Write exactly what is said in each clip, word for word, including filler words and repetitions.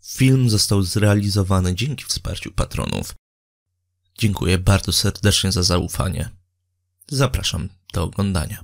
Film został zrealizowany dzięki wsparciu patronów. Dziękuję bardzo serdecznie za zaufanie. Zapraszam do oglądania.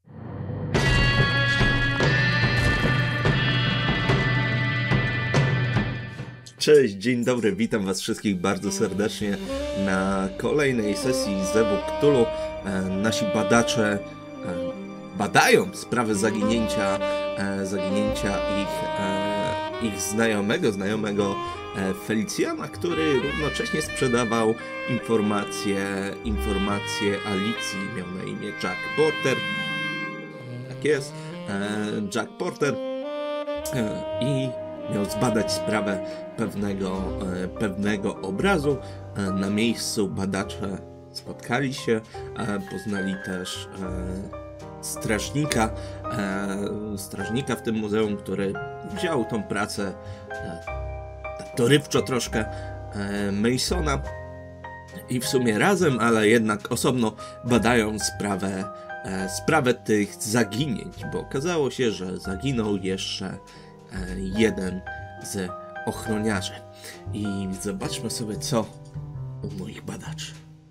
Cześć, dzień dobry, witam was wszystkich bardzo serdecznie na kolejnej sesji Zewu Cthulhu. Nasi badacze badają sprawę zaginięcia, zaginięcia ich, ich znajomego, znajomego Felicjana, który równocześnie sprzedawał informacje, informacje Alicji. Miał na imię Jack Porter. Tak jest, Jack Porter. I miał zbadać sprawę pewnego, pewnego obrazu. Na miejscu badacze spotkali się, poznali też strażnika, strażnika w tym muzeum, który wziął tą pracę tak dorywczo troszkę Masona i w sumie razem, ale jednak osobno badają sprawę, sprawę tych zaginięć, bo okazało się, że zaginął jeszcze jeden z ochroniarzy. I zobaczmy sobie, co u moich badaczy.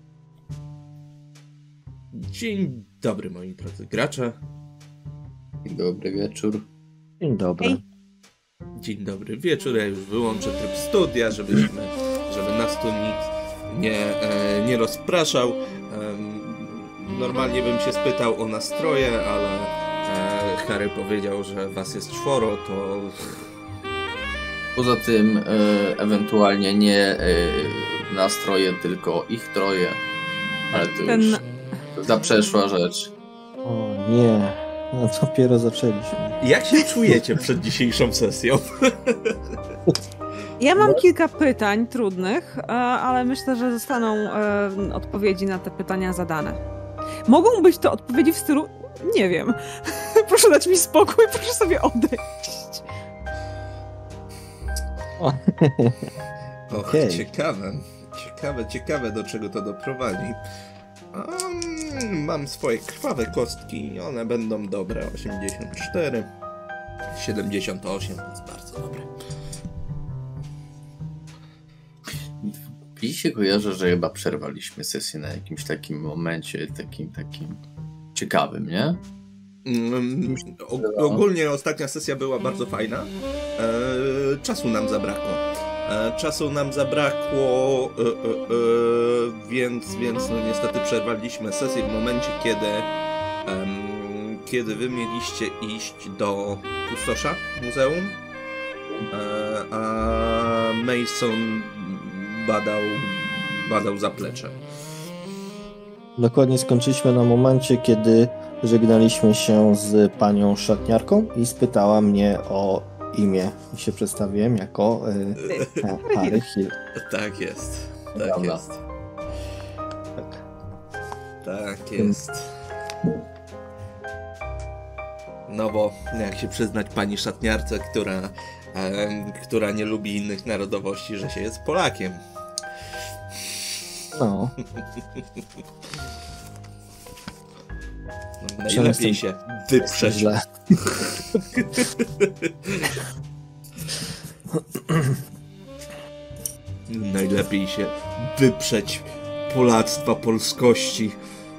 Dzień dobry, moi drodzy gracze. Dzień dobry wieczór. Dzień dobry. Hej. Dzień dobry wieczór. Ja już wyłączę tryb studia, żebyśmy, żeby nas tu nikt nie, e, nie rozpraszał. E, normalnie bym się spytał o nastroje, ale e, Harry powiedział, że was jest czworo, to... Poza tym e, ewentualnie nie e, nastroje, tylko ich troje. Ale to Ten... już zaprzeszła rzecz. O nie, no dopiero zaczęliśmy. Jak się czujecie przed dzisiejszą sesją? Ja mam kilka pytań trudnych, ale myślę, że zostaną odpowiedzi na te pytania zadane. Mogą być to odpowiedzi w stylu, nie wiem, proszę dać mi spokój, proszę sobie odejść. Och, Okej. ciekawe, ciekawe, ciekawe do czego to doprowadzi. Um, mam swoje krwawe kostki, one będą dobre. osiemdziesiąt cztery, siedemdziesiąt osiem, to jest bardzo dobre. Mi się kojarzy, że chyba przerwaliśmy sesję na jakimś takim momencie, takim, takim ciekawym, nie? Um, og- ogólnie ostatnia sesja była bardzo fajna. E, czasu nam zabrakło. E, czasu nam zabrakło, e, e, e, więc, więc no niestety przerwaliśmy sesję w momencie, kiedy, em, kiedy wy mieliście iść do pustosza muzeum, e, a Mason badał, badał zaplecze. Dokładnie skończyliśmy na momencie, kiedy żegnaliśmy się z panią szatniarką i spytała mnie o imię. I się przedstawiłem jako y, Harry Hill. Tak jest, tak Dobra. jest. Tak. Tak jest. No bo jak się przyznać pani szatniarce, która, em, która nie lubi innych narodowości, że się jest Polakiem. No, No, najlepiej się wyprzeć. źle. Najlepiej się wyprzeć polactwa, polskości.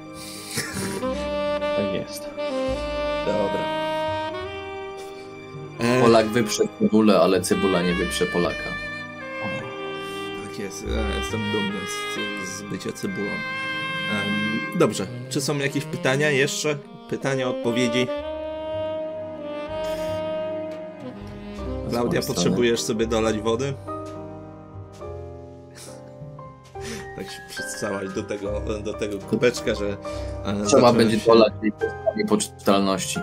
Tak jest. Dobra. E, Polak wyprze cebulę, ale cebula nie wyprze Polaka. Tak jest, ja jestem dumny z, z bycia cebulą. Um, dobrze, czy są jakieś pytania jeszcze? Pytania, odpowiedzi? Klaudia, potrzebujesz sobie dolać wody? Tak się przystałaś do tego, do tego kubeczka, że... e, Trzeba zacząłem będzie się- dolać jej podstawie poczytalności.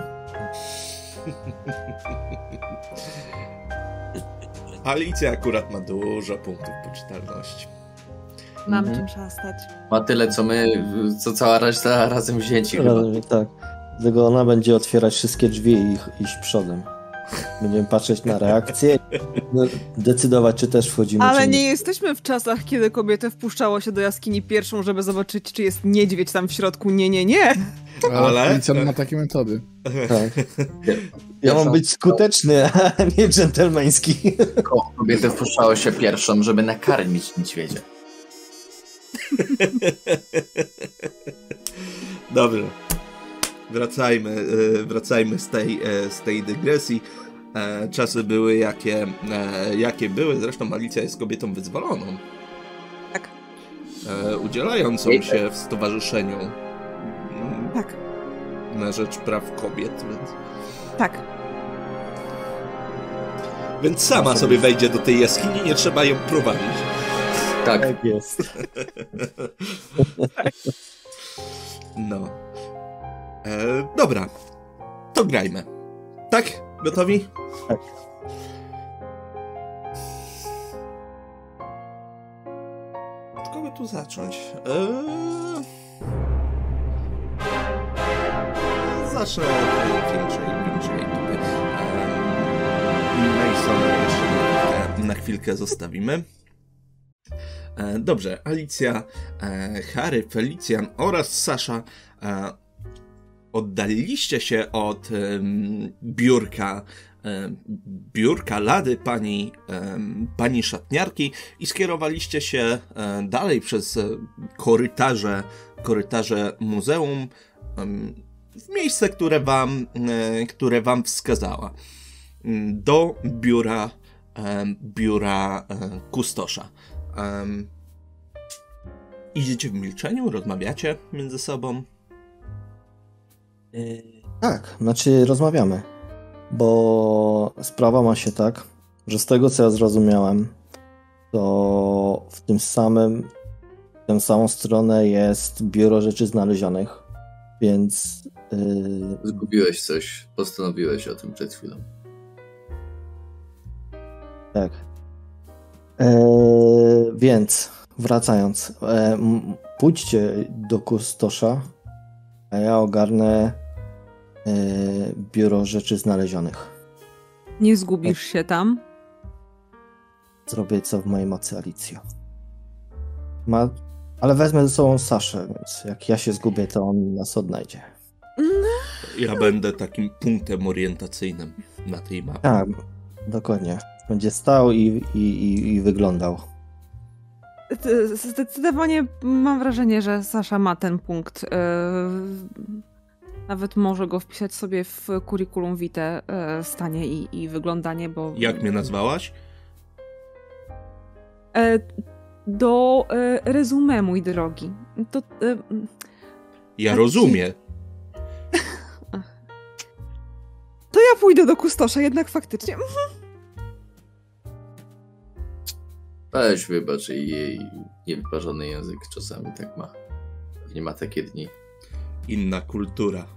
Alicja akurat ma dużo punktów poczytalności. Mam Mhm. czym szastać. Ma tyle, co my, co cała reszta razem wzięci chyba. Ale, tak. Dlatego ona będzie otwierać wszystkie drzwi i ich- iść przodem. Będziemy patrzeć na reakcję, decydować, czy też wchodzimy. Ale czy nie jesteśmy w czasach, kiedy kobietę wpuszczało się do jaskini pierwszą, żeby zobaczyć, czy jest niedźwiedź tam w środku. Nie, nie, nie. Ale policjant ma takie metody. Tak. Ja mam być skuteczny, a nie dżentelmeński. Kobiety wpuszczały się pierwszą, żeby nakarmić niedźwiedzia. Dobrze. Wracajmy, wracajmy z tej, z tej dygresji. Czasy były jakie, jakie były. Zresztą Alicja jest kobietą wyzwoloną. Tak. Udzielającą się w stowarzyszeniu. Tak. Na rzecz praw kobiet, więc... Tak. Więc sama sobie wejdzie do tej jaskini, nie trzeba ją prowadzić. Tak. Tak jest. No. E, dobra. To grajmy. Tak? Gotowi? Tak. Od kogo tu zacząć? Eee... Zacznę od większej, większej tutaj. Masona jeszcze na chwilkę zostawimy. E, dobrze, Alicja, e, Harry, Felicjan oraz Sasza e, oddaliliście się od e, biurka e, biurka lady pani, e, pani szatniarki i skierowaliście się e, dalej przez e, korytarze, korytarze muzeum e, w miejsce, które wam, e, które wam wskazała. Do biura, e, biura e, kustosza. Um, idziecie w milczeniu? Rozmawiacie między sobą? Yy, tak, znaczy rozmawiamy. Bo sprawa ma się tak, że z tego co ja zrozumiałem, to w tym samym, w tę samą stronę jest biuro rzeczy znalezionych, więc... Yy... Zgubiłeś coś, postanowiłeś o tym przed chwilą. Tak. Eee, więc wracając, e, pójdźcie do kustosza, a ja ogarnę e, biuro rzeczy znalezionych. Nie zgubisz się tam? Zrobię co w mojej mocy, Alicjo. Ma... Ale wezmę ze sobą Saszę, więc jak ja się zgubię, to on nas odnajdzie. Ja będę takim punktem orientacyjnym na tej mapie. Tak, dokładnie. Będzie stał i, i, i, i wyglądał. Zdecydowanie mam wrażenie, że Sasza ma ten punkt. Yy, nawet może go wpisać sobie w curriculum vitae, yy, stanie i, i wyglądanie, bo... Jak mnie nazwałaś? Yy, do yy, resume, mój drogi. To, yy, Ja taki... rozumiem. To ja pójdę do kustosza, jednak faktycznie. Weź wybacz, jej niewyparzony język czasami tak ma. Nie ma takie dni. Inna kultura.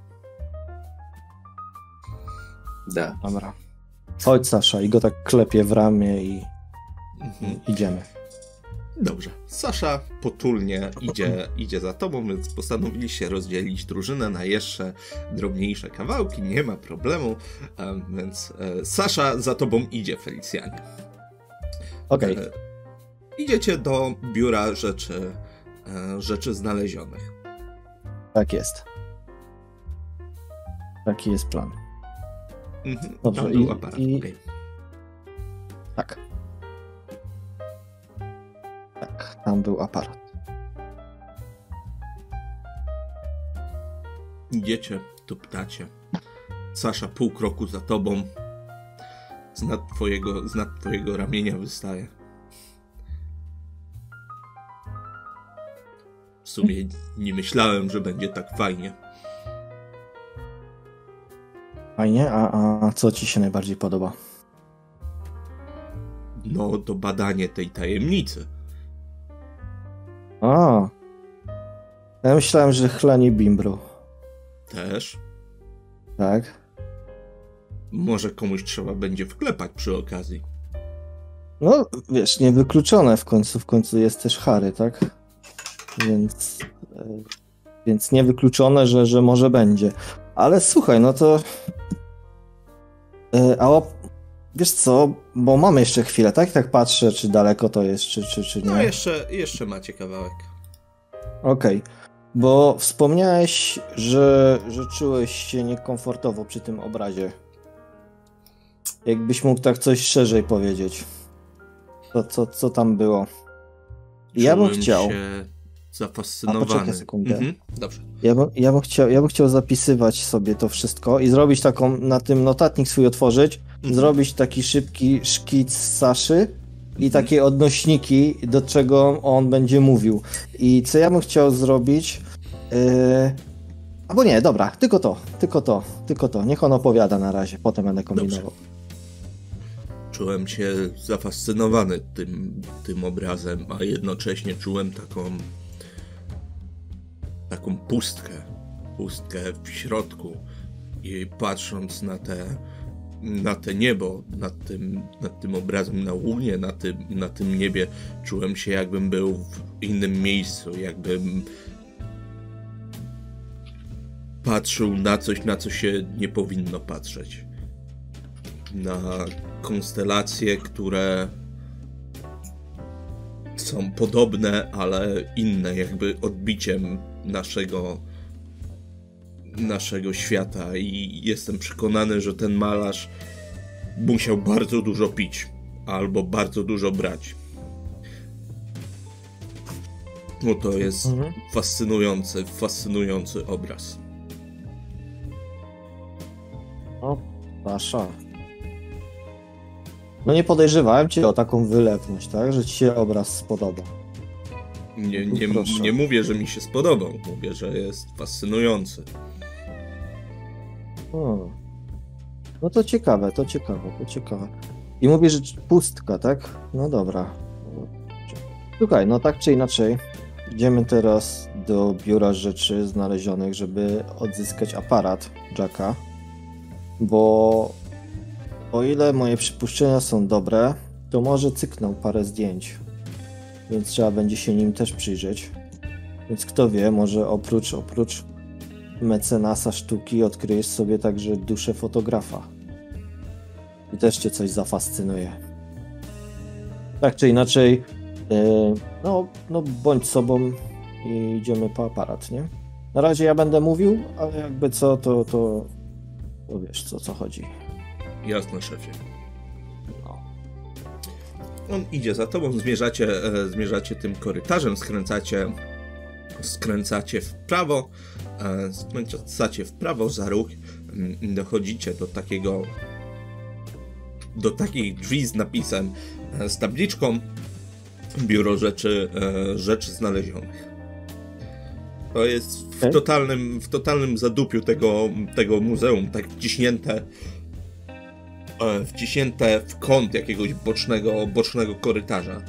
Da. Dobra. Chodź, Sasza, i go tak klepie w ramię i, Mhm. i idziemy. Dobrze. Sasza potulnie idzie, idzie za tobą, więc postanowiliście rozdzielić drużynę na jeszcze drobniejsze kawałki. Nie ma problemu. Um, więc e, Sasza za tobą idzie, Felicjanie. Okej. E, idziecie do biura rzeczy, e, rzeczy znalezionych. Tak jest. Taki jest plan. Mhm. Dobrze, Tam był i- aparat. i- okej. Tak. Tak, tam był aparat. Idziecie, tuptacie. Sasza pół kroku za tobą. Z nad twojego, z nad twojego ramienia wystaje. W sumie nie myślałem, że będzie tak fajnie. Fajnie, a, a co ci się najbardziej podoba? No, to badanie tej tajemnicy. A, ja myślałem, że chlanie bimbru. Też. Tak? Może komuś trzeba będzie wklepać przy okazji. No, wiesz, niewykluczone w końcu, w końcu jest też Harry, tak? Więc, e, więc niewykluczone, że, że może będzie. Ale słuchaj, no to E, a o, wiesz co, bo mamy jeszcze chwilę, tak? Tak patrzę, czy daleko to jest, czy, czy, czy nie. No jeszcze, jeszcze macie kawałek. Okej, okay. Bo wspomniałeś, że, że czułeś się niekomfortowo przy tym obrazie. Jakbyś mógł tak coś szerzej powiedzieć. To, co, co tam było? Ja bym Czułem chciał... się zafascynowany. A poczekaj sekundę. Mhm. Dobrze. Ja bym, ja, bym chciał, ja bym chciał zapisywać sobie to wszystko i zrobić taką, na tym notatnik swój otworzyć, mhm. zrobić taki szybki szkic Saszy i mhm. takie odnośniki, do czego on będzie mówił. I co ja bym chciał zrobić... Yy... Albo nie, dobra, tylko to, tylko to, tylko to. Niech on opowiada na razie, potem będę kombinował. Dobrze. Czułem się zafascynowany tym, tym obrazem, a jednocześnie czułem taką taką pustkę, pustkę w środku i patrząc na te, na te niebo, nad tym, nad tym obrazem na łunie, na tym, na tym niebie, czułem się jakbym był w innym miejscu, jakbym patrzył na coś, na co się nie powinno patrzeć. Na konstelacje, które są podobne, ale inne, jakby odbiciem naszego naszego świata i jestem przekonany, że ten malarz musiał bardzo dużo pić albo bardzo dużo brać. No to jest mhm. fascynujący, fascynujący obraz. O, Pasza. No nie podejrzewałem cię o taką wylewność, tak? Że ci się obraz spodoba. Nie, nie, nie mówię, że mi się spodobał. Mówię, że jest fascynujący. O. No to ciekawe, to ciekawe, to ciekawe. I mówię, że pustka, tak? No dobra. Słuchaj, no tak czy inaczej, idziemy teraz do biura rzeczy znalezionych, żeby odzyskać aparat Jacka, bo o ile moje przypuszczenia są dobre, to może cyknął parę zdjęć, więc trzeba będzie się nim też przyjrzeć. Więc kto wie, może oprócz, oprócz mecenasa sztuki odkryjesz sobie także duszę fotografa. I też cię coś zafascynuje. Tak czy inaczej, yy, no, no bądź sobą i idziemy po aparat, nie? Na razie ja będę mówił, ale jakby co, to, to, to wiesz co, co chodzi. Jasne, szefie. No. On idzie za tobą, zmierzacie, e, zmierzacie tym korytarzem, skręcacie, skręcacie w prawo, e, skręcacie w prawo za róg, m, dochodzicie do takiego, do takiej drzwi z napisem, e, z tabliczką Biuro Rzeczy, e, rzeczy Znalezionych. To jest w okay. totalnym, w totalnym zadupiu tego, tego muzeum, tak wciśnięte wciśnięte w kąt jakiegoś bocznego, bocznego korytarza.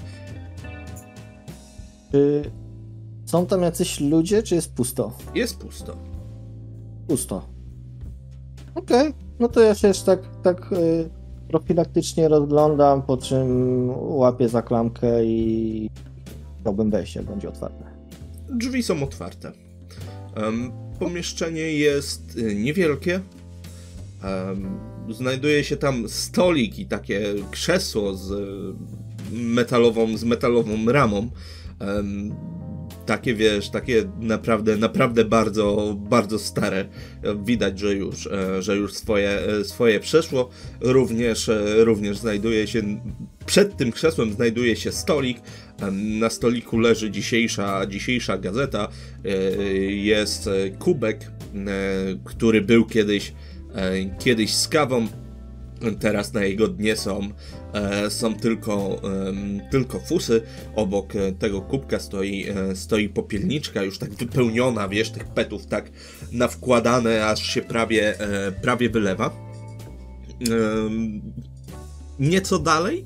Czy są tam jacyś ludzie, czy jest pusto? Jest pusto. Pusto. Okej, okay. No to ja się jeszcze tak, tak yy, profilaktycznie rozglądam, po czym łapię za klamkę i chciałbym wejść, jak będzie otwarte. Drzwi są otwarte. Um, pomieszczenie jest niewielkie. Um, Znajduje się tam stolik i takie krzesło z metalową, z metalową ramą. Um, takie, wiesz, takie naprawdę, naprawdę bardzo, bardzo stare. Widać, że już, że już swoje, swoje przeszło. Również, również znajduje się, przed tym krzesłem znajduje się stolik. Na stoliku leży dzisiejsza, dzisiejsza gazeta. Jest kubek, który był kiedyś kiedyś z kawą, teraz na jego dnie są, są tylko, tylko fusy. Obok tego kubka stoi, stoi popielniczka, już tak wypełniona, wiesz, tych petów tak nawkładane, aż się prawie, prawie wylewa. Nieco dalej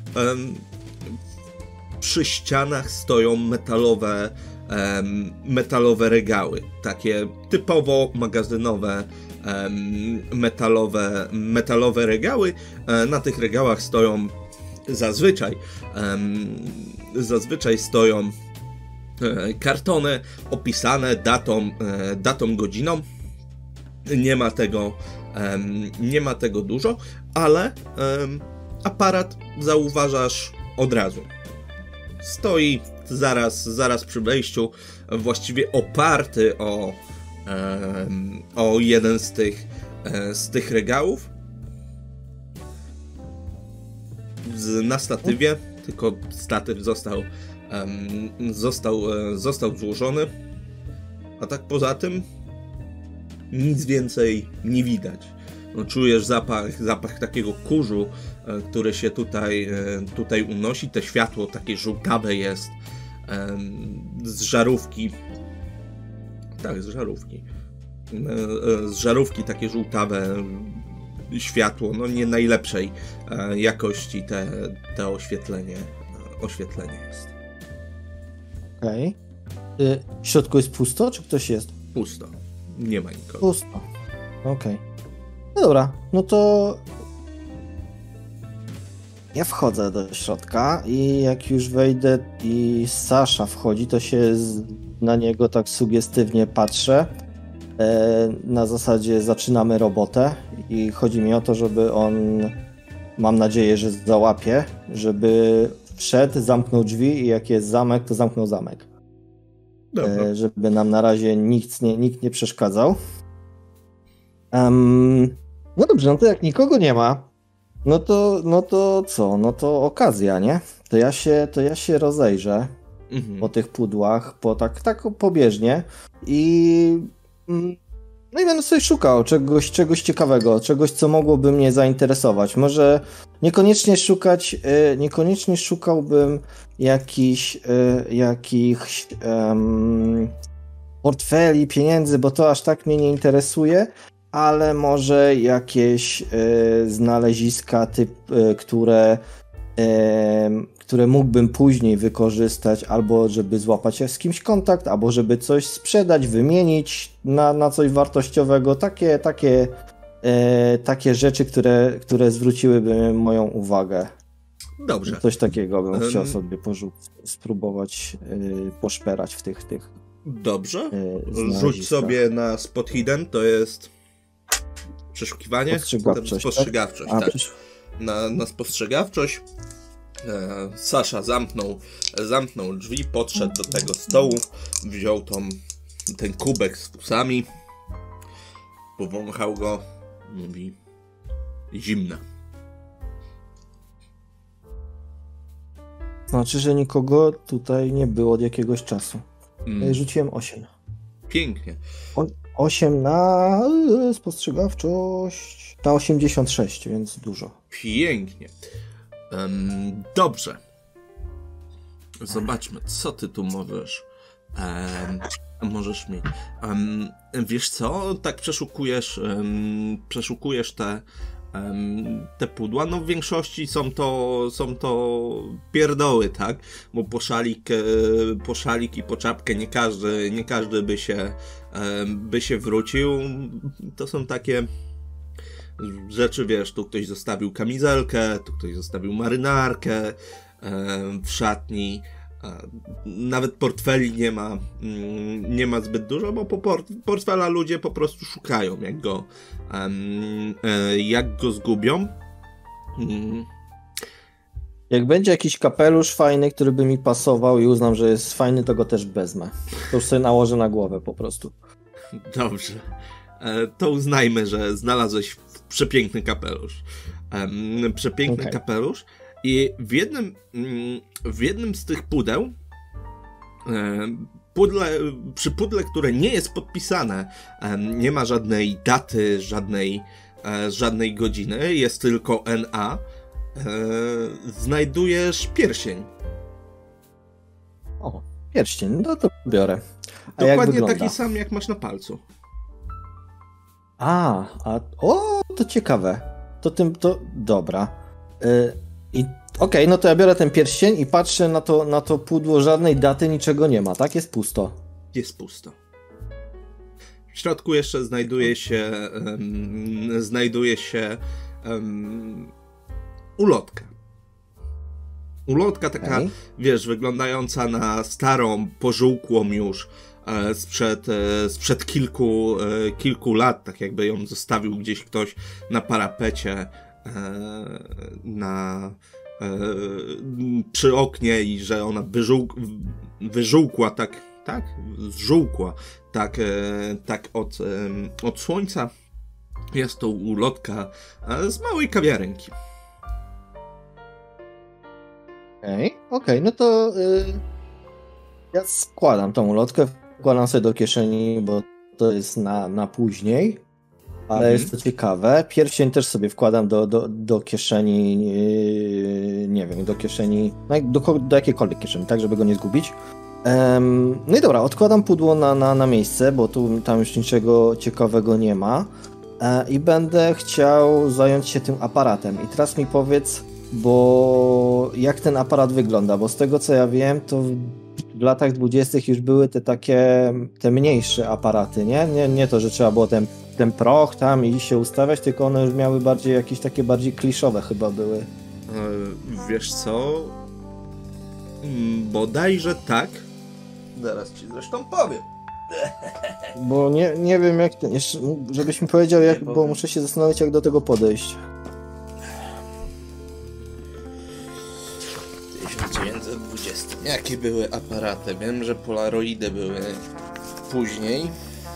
przy ścianach stoją metalowe, metalowe regały, takie typowo magazynowe, metalowe, metalowe regały. Na tych regałach stoją zazwyczaj zazwyczaj stoją kartony opisane datą, datą, godziną. Nie ma tego, Um, nie ma tego dużo, ale um, aparat zauważasz od razu. Stoi zaraz, zaraz przy wejściu, właściwie oparty o, um, o jeden z tych, um, z tych regałów. Z, na statywie, tylko statyw został, um, został, um, został złożony. A tak poza tym nic więcej nie widać. No, czujesz zapach, zapach takiego kurzu, e, który się tutaj, e, tutaj unosi. Te światło takie żółtawe jest e, z żarówki. Tak, z żarówki. E, e, z żarówki takie żółtawe światło, no nie najlepszej e, jakości te, te oświetlenie, oświetlenie jest. Okej. Okay. W środku jest pusto, czy ktoś jest? Pusto. Nie ma nikogo. Pusto. Okej. Okay. No dobra, no to ja wchodzę do środka i jak już wejdę i Sasza wchodzi, to się z, na niego tak sugestywnie patrzę. E, na zasadzie zaczynamy robotę i chodzi mi o to, żeby on, mam nadzieję, że załapie, żeby wszedł, zamknął drzwi i jak jest zamek, to zamknął zamek. E, żeby nam na razie nikt nie, nikt nie przeszkadzał. Um, no dobrze, no to jak nikogo nie ma, no to, no to co? No to okazja, nie? To ja się, to ja się rozejrzę mhm. po tych pudłach, po tak, tak pobieżnie i no i będę sobie szukał czegoś, czegoś ciekawego, czegoś, co mogłoby mnie zainteresować. Może niekoniecznie szukać, niekoniecznie szukałbym jakichś, jakichś um, portfeli, pieniędzy, bo to aż tak mnie nie interesuje, ale może jakieś y, znaleziska, typ, y, które, y, które mógłbym później wykorzystać, albo żeby złapać z kimś kontakt, albo żeby coś sprzedać, wymienić na, na coś wartościowego. Takie, takie, y, takie rzeczy, które, które zwróciłyby moją uwagę. Dobrze. Coś takiego bym um... chciał sobie porzu- spróbować y, poszperać w tych, tych Dobrze. Y, Rzuć sobie na spot hidden, to jest przeszukiwanie? Spostrzegawczość. Spostrzegawczość, tak. tak. Na, na spostrzegawczość e, Sasza zamknął, zamknął drzwi, podszedł do tego stołu, wziął tą, ten kubek z fusami, powąchał go, mówi zimne. Znaczy, że nikogo tutaj nie było od jakiegoś czasu. Mm. Rzuciłem osiem. Pięknie. O, osiem na spostrzegawczość, na osiemdziesiąt sześć, więc dużo. Pięknie. Um, dobrze. Zobaczmy, co ty tu możesz. Um, możesz mi. Um, wiesz co? Tak przeszukujesz, um, przeszukujesz te, um, te pudła. No w większości są to, są to pierdoły, tak? Bo po szalik, po szalik i po czapkę nie każdy, nie każdy by się, um, by się wrócił. To są takie rzeczy, wiesz, tu ktoś zostawił kamizelkę, tu ktoś zostawił marynarkę um, w szatni. Nawet portfeli nie ma, nie ma zbyt dużo, bo po port, portfela ludzie po prostu szukają, jak go, um, jak go zgubią. Mm. Jak będzie jakiś kapelusz fajny, który by mi pasował i uznam, że jest fajny, to go też wezmę. To już sobie nałożę na głowę po prostu. Dobrze. To uznajmy, że znalazłeś przepiękny kapelusz. Um, przepiękny okay. kapelusz. I w jednym, w jednym z tych pudeł, pudle, przy pudle, które nie jest podpisane, nie ma żadnej daty, żadnej, żadnej godziny, jest tylko N A, znajdujesz pierścień. O, pierścień, no to biorę. A dokładnie taki sam, jak masz na palcu. A, a o, to ciekawe. To tym, to dobra. Y- I okej, okay, no to ja biorę ten pierścień i patrzę na to, na to pudło, żadnej daty, niczego nie ma, tak? Jest pusto. Jest pusto. W środku jeszcze znajduje się um, znajduje się um, ulotka. Ulotka taka, okay. wiesz, wyglądająca na starą, pożółkłą już e, sprzed, e, sprzed kilku, e, kilku lat, tak jakby ją zostawił gdzieś ktoś na parapecie e, na, e, przy oknie i że ona wyżółk, wyżółkła tak, tak? Zżółkła tak, e, tak od, e, od słońca. Jest to ulotka e, z małej kawiarenki. Okej, okay, okej, okay, no to yy, ja składam tą ulotkę, wkładam sobie do kieszeni, bo to jest na, na później, ale mhm. jest to ciekawe. Pierścień też sobie wkładam do, do, do kieszeni, yy, nie wiem, do kieszeni, do, do jakiejkolwiek kieszeni, tak, żeby go nie zgubić. Um, no i dobra, odkładam pudło na, na, na miejsce, bo tu tam już niczego ciekawego nie ma e, i będę chciał zająć się tym aparatem. I teraz mi powiedz, bo jak ten aparat wygląda, bo z tego co ja wiem, to w latach dwudziestych już były te takie, te mniejsze aparaty, nie? Nie, nie to, że trzeba było ten, ten proch tam i się ustawiać, tylko one już miały bardziej jakieś takie bardziej kliszowe chyba były. E, wiesz co? Bodajże tak. Zaraz ci zresztą powiem. Bo nie, nie wiem jak, ten, jeszcze, żebyś mi powiedział jak, bo muszę się zastanowić jak do tego podejść. tysiąc dziewięćset dwudziesty. Jakie były aparaty? Wiem, że polaroidy były później.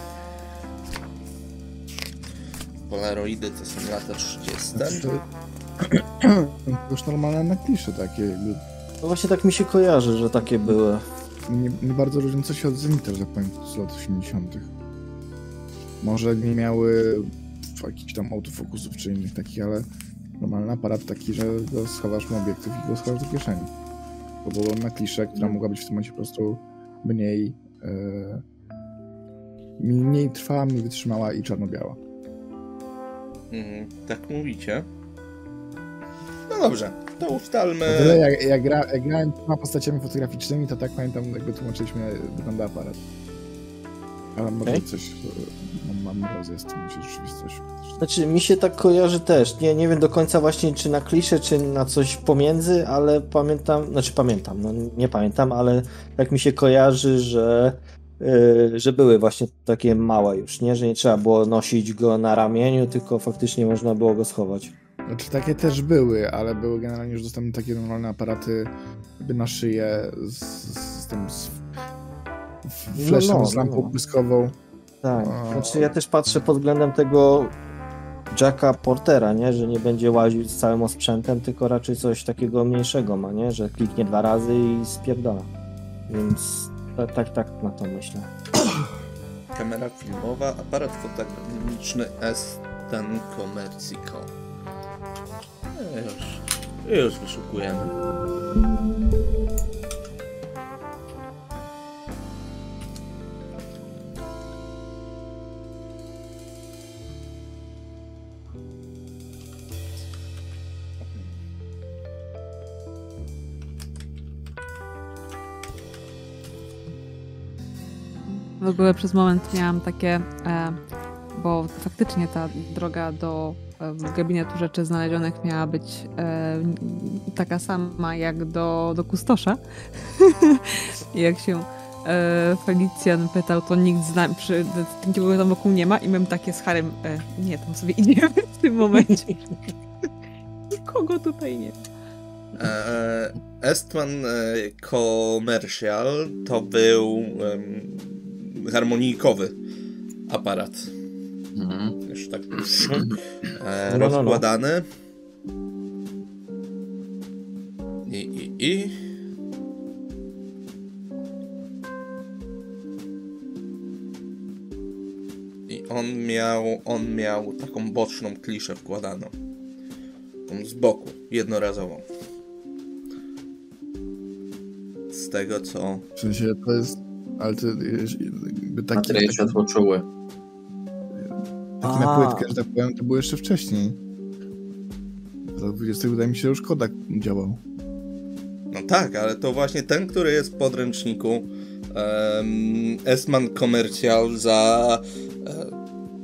Polaroidy to są lata trzydzieste. To już normalne na klisze takie jakby. No właśnie tak mi się kojarzy, że takie były. Nie, nie bardzo różniące się od Zenita, że tak powiem, z lat osiemdziesiątych. Może nie miały jakichś tam autofokusów czy innych takich, ale normalny aparat taki, że go schowasz mu obiektyw i go schowasz do kieszeni. To było na kliszę, która mogła być w tym momencie po prostu mniej e, mniej trwała, mniej wytrzymała i czarno-biała. Mhm, tak mówicie. No dobrze, to ustalmy... O tyle jak, jak, gra, jak grałem dwoma postaciami fotograficznymi, to tak pamiętam, jakby tłumaczyliśmy, jak wygląda aparat. Ale może okay. coś... Mam, mam rozjazd, to myślę, rzeczywistość. Znaczy, mi się tak kojarzy też. Nie, nie wiem do końca właśnie, czy na kliszę, czy na coś pomiędzy, ale pamiętam... Znaczy, pamiętam, no nie pamiętam, ale tak mi się kojarzy, że... Yy, że były właśnie takie małe już, nie? Że nie trzeba było nosić go na ramieniu, tylko faktycznie można było go schować. Znaczy takie też były, ale były generalnie już dostępne takie normalne aparaty jakby na szyję z, z tym z fleszem, no, no, z lampą no. błyskową. Tak, o... znaczy ja też patrzę pod względem tego Jacka Portera, nie? Że nie będzie łaził z całym osprzętem, tylko raczej coś takiego mniejszego ma, nie? Że kliknie dwa razy i spierdala. Więc tak, tak, tak na to myślę. Kamera filmowa, aparat fotograficzny S ten Commercico. Już, już wyszukujemy. W ogóle przez moment miałam takie, e, bo faktycznie ta droga do w gabinetu rzeczy znalezionych miała być e, taka sama jak do, do kustosza. I jak się e, Felicjan pytał, to nikt z nami, przy, nikogo tam wokół nie ma i my takie z Harem, e, nie, tam sobie idziemy w tym momencie. Nikogo tutaj nie ma. E, Estman Commercial to był um, harmonijkowy aparat. Mhm. Już tak e, no, rozkładany. No, no. I, i, i. I on miał, on miał taką boczną kliszę wkładaną. Tą z boku, jednorazową. Z tego co... W sensie to jest... Ale to jakby taki... Materiał światłoczuły. Taki A. na płytkę, że tak powiem, to było jeszcze wcześniej. Za dwudziestego wydaje mi się, że już Kodak działał. No tak, ale to właśnie ten, który jest w podręczniku um, Estman Commercial za um,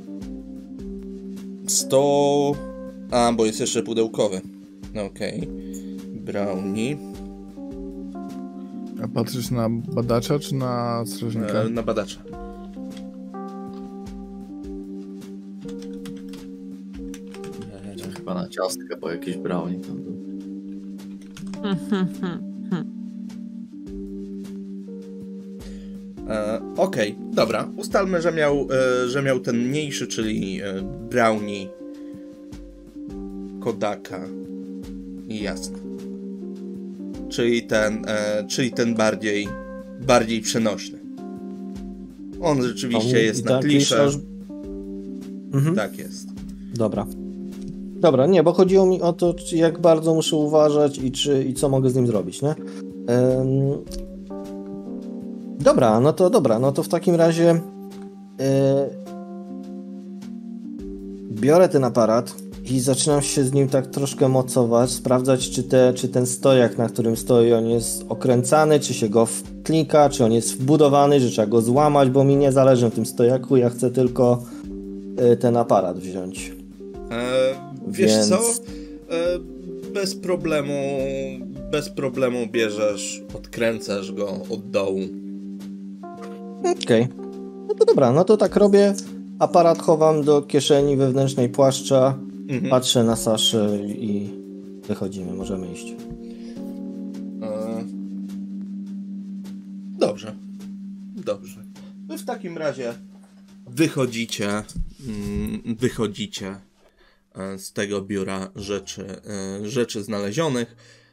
sto... A, bo jest jeszcze pudełkowy. No okej. Okay. Brownie. A patrzysz na badacza, czy na strażnika? E, na badacza. Ja chyba na ciastkę, bo jakieś brownie tam był. E, Okej, okay, dobra. Ustalmy, że miał, e, że miał ten mniejszy, czyli e, brownie, Kodaka i Jasna. Czyli ten, e, czyli ten bardziej, bardziej przenośny. On rzeczywiście jest na klisze. Aż... Mhm. Tak jest. Dobra. Dobra, nie, bo chodziło mi o to, czy jak bardzo muszę uważać i, czy, i co mogę z nim zrobić, nie? Ym... Dobra, no to dobra, no to w takim razie yy... biorę ten aparat i zaczynam się z nim tak troszkę mocować, sprawdzać, czy, te, czy ten stojak, na którym stoi, on jest okręcany, czy się go wklika, czy on jest wbudowany, że trzeba go złamać, bo mi nie zależy na tym stojaku, ja chcę tylko yy, ten aparat wziąć. E, wiesz Więc... co? E, bez problemu, bez problemu bierzesz, odkręcasz go od dołu. Okej. Okay. No to dobra, no to tak robię. Aparat chowam do kieszeni wewnętrznej płaszcza, mhm. patrzę na Saszę i wychodzimy, możemy iść. E... Dobrze. Dobrze. Wy w takim razie wychodzicie, mm, wychodzicie z tego biura rzeczy, rzeczy znalezionych.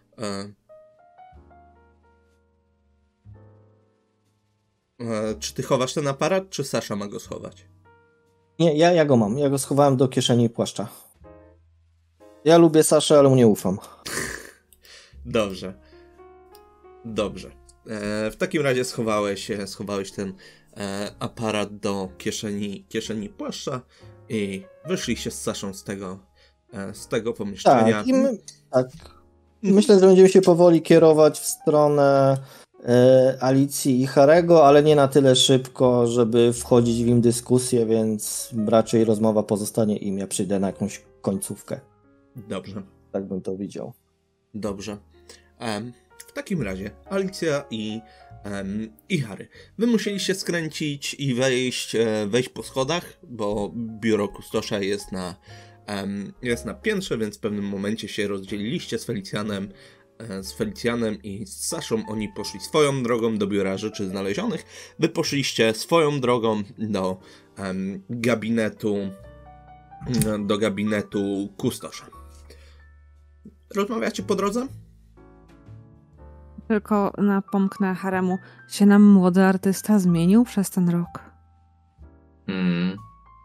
Czy ty chowasz ten aparat, czy Sasza ma go schować? Nie, ja, ja go mam. Ja go schowałem do kieszeni płaszcza. Ja lubię Saszę, ale mu nie ufam. Dobrze. Dobrze. W takim razie schowałeś, schowałeś ten aparat do kieszeni, kieszeni płaszcza i wyszliście z Saszą z tego, z tego pomieszczenia. Tak, i my, tak. Myślę, że będziemy się powoli kierować w stronę e, Alicji i Harego, ale nie na tyle szybko, żeby wchodzić w im dyskusję, więc raczej rozmowa pozostanie im. Ja przyjdę na jakąś końcówkę. Dobrze. Tak bym to widział. Dobrze. Um, w takim razie Alicja i, um, i Harry. Wy musieliście skręcić i wejść, e, wejść po schodach, bo biuro kustosza jest na, um, jest na piętrze, więc w pewnym momencie się rozdzieliliście z Felicjanem, e, z Felicjanem i z Saszą. Oni poszli swoją drogą do biura rzeczy znalezionych. Wy poszliście swoją drogą do um, gabinetu do gabinetu kustosza. Rozmawiacie po drodze? Tylko napomknę Haremu, się nam młody artysta zmienił przez ten rok. Hmm.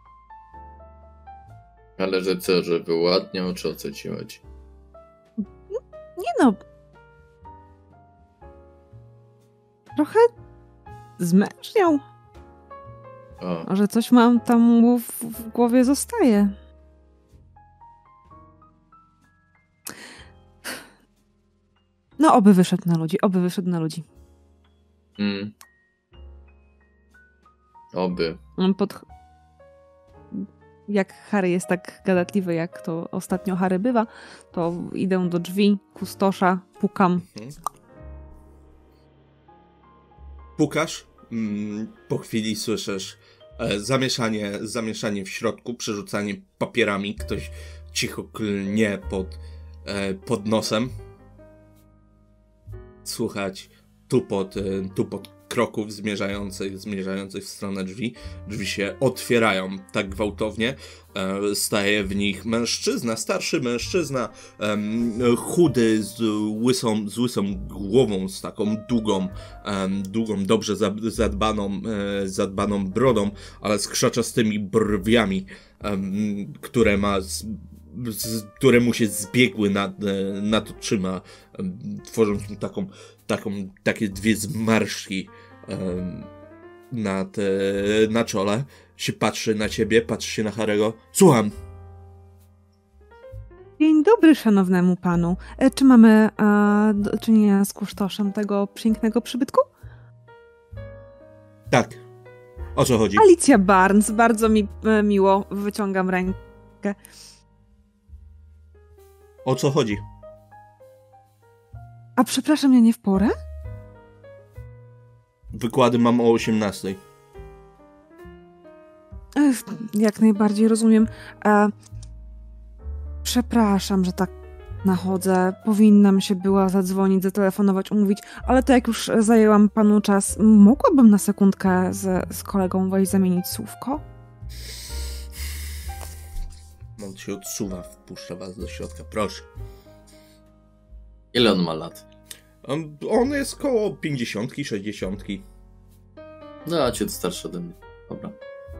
Ale że co, że wyładniał, czy o co ci chodzi? Nie no. Trochę zmężniał. O. Może coś mam tam mu w, w głowie zostaje. No, oby wyszedł na ludzi, oby wyszedł na ludzi. Mm. Oby. Pod... Jak Harry jest tak gadatliwy, jak to ostatnio Harry bywa, to idę do drzwi kustosza, pukam. Mhm. Pukasz, po chwili słyszysz zamieszanie, zamieszanie w środku, przerzucanie papierami, ktoś cicho klnie pod, pod nosem. Słuchać tupot, tupot kroków zmierzających, zmierzających w stronę drzwi. Drzwi się otwierają tak gwałtownie. Staje w nich mężczyzna, starszy mężczyzna, chudy, z łysą, z łysą głową, z taką długą, długą, dobrze zadbaną, zadbaną brodą, ale z krzaczastymi brwiami, które ma z, z, które mu się zbiegły nad, nad oczyma, tworząc mu taką, taką, takie dwie zmarszki nad, na czole. Się patrzy na ciebie, patrzy się na Harego. Słucham. Dzień dobry szanownemu panu. E, czy mamy a, do czynienia z kustoszem tego pięknego przybytku? Tak. O co chodzi? Alicja Barnes. Bardzo mi e, miło. Wyciągam rękę. O co chodzi? A przepraszam, ja nie w porę? Wykłady mam o osiemnastej. Ech, jak najbardziej rozumiem. E, przepraszam, że tak nachodzę. Powinnam się była zadzwonić, zatelefonować, umówić, ale to jak już zajęłam panu czas, mogłabym na sekundkę z, z kolegą wejść zamienić słówko? On się odsuwa, wpuszcza was do środka, proszę. Ile on ma lat? On, on jest koło pięćdziesiątki, sześćdziesiątki. No, a ciut starszy ode mnie. Dobra.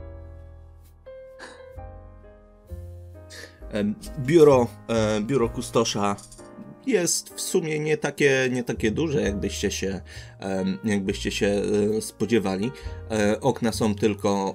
Biuro, biuro kustosza jest w sumie nie takie, nie takie duże, jakbyście się, jakbyście się spodziewali. Okna są tylko,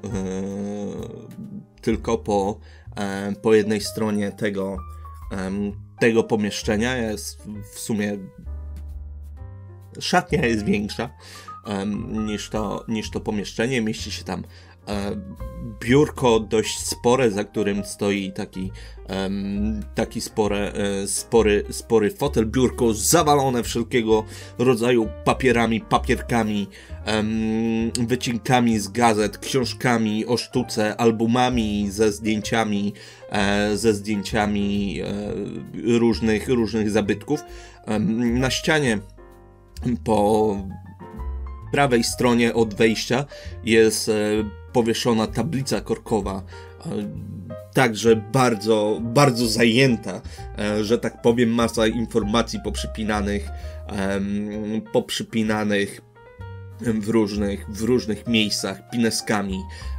tylko po, po jednej stronie tego, tego pomieszczenia. Jest w sumie szatnia jest większa niż to, niż to pomieszczenie. Mieści się tam biurko dość spore, za którym stoi taki, um, taki spory, spory, spory fotel. Biurko zawalone wszelkiego rodzaju papierami, papierkami, um, wycinkami z gazet, książkami o sztuce, albumami ze zdjęciami, e, ze zdjęciami e, różnych, różnych zabytków. Um, na ścianie po prawej stronie od wejścia jest e, powieszona tablica korkowa, także bardzo, bardzo zajęta, że tak powiem, masa informacji poprzypinanych, poprzypinanych w różnych, w różnych miejscach, pineskami,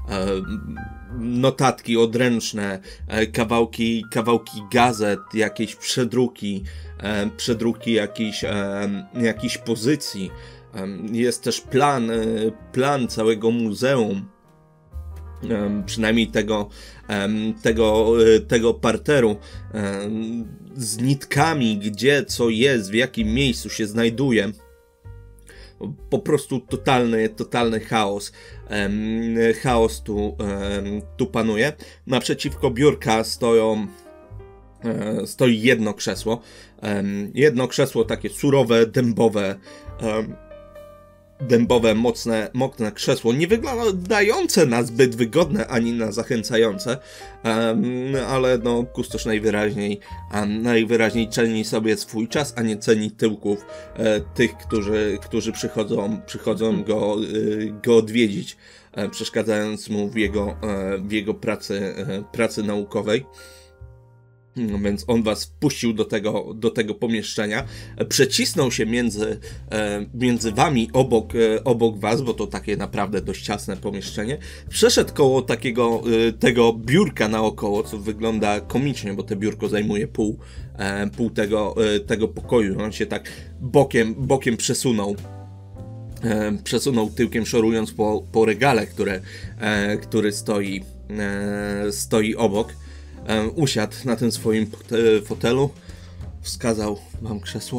notatki odręczne, kawałki, kawałki gazet, jakieś przedruki, przedruki jakichś, jakichś pozycji. Jest też plan, plan całego muzeum, przynajmniej tego, tego, tego parteru, z nitkami, gdzie co jest, w jakim miejscu się znajduje. Po prostu totalny, totalny chaos. Chaos tu, tu panuje. Naprzeciwko biurka stoją, stoi jedno krzesło. Jedno krzesło takie surowe, dębowe, dębowe, mocne, mocne krzesło, nie wyglądające na zbyt wygodne, ani na zachęcające, um, ale no, kustosz najwyraźniej, um, najwyraźniej ceni sobie swój czas, a nie ceni tyłków e, tych, którzy, którzy przychodzą, przychodzą go, e, go odwiedzić, e, przeszkadzając mu w jego, e, w jego pracy, e, pracy naukowej. No więc on was wpuścił do tego, do tego pomieszczenia, przecisnął się między, e, między wami obok, e, obok was, bo to takie naprawdę dość ciasne pomieszczenie, przeszedł koło takiego e, tego biurka naokoło, co wygląda komicznie, bo te biurko zajmuje pół, e, pół tego, e, tego pokoju. On się tak bokiem, bokiem przesunął. E, przesunął tyłkiem, szorując po, po regale, które, e, który stoi, e, stoi obok. Um, usiadł na tym swoim fotelu, wskazał wam krzesło.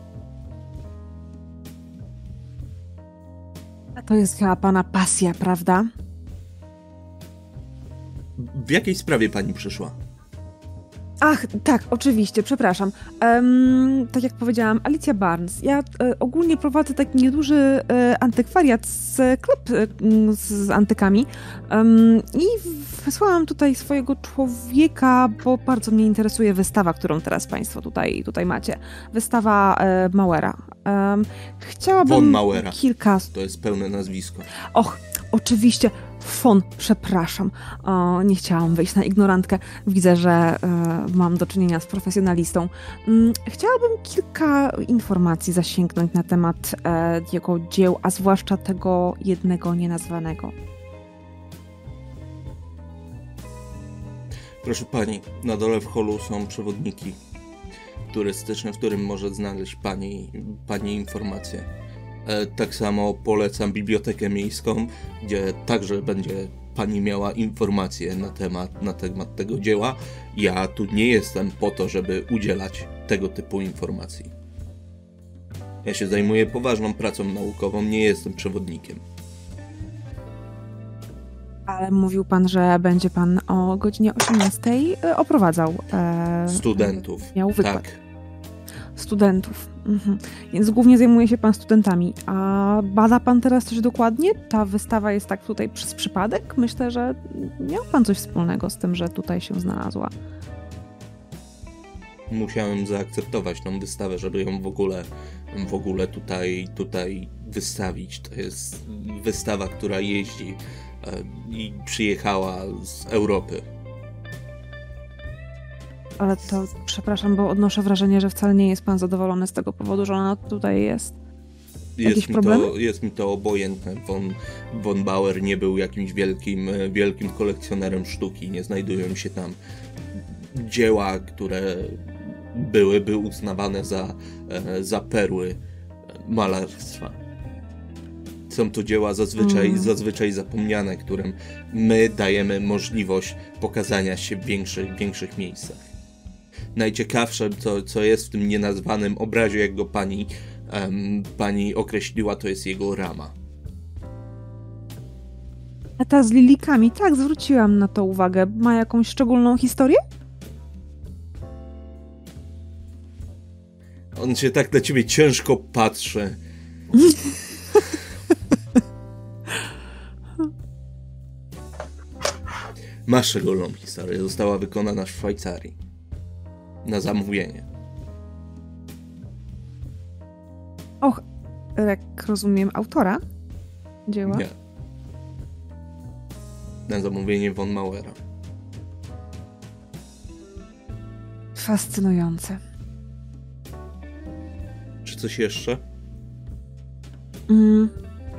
A to jest chyba pana pasja, prawda? W jakiej sprawie pani przyszła? Ach, tak, oczywiście, przepraszam. Um, tak jak powiedziałam, Alicja Barnes. Ja e, ogólnie prowadzę taki nieduży e, antykwariat, z, sklep e, z antykami um, i wysłałam tutaj swojego człowieka, bo bardzo mnie interesuje wystawa, którą teraz państwo tutaj, tutaj macie. Wystawa e, Mauera. Um, chciałabym Von Mauera. kilka... To jest pełne nazwisko. Och, oczywiście. Fon, przepraszam. O, nie chciałam wyjść na ignorantkę. Widzę, że e, mam do czynienia z profesjonalistą. Mm, chciałabym kilka informacji zasięgnąć na temat e, jego dzieł, a zwłaszcza tego jednego nienazwanego. Proszę pani, na dole w holu są przewodniki turystyczne, w którym może znaleźć pani, pani informacje. Tak samo polecam bibliotekę miejską, gdzie także będzie pani miała informacje na temat, na temat tego dzieła. Ja tu nie jestem po to, żeby udzielać tego typu informacji. Ja się zajmuję poważną pracą naukową, nie jestem przewodnikiem. Ale mówił pan, że będzie pan o godzinie osiemnastej oprowadzał e, studentów. Miał wykład. Tak. studentów. Mhm. Więc głównie zajmuje się pan studentami. A bada pan teraz coś dokładnie? Ta wystawa jest tak tutaj przez przypadek? Myślę, że miał pan coś wspólnego z tym, że tutaj się znalazła. Musiałem zaakceptować tą wystawę, żeby ją w ogóle, w ogóle tutaj, tutaj wystawić. To jest wystawa, która jeździ e, i przyjechała z Europy. Ale to, przepraszam, bo odnoszę wrażenie, że wcale nie jest pan zadowolony z tego powodu, że ona tutaj jest. Jakieś Jest mi, problemy? to, jest mi to obojętne. Von, von Bauer nie był jakimś wielkim, wielkim kolekcjonerem sztuki. Nie znajdują się tam dzieła, które byłyby uznawane za, za perły malarstwa. Są to dzieła zazwyczaj, mm. zazwyczaj zapomniane, którym my dajemy możliwość pokazania się w większych, większych miejscach. Najciekawsze, co, co jest w tym nienazwanym obrazie, jak go pani, um, pani określiła, to jest jego rama. A ta z lilikami, tak, zwróciłam na to uwagę. Ma jakąś szczególną historię? On się tak na ciebie ciężko patrzy. Ma szczególną historię. Została wykonana w Szwajcarii. Na zamówienie. Och, jak rozumiem, autora dzieła? Nie. Na zamówienie von Bauera. Fascynujące. Czy coś jeszcze? Mm,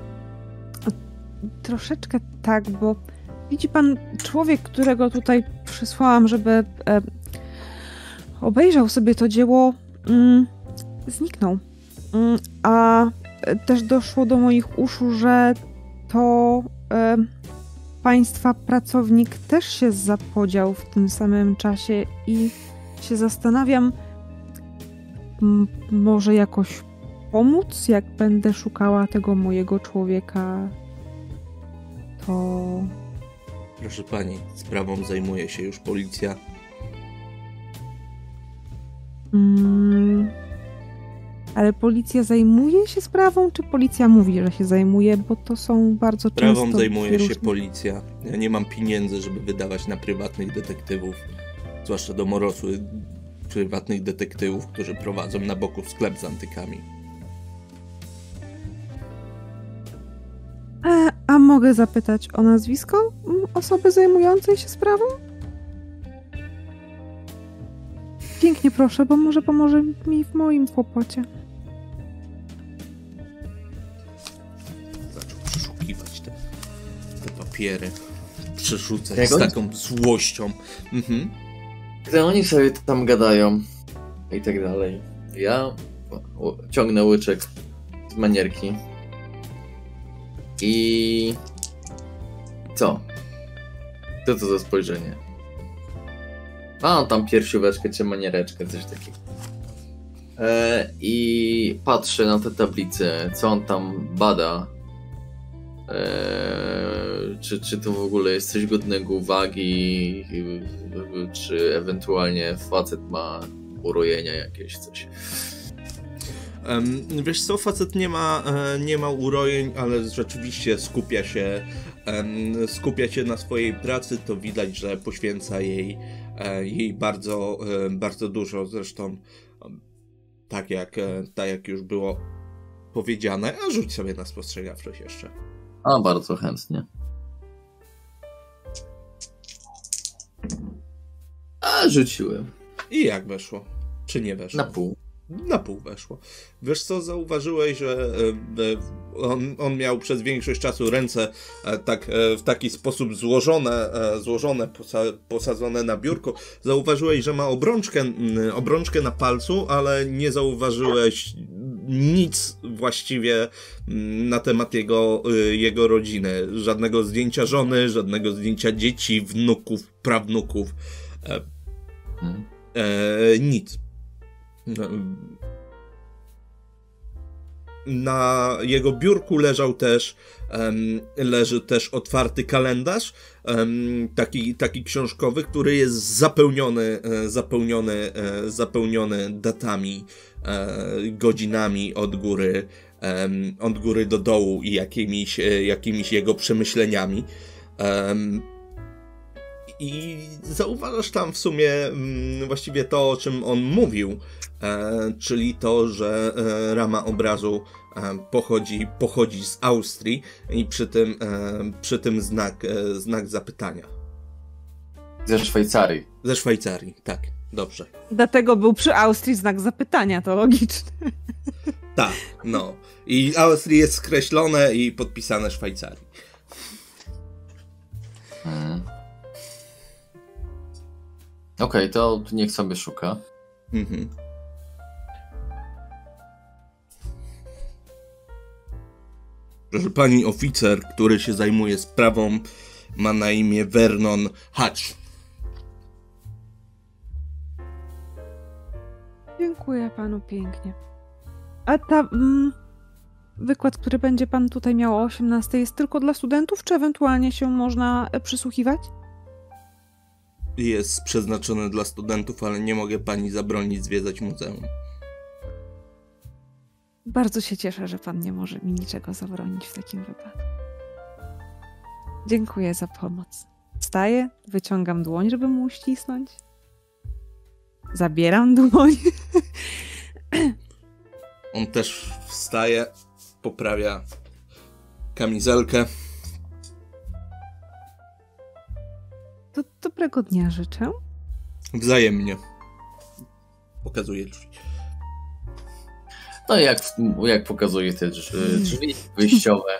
troszeczkę tak, bo widzi pan, człowiek, którego tutaj przysłałam, żeby e, obejrzał sobie to dzieło, mm, zniknął. Mm, a też doszło do moich uszu, że to e, państwa pracownik też się zapodział w tym samym czasie i się zastanawiam, m- może jakoś pomóc, jak będę szukała tego mojego człowieka, to... Proszę pani, sprawą zajmuje się już policja. Mm, ale policja zajmuje się sprawą, czy policja mówi, że się zajmuje? Bo to są bardzo często... Sprawą zajmuje się różne... policja. Ja nie mam pieniędzy, żeby wydawać na prywatnych detektywów. Zwłaszcza domorosłych prywatnych detektywów, którzy prowadzą na boku sklep z antykami. A, a mogę zapytać o nazwisko osoby zajmującej się sprawą? Pięknie proszę, bo może pomoże mi w moim kłopocie. Zaczął przeszukiwać te, te papiery. Przerzucać Jak z oni... taką złością. Mhm. Gdy oni sobie tam gadają i tak dalej, ja ciągnę łyczek z manierki i co? Co to za spojrzenie? A on tam piersióweczkę czy maniereczkę, coś takiego. E, I patrzę na tę tablicę, co on tam bada. E, czy, czy to w ogóle jest coś godnego uwagi, czy ewentualnie facet ma urojenia jakieś, coś. Um, wiesz co, facet nie ma, e, nie ma urojeń, ale rzeczywiście skupia się, um, skupia się na swojej pracy, to widać, że poświęca jej, e, jej bardzo, e, bardzo dużo, zresztą um, tak, jak, e, tak jak już było powiedziane, a rzuć sobie na spostrzegawczość jeszcze. A, bardzo chętnie. A, rzuciłem. I jak weszło? Czy nie weszło? Na pół. Na pół weszło. Wiesz co, zauważyłeś, że on, on miał przez większość czasu ręce tak, w taki sposób złożone, złożone posadzone na biurku. Zauważyłeś, że ma obrączkę, obrączkę na palcu, ale nie zauważyłeś nic właściwie na temat jego, jego rodziny. Żadnego zdjęcia żony, żadnego zdjęcia dzieci, wnuków, prawnuków. Hmm. E, nic. na jego biurku leżał też, um, leży też otwarty kalendarz, um, taki, taki książkowy, który jest zapełniony, zapełniony, zapełniony datami, godzinami od góry, od góry do dołu i jakimiś, jakimiś jego przemyśleniami. I zauważasz tam w sumie właściwie to, o czym on mówił, czyli to, że rama obrazu pochodzi, pochodzi z Austrii i przy tym, przy tym znak, znak zapytania. Ze Szwajcarii. Ze Szwajcarii, tak, dobrze. Dlatego był przy Austrii znak zapytania, to logiczne. Tak, no. I Austrii jest skreślone i podpisane Szwajcarii. Hmm. Okej, okay, to niech sobie szuka. Mhm. Proszę pani, oficer, który się zajmuje sprawą, ma na imię Vernon Hatch. Dziękuję panu pięknie. A ta mm, wykład, który będzie pan tutaj miał o osiemnastej, jest tylko dla studentów, czy ewentualnie się można przysłuchiwać? Jest przeznaczony dla studentów, ale nie mogę pani zabronić zwiedzać muzeum. Bardzo się cieszę, że pan nie może mi niczego zabronić w takim wypadku. Dziękuję za pomoc. Wstaję, wyciągam dłoń, żeby mu uścisnąć. Zabieram dłoń. On też wstaje, poprawia kamizelkę. To dobrego dnia życzę. Wzajemnie. Pokazuje drzwi. No jak, jak pokazuje te drzwi, drzwi wyjściowe,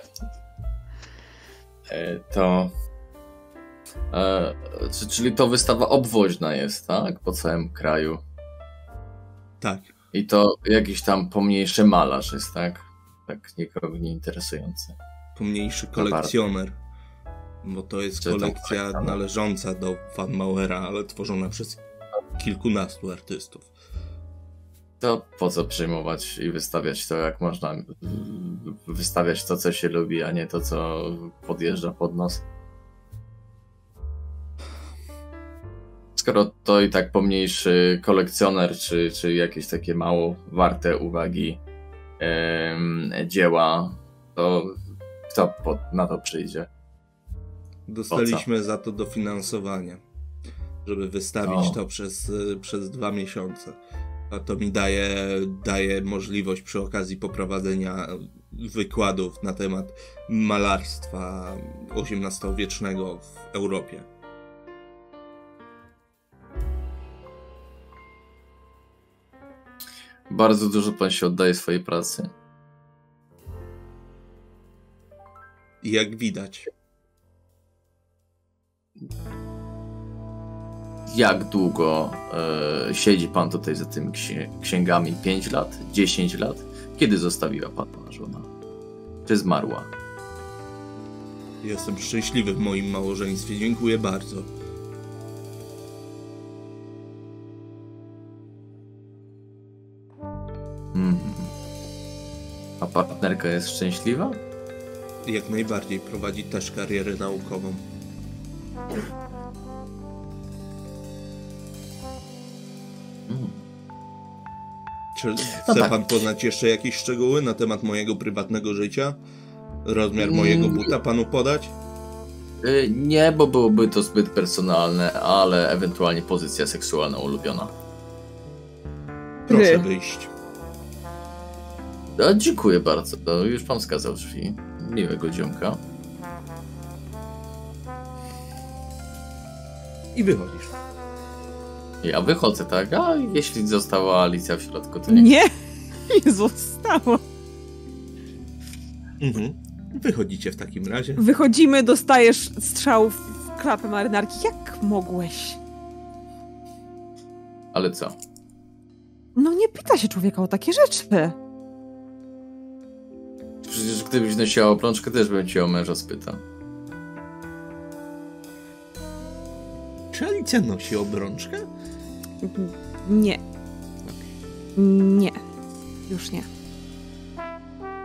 to e, czyli to wystawa obwoźna jest, tak? Po całym kraju. Tak. I to jakiś tam pomniejszy malarz jest, tak? Tak nikogo nie interesujący. Pomniejszy kolekcjoner. Bo to jest kolekcja należąca do Van Mauera, ale tworzona przez kilkunastu artystów. To po co przyjmować i wystawiać to, jak można wystawiać to, co się lubi, a nie to, co podjeżdża pod nos? Skoro to i tak pomniejszy kolekcjoner, czy, czy jakieś takie mało warte uwagi em, dzieła, to kto pod, na to przyjdzie? Dostaliśmy za to dofinansowanie, żeby wystawić o. to przez, przez dwa miesiące. A to mi daje, daje możliwość przy okazji poprowadzenia wykładów na temat malarstwa osiemnastowiecznego w Europie. Bardzo dużo pan się oddaje swojej pracy. Jak widać. Jak długo e, siedzi pan tutaj za tymi księgami? pięć lat? dziesięć lat? Kiedy zostawiła pana żona? Czy zmarła? Jestem szczęśliwy w moim małżeństwie. Dziękuję bardzo. Hmm. A partnerka jest szczęśliwa? Jak najbardziej. Prowadzi też karierę naukową. Hmm. Czy chce no tak. pan poznać jeszcze jakieś szczegóły na temat mojego prywatnego życia? Rozmiar mojego buta panu podać? Yy, nie, bo byłoby to zbyt personalne, ale ewentualnie pozycja seksualna ulubiona. Proszę wyjść. No, dziękuję bardzo. To już pan wskazał drzwi. Miłego dziomka. I wychodzisz. Ja wychodzę, tak? A jeśli została Alicja w środku, to nie. Nie, nie zostało. Mhm. Wychodzicie w takim razie. Wychodzimy, dostajesz strzał w klapę marynarki. Jak mogłeś? Ale co? No nie pyta się człowieka o takie rzeczy. Przecież gdybyś nosiła obrączkę, też bym cię o męża spytał. Czy Alicja nosi obrączkę? Nie. Nie. Już nie.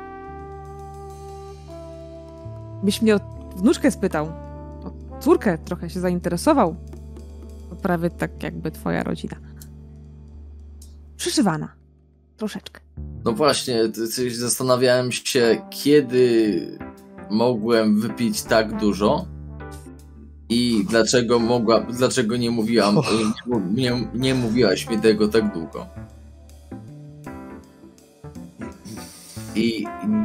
Byś mnie o wnuczkę spytał, o córkę trochę się zainteresował. To prawie tak jakby twoja rodzina. Przyszywana. Troszeczkę. No właśnie, coś zastanawiałem się, kiedy mogłem wypić tak dużo i dlaczego mogła, dlaczego nie mówiłam, nie, nie, nie mówiłaś mi tego tak długo. I...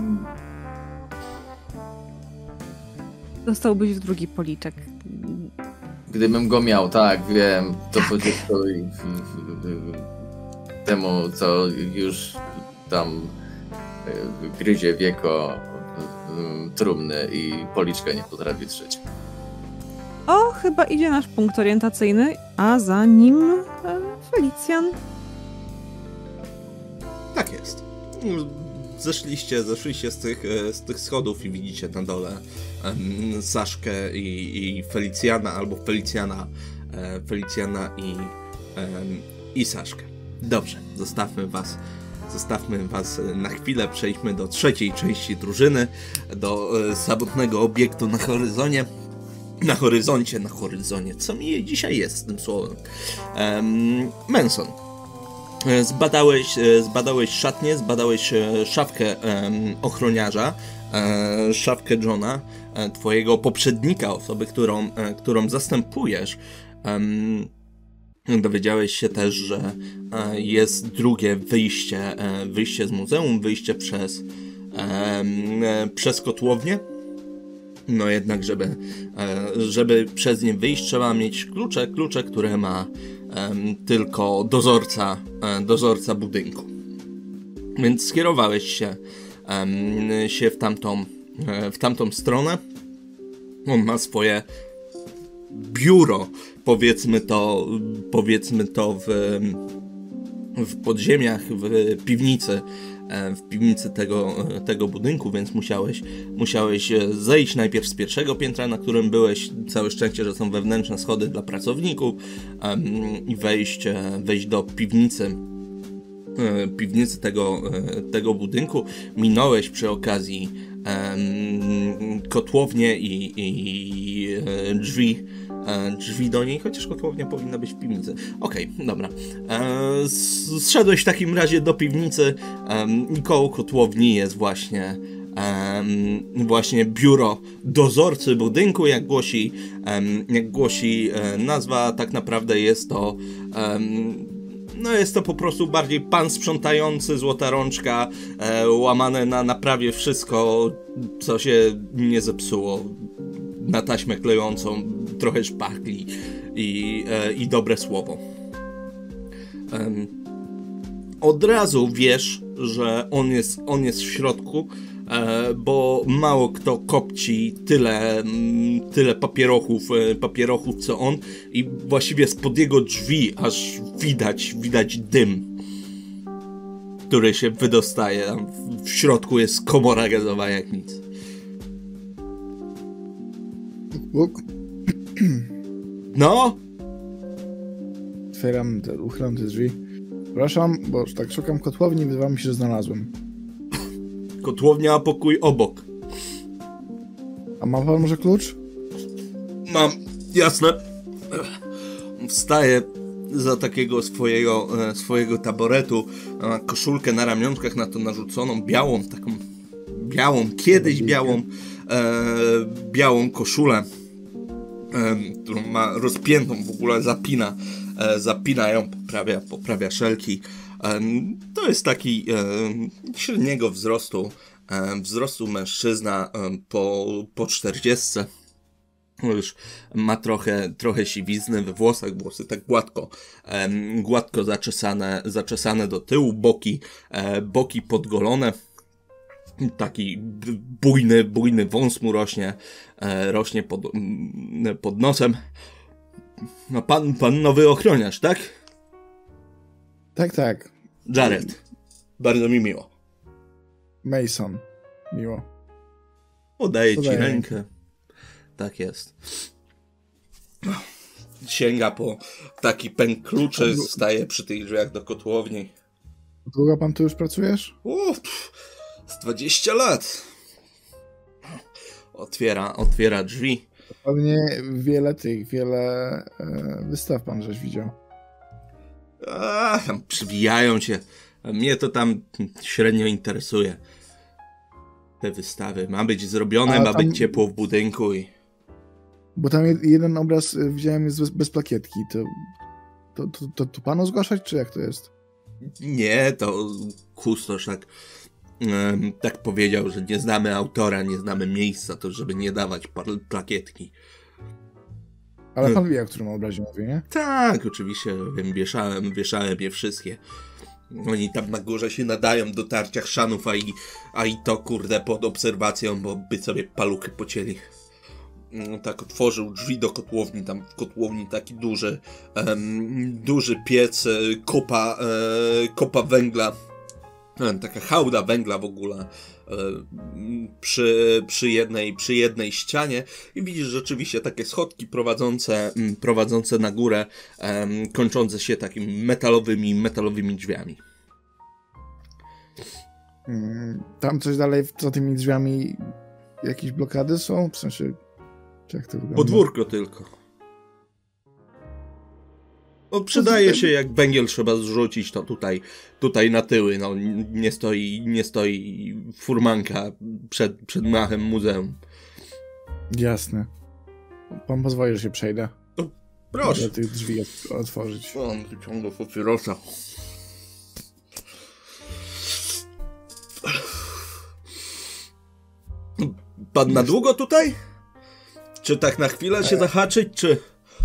Dostałbyś w drugi policzek. Gdybym go miał, tak, wiem, to będzie to i w, w, w, temu, co już tam y, gryzie wieko y, y, trumny i policzka nie potrafi trzeć. O, chyba idzie nasz punkt orientacyjny, a za nim e, Felicjan. Tak jest. Zeszliście, zeszliście z tych, z tych schodów i widzicie na dole um, Saszkę i, i Felicjana, albo Felicjana, e, Felicjana i, um, i Saszkę. Dobrze, zostawmy was, zostawmy was na chwilę, przejdźmy do trzeciej części drużyny, do e, samotnego obiektu na horyzoncie. Na horyzoncie, na horyzoncie, co mi dzisiaj jest z tym słowem. Um, Manson. Zbadałeś, zbadałeś szatnię, zbadałeś szafkę um, ochroniarza, um, szafkę Johna, um, twojego poprzednika, osoby, którą, um, którą zastępujesz. Um, dowiedziałeś się też, że um, jest drugie wyjście, um, wyjście z muzeum, wyjście przez, um, przez kotłownię. No jednak, żeby, żeby przez nie wyjść, trzeba mieć klucze, klucze, które ma um, tylko dozorca, um, dozorca budynku. Więc skierowałeś się, um, się w, tamtą, w tamtą stronę. On ma swoje biuro, powiedzmy to, powiedzmy to w, w podziemiach, w piwnicy. w piwnicy tego, tego budynku, więc musiałeś, musiałeś zejść najpierw z pierwszego piętra, na którym byłeś, całe szczęście, że są wewnętrzne schody dla pracowników, um, i wejść, wejść do piwnicy piwnicy tego, tego budynku. Minąłeś przy okazji um, kotłownię i, i drzwi drzwi do niej, chociaż kotłownia powinna być w piwnicy. Okej, okay, dobra. E, zszedłeś w takim razie do piwnicy um, i koło kotłowni jest właśnie um, właśnie biuro dozorcy budynku, jak głosi, um, jak głosi e, nazwa, tak naprawdę jest to um, no jest to po prostu bardziej pan sprzątający, złota rączka, e, łamane na, na prawie wszystko, co się nie zepsuło, na taśmę klejącą, trochę szpachli i, e, i dobre słowo. Um, od razu wiesz, że on jest, on jest w środku, e, bo mało kto kopci tyle, m, tyle papierochów, e, papierochów co on, i właściwie spod jego drzwi aż widać, widać dym, który się wydostaje. Tam w środku jest komora gazowa jak nic. Bóg. No? Otwieram, te, uchylam te drzwi. Przepraszam, bo tak szukam kotłowni i wydawało mi się, że znalazłem. Kotłownia, a pokój obok. A ma pan może klucz? Mam, jasne. Wstaję za takiego swojego, swojego taboretu, koszulkę na ramionkach na to narzuconą, białą, taką białą, kiedyś białą, e, białą koszulę, e, którą ma rozpiętą, w ogóle zapina, e, zapina ją, poprawia, poprawia szelki. E, to jest taki e, średniego wzrostu, e, wzrostu mężczyzna, e, po, po czterdziestce. Już ma trochę, trochę siwizny we włosach, włosy tak gładko, e, gładko zaczesane, zaczesane do tyłu, boki, e, boki podgolone. Taki bujny, bujny wąs mu rośnie, e, rośnie pod, pod nosem. No pan, pan nowy ochroniarz, tak? Tak, tak. Jared. Bardzo mi miło. Mason. Miło. Podaję ci Podaję. rękę. Tak jest. Sięga po taki pęk kluczy, staje przy tych drzwiach do kotłowni. Długo pan tu już pracujesz? Uff, z dwadzieścia lat. otwiera, otwiera drzwi. Pewnie wiele tych, wiele e, wystaw pan żeś widział. A, tam przywijają się. A mnie to tam średnio interesuje. Te wystawy. Ma być zrobione, A ma tam- być ciepło w budynku i... Bo tam jed- jeden obraz e, widziałem jest bez, bez plakietki. To, to, to, to, to panu zgłaszać, czy jak to jest? Nie, to kustosz tak, em, tak powiedział, że nie znamy autora, nie znamy miejsca, to żeby nie dawać par- plakietki. Ale Hmm. pan wie, o którym obrazie mówię, nie? Tak, oczywiście, wiem, wieszałem, wieszałem je wszystkie. Oni tam na górze się nadają do tarcia chrzanów, a i, a i to, kurde, pod obserwacją, bo by sobie paluchy pocięli. No, tak otworzył drzwi do kotłowni, tam w kotłowni taki duży, em, duży piec, e, kopa, e, kopa węgla, e, taka hałda węgla w ogóle e, przy, przy, jednej, przy jednej ścianie i widzisz rzeczywiście takie schodki prowadzące, m, prowadzące na górę, em, kończące się takimi metalowymi, metalowymi drzwiami. Mm, Tam coś dalej za tymi drzwiami jakieś blokady są? W sensie, czy jak to wygląda? Podwórko tylko. No, przydaje się, jak węgiel trzeba zrzucić, to tutaj, tutaj na tyły, no, nie stoi, nie stoi furmanka przed, przed machem muzeum. Jasne. Pan pozwoli, że się przejdę. Proszę. Mogę tych drzwi ot- otworzyć. On wyciąga papierosa. Pan na długo tutaj? Czy tak na chwilę się zahaczyć, czy...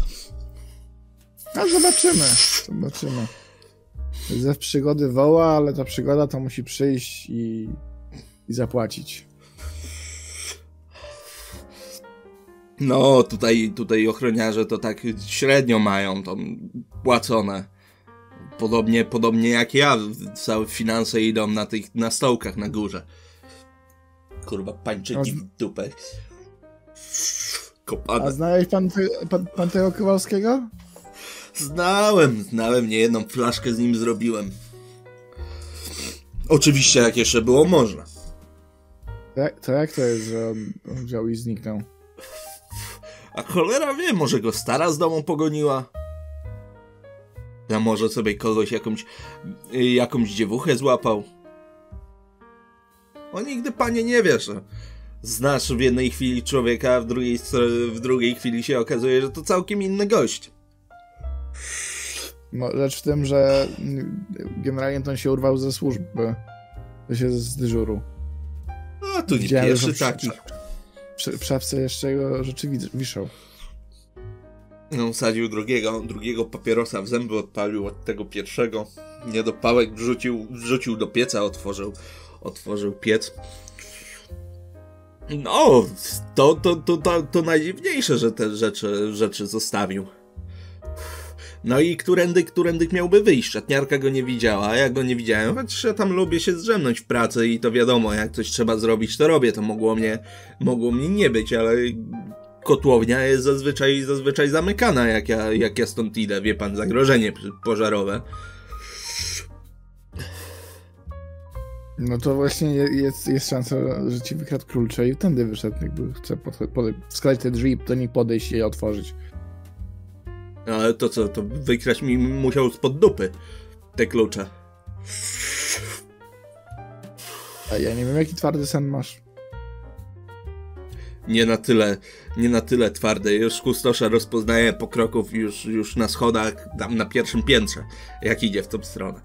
A zobaczymy. Zobaczymy. Zew przygody woła, ale ta przygoda to musi przyjść i, i zapłacić. No, tutaj, tutaj ochroniarze to tak średnio mają to płacone. Podobnie, podobnie jak ja, całe finanse idą na tych, na stołkach na górze. Kurwa, pańczyki w dupę. A Kopane. znałeś pan, te, pan, pan tego Kowalskiego? Znałem, znałem, niejedną flaszkę z nim zrobiłem. Oczywiście, jak jeszcze było można. To, to jak to jest, że on, on wziął i zniknął? A cholera wie, może go stara z domu pogoniła? A może sobie kogoś, jakąś, y, jakąś dziewuchę złapał? O nigdy, panie, nie wiesz. No. Znasz w jednej chwili człowieka, a w drugiej, stro- w drugiej chwili się okazuje, że to całkiem inny gość. No, rzecz w tym, że mm, generalnie to on się urwał ze służby. To się z dyżuru. A tu nie Widziałem, pierwszy że w- taki. Przy, w szafce jeszcze jego rzeczy wid- wiszą. No, wsadził drugiego, drugiego papierosa w zęby, odpalił od tego pierwszego. Niedopałek wrzucił, wrzucił do pieca, otworzył, otworzył piec. No, to, to, to, to, to najdziwniejsze, że te rzeczy, rzeczy zostawił. No i którędy, którędy miałby wyjść? Szatniarka go nie widziała, a ja go nie widziałem, chociaż ja tam lubię się zdrzemnąć w pracy i to wiadomo, jak coś trzeba zrobić, to robię. To mogło mnie, mogło mnie nie być, ale kotłownia jest zazwyczaj, zazwyczaj zamykana, jak ja, jak ja stąd idę, wie pan, zagrożenie pożarowe. No to właśnie je- jest, jest szansa, że ci wykradł klucze i tędy wyszedł, jakby chce pod, pod, wskazać te drzwi, do nich podejść i je otworzyć. Ale to co, to wykraść mi musiał spod dupy te klucze. A ja nie wiem, jaki twardy sen masz. Nie na tyle, nie na tyle twarde. Już kustosza rozpoznaje po kroków już, już na schodach, tam na pierwszym piętrze, jak idzie w tą stronę.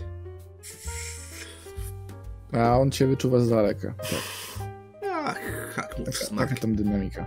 A on cię wyczuwa z daleka. Tak, Ach, hak mu w taka, smak. taka tam dynamika.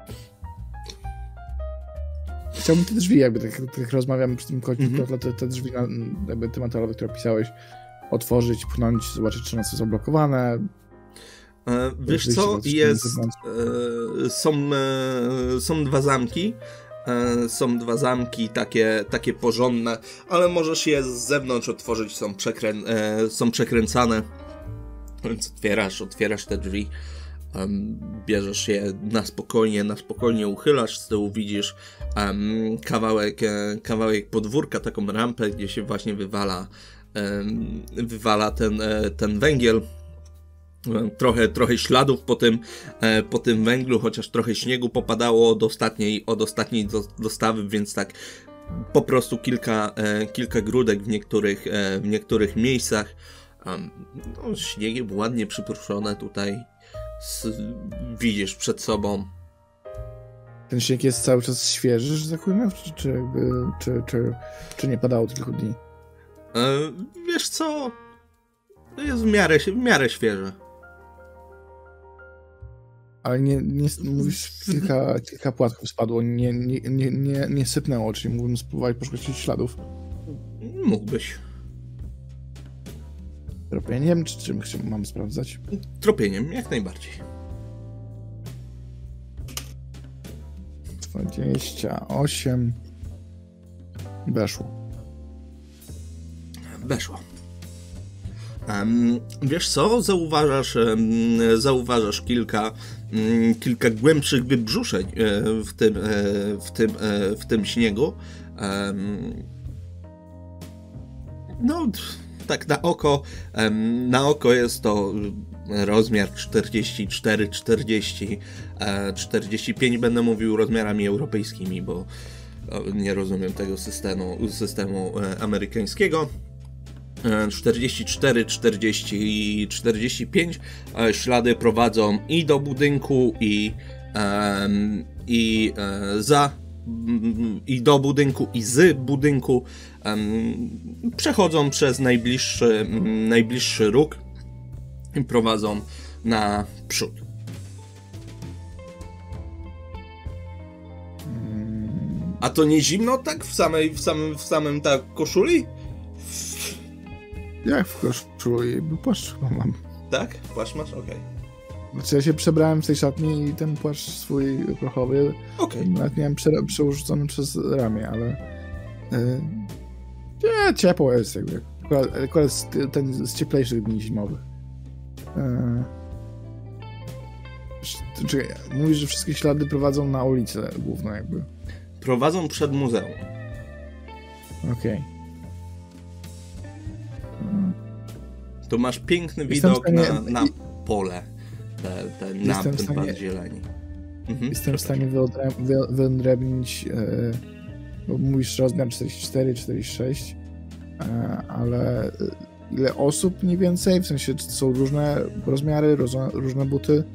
Chciałbym te drzwi, jakby tak, tak rozmawiamy przy tym końcu, Mhm. te, te drzwi na, jakby te metalowe, które pisałeś, otworzyć, pchnąć, zobaczyć, czy one są zablokowane. E, wiesz Wyjście co, na jest, zewnątrz. e, są, e, są dwa zamki, e, są dwa zamki takie, takie porządne, ale możesz je z zewnątrz otworzyć, są, przekrę, e, są przekręcane, więc otwierasz, otwierasz te drzwi, um, bierzesz je na spokojnie, na spokojnie uchylasz, z tyłu widzisz um, kawałek, e, kawałek podwórka, taką rampę, gdzie się właśnie wywala, e, wywala ten, e, ten węgiel. Trochę, trochę śladów po tym, po tym węglu, chociaż trochę śniegu popadało od ostatniej, od ostatniej dostawy, więc tak po prostu kilka, kilka grudek w niektórych, w niektórych miejscach. No, śniegiem ładnie przypruszone tutaj. Widzisz przed sobą. Ten śnieg jest cały czas świeży, że tak powiem, czy, czy, jakby, czy, czy, czy nie padało kilku dni? E, wiesz co? To jest w miarę, w miarę świeże. Ale nie, nie mówisz, kilka, kilka płatków spadło, nie, nie, nie, nie, nie sypnęło, czyli mógłbym spróbować poszukać śladów. Mógłbyś. Tropieniem, czy czym mam sprawdzać? Tropieniem, jak najbardziej. dwadzieścia osiem. Weszło. Weszło. Um, wiesz co? Zauważasz, um, zauważasz kilka, um, kilka głębszych wybrzuszeń w tym, w tym, w tym śniegu. Um, no, tak na oko, um, na oko jest to rozmiar czterdzieści cztery, czterdzieści, czterdzieści pięć. Będę mówił rozmiarami europejskimi, bo nie rozumiem tego systemu, systemu amerykańskiego. czterdzieści cztery, czterdzieści i czterdzieści pięć. Ślady prowadzą i do budynku, i, um, i e, za, i do budynku, i z budynku. Um, przechodzą przez najbliższy, najbliższy róg i prowadzą na przód. A to nie zimno tak w samej, w samym, w samym tak koszuli? Jak w koszuli? Płaszcz mam. Tak? Płaszcz masz? Okej. Okay. Znaczy ja się przebrałem w tej szatni i ten płaszcz swój prochowy. Okej. Okay. Nawet miałem prze, przeurzucony przez ramię, ale... Yy, nie, ciepło jest jakby. Akurat ten z cieplejszych dni zimowych. Yy, czekaj, mówisz, że wszystkie ślady prowadzą na ulicę główną jakby. Prowadzą przed muzeum. Okej. Okay. To masz piękny Jestem widok stanie... na, na pole, te, te napęd stanie... zieleni. Mhm. Jestem w stanie wyodrębnić, yy, bo mówisz rozmiar czterdzieści cztery, czterdzieści sześć, yy, ale ile osób mniej więcej? W sensie, czy to są różne rozmiary, roz, różne buty?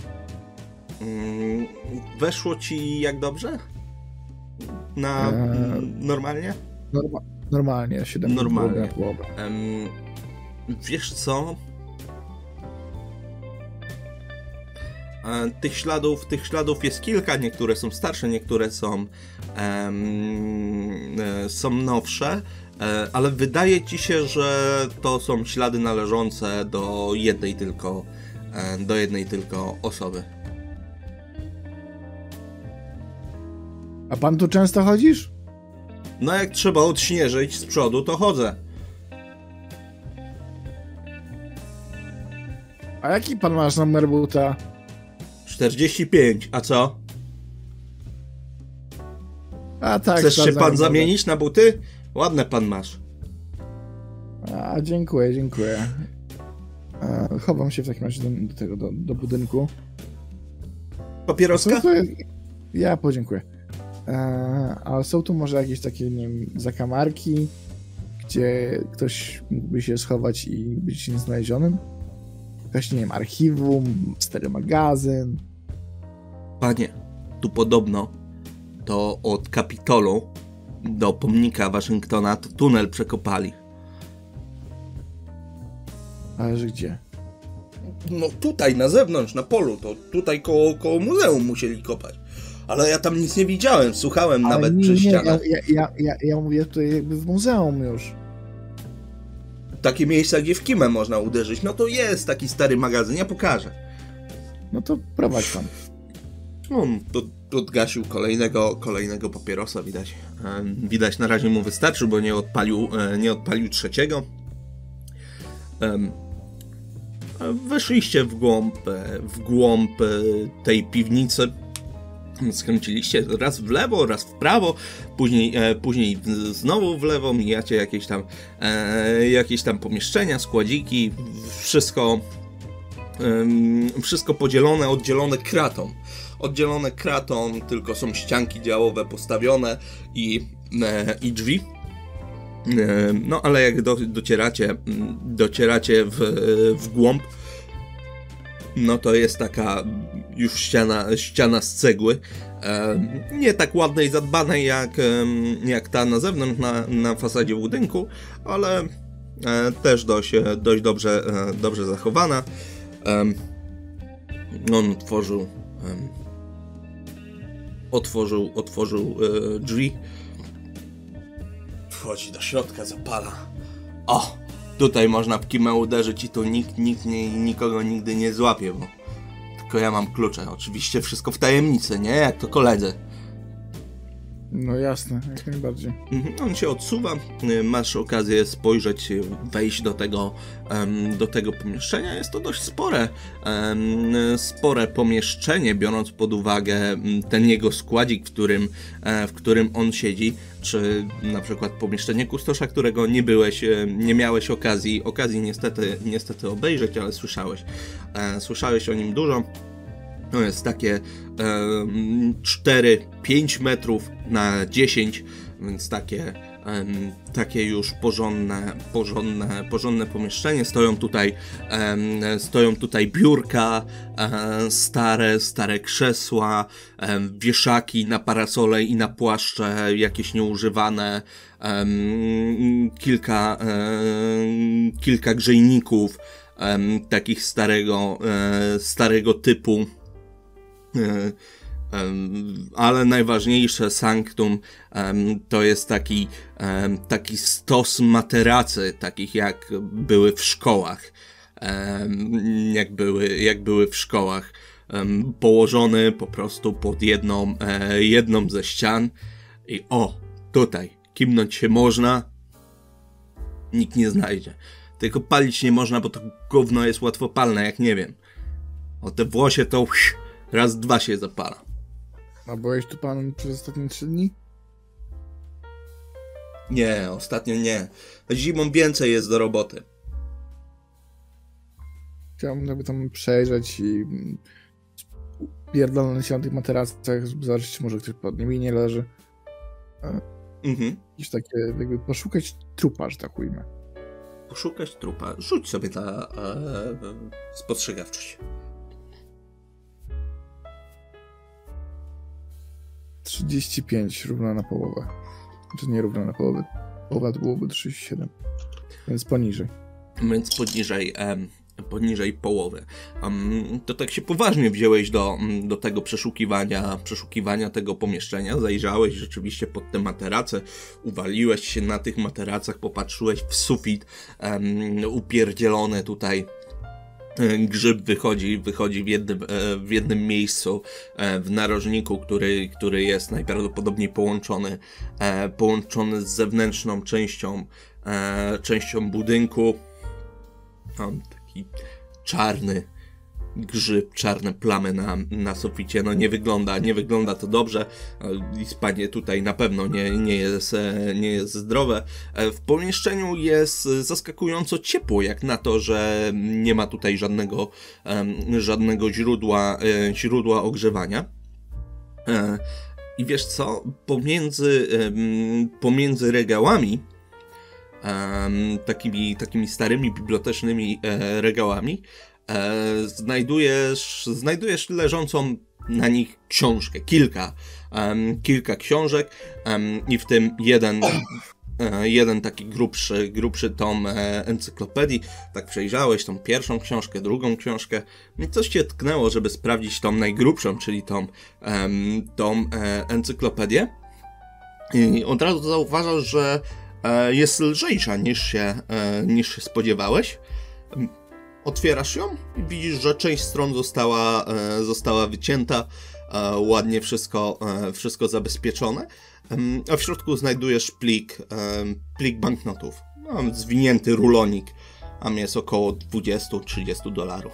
Yy, weszło ci jak dobrze? Na yy, normalnie? Norma normalnie, siedem Normalnie. Um, wiesz co? Tych śladów, tych śladów jest kilka, niektóre są starsze, niektóre są, um, są nowsze, ale wydaje ci się, że to są ślady należące do jednej tylko, do jednej tylko osoby. A pan tu często chodzisz? No jak trzeba odśnieżyć z przodu, to chodzę. A jaki pan masz numer buta? czterdzieści pięć, a co? A tak. Chcesz się pan zamienić na buty? Ładne pan masz. A, dziękuję, dziękuję. A, chowam się w takim razie do, do tego, do, do budynku. Papieroska? Ja podziękuję. A, a są tu może jakieś takie, nie wiem, zakamarki, gdzie ktoś mógłby się schować i być nieznalezionym? Jakaś, nie wiem, archiwum, stary magazyn. Panie, tu podobno to od Kapitolu do pomnika Waszyngtona to tunel przekopali. Ależ gdzie? No tutaj, na zewnątrz, na polu, to tutaj koło, koło muzeum musieli kopać. Ale ja tam nic nie widziałem, słuchałem Ale nawet nie, przez ścianę. Ja, ja, ja, ja mówię tutaj jakby w muzeum już. Takie miejsca, gdzie w kimę można uderzyć, no to jest taki stary magazyn, ja pokażę. No to prowadź pan. No, to odgasił kolejnego, kolejnego papierosa, widać. Widać, na razie mu wystarczy, bo nie odpalił, nie odpalił trzeciego. Weszliście w głąb, w głąb tej piwnicy. Skręciliście raz w lewo, raz w prawo, później, e, później znowu w lewo, mijacie jakieś tam, e, jakieś tam pomieszczenia, składziki, wszystko, Wszystko podzielone, oddzielone kratą. Oddzielone kratą, tylko są ścianki działowe postawione i, i drzwi. No ale jak do, docieracie, docieracie w, w głąb, no to jest taka już ściana, ściana z cegły. Nie tak ładnej, zadbanej jak, jak ta na zewnątrz, na, na fasadzie budynku, ale też dość, dość dobrze, dobrze zachowana. On otworzył otworzył, otworzył drzwi. Wchodzi do środka, zapala. O! Tutaj można w kimę uderzyć i tu nikt, nikt nie, nikogo nigdy nie złapie, bo tylko ja mam klucze. Oczywiście wszystko w tajemnicy, nie? Jak to koledzy. No jasne, jak najbardziej. On się odsuwa, masz okazję spojrzeć, wejść do tego, do tego pomieszczenia. Jest to dość spore, spore pomieszczenie, biorąc pod uwagę ten jego składzik, w którym, w którym on siedzi, czy na przykład pomieszczenie kustosza, którego nie byłeś, nie miałeś okazji, okazji niestety, niestety obejrzeć, ale słyszałeś. Słyszałeś o nim dużo. To jest takie cztery pięć metrów na dziesięć, więc takie, um, takie już porządne, porządne, porządne pomieszczenie. Stoją tutaj, um, stoją tutaj biurka, um, stare, stare krzesła, um, wieszaki na parasole i na płaszcze, jakieś nieużywane, um, kilka, um, kilka grzejników, um, takich starego, um, starego typu. Ale najważniejsze sanktum to jest taki, taki stos materacy, takich jak były w szkołach, jak były, jak były w szkołach, położony po prostu pod jedną, jedną ze ścian i o, tutaj kimnąć się można, nikt nie znajdzie, tylko palić nie można, bo to gówno jest łatwopalne, jak nie wiem, o te włosie to raz, dwa się zapala. A byłeś tu pan przez ostatnie trzy dni? Nie, ostatnio nie. Zimą więcej jest do roboty. Chciałbym jakby tam przejrzeć i pierdolnąć się na tych materacach, żeby zobaczyć, czy może ktoś pod nimi nie leży. Mhm. Jakieś takie, jakby poszukać trupa, że tak ujmę. Poszukać trupa. Rzuć sobie na e, spostrzegawczość. trzydzieści pięć, równa na połowę. Znaczy nie równa na połowę. Połowa to byłoby trzydzieści siedem. Więc poniżej. Więc poniżej, em, poniżej połowy. Um, to tak się poważnie wziąłeś do, do tego przeszukiwania, przeszukiwania tego pomieszczenia. Zajrzałeś rzeczywiście pod te materace, uwaliłeś się na tych materacach, popatrzyłeś w sufit, um, upierdzielone tutaj. Grzyb wychodzi, wychodzi w jednym, w jednym miejscu, w narożniku, który, który jest najprawdopodobniej połączony, połączony z zewnętrzną częścią, częścią budynku. Tam taki czarny grzyb, czarne plamy na, na suficie. No nie wygląda, nie wygląda to dobrze. I spanie tutaj na pewno nie, nie, jest, nie jest zdrowe. W pomieszczeniu jest zaskakująco ciepło, jak na to, że nie ma tutaj żadnego, żadnego źródła, źródła ogrzewania. I wiesz co? Pomiędzy, pomiędzy regałami, takimi, takimi starymi bibliotecznymi regałami, E, znajdujesz, znajdujesz leżącą na nich książkę, kilka, um, kilka książek um, i w tym jeden, e, jeden taki grubszy, grubszy tom e, encyklopedii. Tak przejrzałeś tą pierwszą książkę, drugą książkę i coś cię tknęło, żeby sprawdzić tą najgrubszą, czyli tą, um, tą e, encyklopedię. I od razu zauważasz, że e, jest lżejsza niż się, e, niż się spodziewałeś. Otwierasz ją i widzisz, że część stron została, e, została wycięta, e, ładnie wszystko, e, wszystko zabezpieczone, e, a w środku znajdujesz plik, e, plik banknotów. No, zwinięty rulonik, a jest około dwadzieścia do trzydziestu dolarów.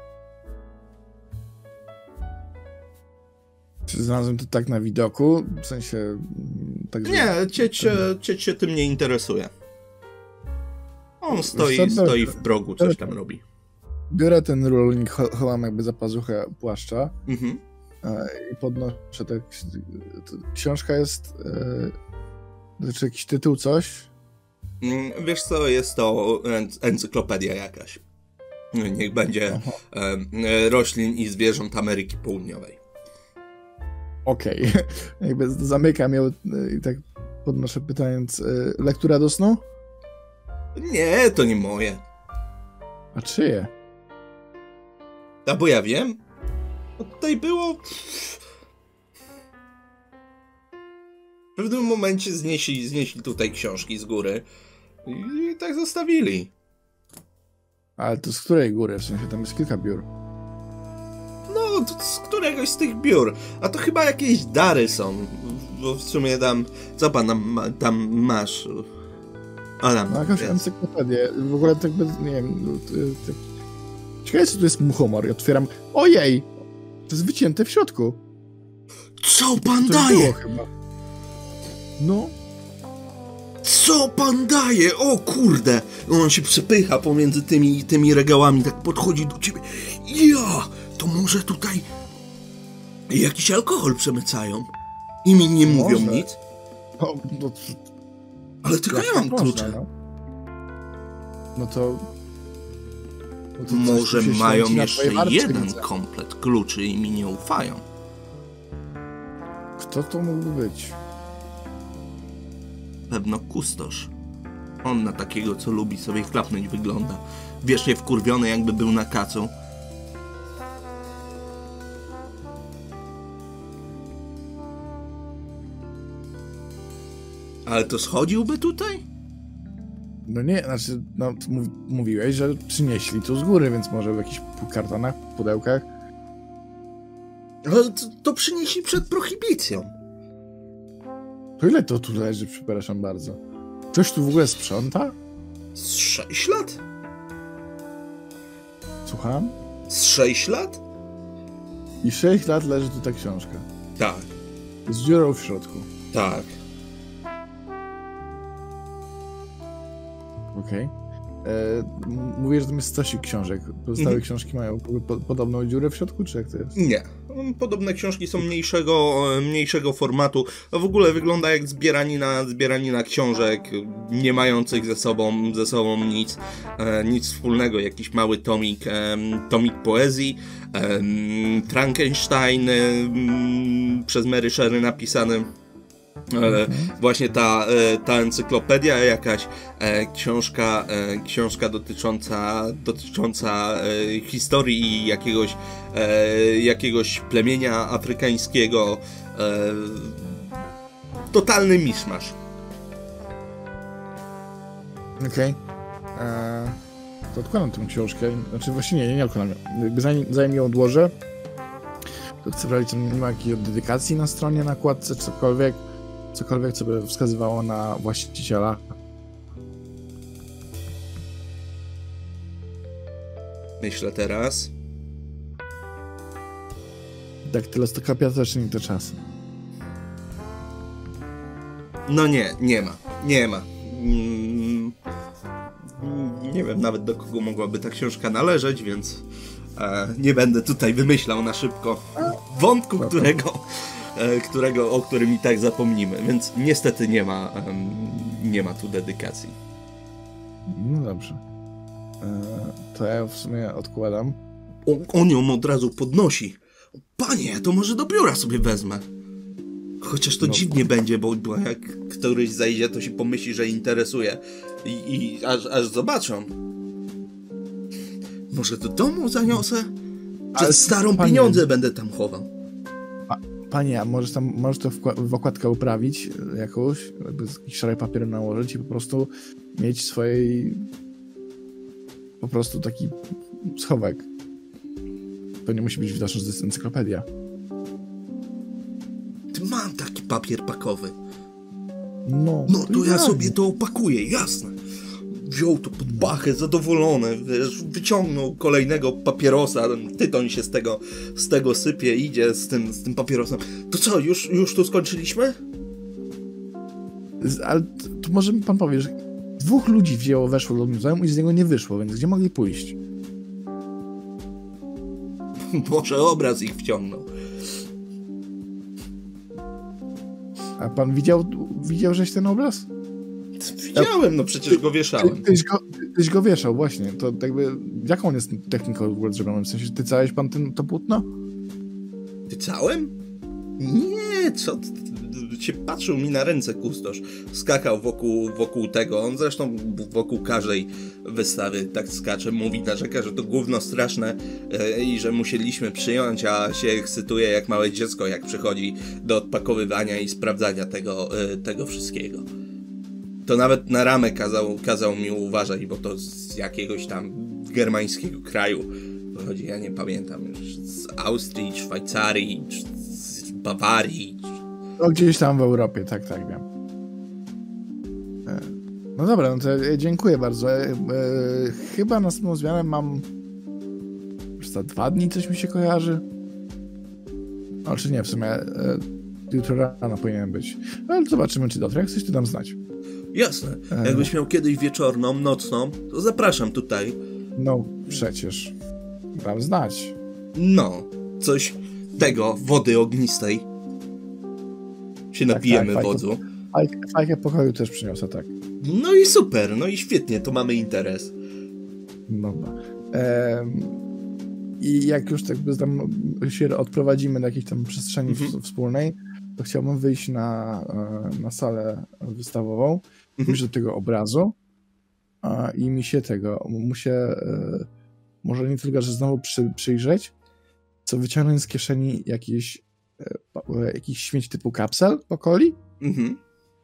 Czy znalazłem to tak na widoku? W sensie... Tak, że... Nie, cieć, cieć się tym nie interesuje. On stoi, stoi w progu, coś tam robi. biorę ten rolnik, chowam jakby za pazuchę płaszcza Mhm. e, i podnoszę te... Książka jest... E, znaczy jakiś tytuł, coś? Mm, Wiesz co, jest to enc- encyklopedia jakaś. Niech będzie e, e, roślin i zwierząt Ameryki Południowej. Okej. Okay. Jakby zamykam ją i tak podnoszę pytając, e, lektura do snu? Nie, to nie moje. A czyje? A bo ja wiem. No tutaj było... W pewnym momencie znieśli, znieśli tutaj książki z góry i tak zostawili. Ale to z której góry? W sensie tam jest kilka biur. No, to z któregoś z tych biur. A to chyba jakieś dary są. Bo w sumie tam... Co pan tam, tam masz? Adam. No jakąś jest. encyklopedię. W ogóle tak bez... Nie wiem... Tak... Ciekawe, co tu jest muchomor. I otwieram... Ojej! To jest wycięte w środku. Co pan To daje? było chyba. No. Co pan daje? O kurde! On się przepycha pomiędzy tymi, tymi regałami, tak podchodzi do ciebie. Ja! To może tutaj jakiś alkohol przemycają? I mi nie mówią Może. nic? O, no, Ale tylko ja mam można, klucze. No. no to... No to coś Może tu się mają święci na jeszcze twojej warcie, jeden widzę. komplet kluczy i mi nie ufają. Kto to mógłby być? Pewno kustosz. On na takiego, co lubi sobie chlapnąć, wygląda. Wiecznie wkurwiony, jakby był na kacu. Ale to schodziłby tutaj? No nie, znaczy, no mów, mówiłeś, że przynieśli tu z góry, więc może w jakichś kartonach, pudełkach. Ale to, to przynieśli przed prohibicją. To ile to tu leży, przepraszam bardzo? Ktoś tu w ogóle sprząta? Z sześć lat? Słucham? Z sześć lat? I sześć lat leży tu ta książka. Tak, Z dziurą w środku. tak. Okej. E, m- Mówię, że tam jest stosik książek. Pozostałe Mhm. książki mają po, podobną dziurę w środku, czy jak to jest? Nie. Podobne książki są mniejszego, mniejszego formatu. A w ogóle wygląda jak zbieranina, zbieranina książek, nie mających ze sobą, ze sobą nic, e, nic wspólnego. Jakiś mały tomik, e, tomik poezji, e, Frankenstein e, przez Mary Shelley napisany. E, właśnie ta, e, ta encyklopedia jakaś, e, książka, e, książka dotycząca, dotycząca e, historii jakiegoś, e, jakiegoś plemienia afrykańskiego. E, totalny miszmasz. Okej. E, To odkładam tę książkę. Znaczy właśnie nie, nie, nie odkładam. Jakby zanim, zanim ją odłożę, to chcę sprawdzić, czy nie ma jakiejś dedykacji na stronie, nakładce, czy cokolwiek. Cokolwiek, co by wskazywało na właściciela. Myślę teraz. Daktylostokopia to jeszcze nie te czasy. No nie, nie ma. Nie ma. Mm, nie wiem nawet, do kogo mogłaby ta książka należeć, więc e, nie będę tutaj wymyślał na szybko wątku, którego, e, którego, o którym i tak zapomnimy, więc niestety nie ma, em, nie ma tu dedykacji. No dobrze. E, to ja w sumie odkładam. On, on ją od razu podnosi. Panie, to może do biura sobie wezmę. Chociaż to No. dziwnie będzie, bo, bo jak któryś zajdzie, to się pomyśli, że interesuje. I, i aż, aż zobaczą. Może do domu zaniosę? Ale Przed starą panie- pieniądze będę tam chował. Panie, a możesz tam, możesz to wkła- w okładkę uprawić e, jakąś, jakby jakiś szary papier nałożyć i po prostu mieć swojej po prostu taki schowek. To nie musi być widoczne, że to jest encyklopedia. Ty, mam taki papier pakowy. No, No to ja idealnie. sobie to opakuję, jasne. Wziął to pod pachę, zadowolony, wiesz, wyciągnął kolejnego papierosa, ten tytoń się z tego, z tego sypie, idzie z tym, z tym papierosem. To co, już, już tu skończyliśmy? Z- Ale t- to może mi pan powie, że dwóch ludzi wzięło, weszło do muzeum i z niego nie wyszło, więc gdzie mogli pójść? Może obraz ich wciągnął. A pan widział, widział żeś ten obraz? Widziałem, no przecież go wieszałem. Ty, tyś, go, tyś go wieszał, właśnie. To jakby, jaką jest techniką w ogóle zrobioną? W sensie, ty całeś pan ten, to płótno? Ty całem? Nie, co ty, ty, się patrzył mi na ręce kustosz. Skakał wokół, wokół tego. On zresztą wokół każdej wystawy tak skacze. Mówi, narzeka, że to gówno straszne yy, i że musieliśmy przyjąć, a się ekscytuje jak małe dziecko, jak przychodzi do odpakowywania i sprawdzania tego, yy, tego wszystkiego. To nawet na ramę kazał, kazał mi uważać, bo to z jakiegoś tam germańskiego kraju pochodzi, ja nie pamiętam już, z Austrii, Szwajcarii, z Bawarii. No gdzieś tam w Europie, tak, tak, wiem. No dobra, no to dziękuję bardzo. Chyba następną zmianę mam już za dwa dni, coś mi się kojarzy. No czy nie, w sumie jutro rano powinien być. No ale zobaczymy, czy dotrę. Jak coś, to dam znać. Jasne. Jakbyś miał kiedyś wieczorną, nocną, to zapraszam tutaj. No, przecież. Dam znać. No, coś tego, wody ognistej. Się napijemy tak, tak, wodzu. Fajkę, fajkę pokoju też przyniosę, tak. No i super, no i świetnie, to mamy interes. Dobra. Ehm, I jak już tak tam się odprowadzimy do jakiejś tam przestrzeni mhm. wspólnej, to chciałbym wyjść na, na salę wystawową, mhm. do tego obrazu a, i mi się tego, muszę e, może nie tylko, że znowu przy, przyjrzeć, co wyciągnąć z kieszeni jakiś, e, jakiś śmieć typu kapsel po coli mhm.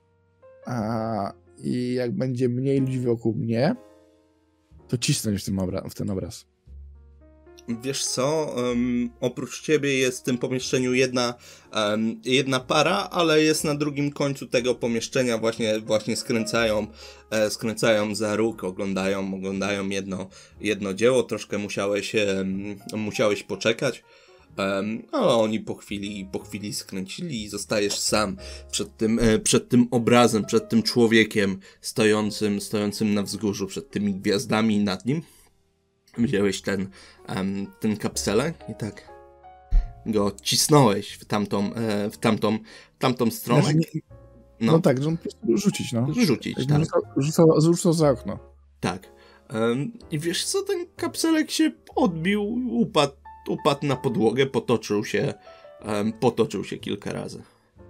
a, i jak będzie mniej ludzi wokół mnie, to cisnąć w, tym obra- w ten obraz. Wiesz co, um, oprócz ciebie jest w tym pomieszczeniu jedna, um, jedna para, ale jest na drugim końcu tego pomieszczenia, właśnie, właśnie skręcają, e, skręcają za róg, oglądają, oglądają jedno, jedno dzieło, troszkę musiałeś, e, musiałeś poczekać, um, ale oni po chwili, po chwili skręcili i zostajesz sam przed tym, e, przed tym obrazem, przed tym człowiekiem stojącym, stojącym na wzgórzu, przed tymi gwiazdami nad nim. Wziąłeś ten, um, ten kapselek i tak go cisnąłeś w tamtą, e, w tamtą, tamtą stronę. Znaczy, nie, no. no tak, że po prostu rzucić, no. Rzucić, tak. tak. Rzucał, rzucał za okno. Tak. Um, I wiesz co, ten kapselek się odbił, upadł, upadł na podłogę, potoczył się, um, potoczył się kilka razy.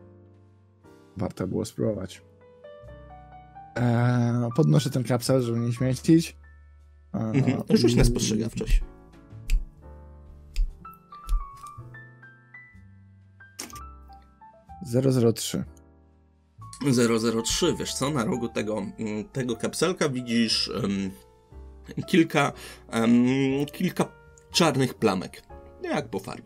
Warto było spróbować. Eee, podnoszę ten kapsel, żeby nie śmieścić. Mhm. Rzuć na spostrzegawczość. zero zero trzy. zero zero trzy, wiesz co, na rogu tego, tego kapselka widzisz um, kilka, um, kilka czarnych plamek, jak po farbie.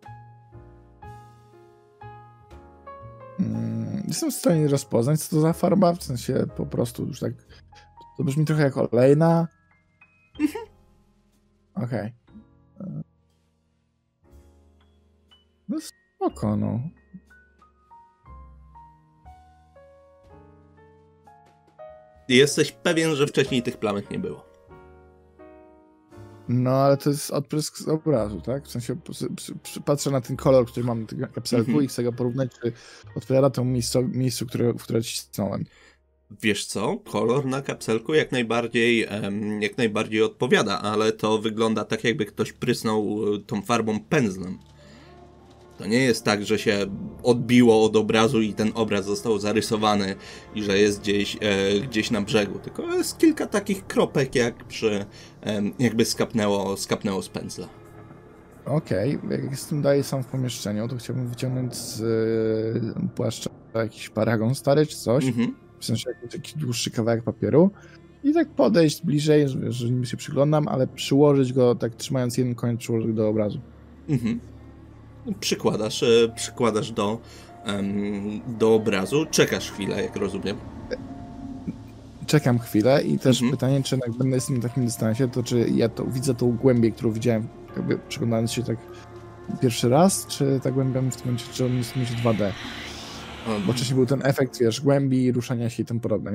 Hmm, jestem w stanie rozpoznać, co to za farba, w sensie po prostu już tak, to brzmi trochę jak olejna. Mhm. Okej. Okay. No spoko, no. Jesteś pewien, że wcześniej tych plamek nie było? No, ale to jest odprysk z obrazu, tak? W sensie patrzę na ten kolor, który mam na tym kapselku mm-hmm. i chcę go porównać, czy odpowiada temu miejscu, miejscu które, w które cisnąłem. Wiesz co, kolor na kapselku jak najbardziej, um, jak najbardziej odpowiada, ale to wygląda tak, jakby ktoś prysnął tą farbą pędzlem. To nie jest tak, że się odbiło od obrazu i ten obraz został zarysowany i że jest gdzieś, e, gdzieś na brzegu, tylko jest kilka takich kropek, jak przy, e, jakby skapnęło, skapnęło z pędzla. Okej, okay. Jak jestem dalej sam w pomieszczeniu, to chciałbym wyciągnąć z y, płaszcza jakiś paragon stary czy coś. Mhm. W sensie jakiś, jakiś dłuższy kawałek papieru i tak podejść bliżej, że, że nim się przyglądam, ale przyłożyć go, tak trzymając jeden koniec, przyłożyć do obrazu. Mhm. Przykładasz, przykładasz do, um, do obrazu, czekasz chwilę, jak rozumiem. Czekam chwilę i też mhm. pytanie, czy jak będę jestem na takim dystansie, to czy ja to widzę tą głębię, którą widziałem, jakby przyglądając się tak pierwszy raz, czy ta głębia w tym momencie, czy on jest w dwa D? Um. Bo wcześniej był ten efekt, wiesz, głębi, ruszania się i tym podobne, nie?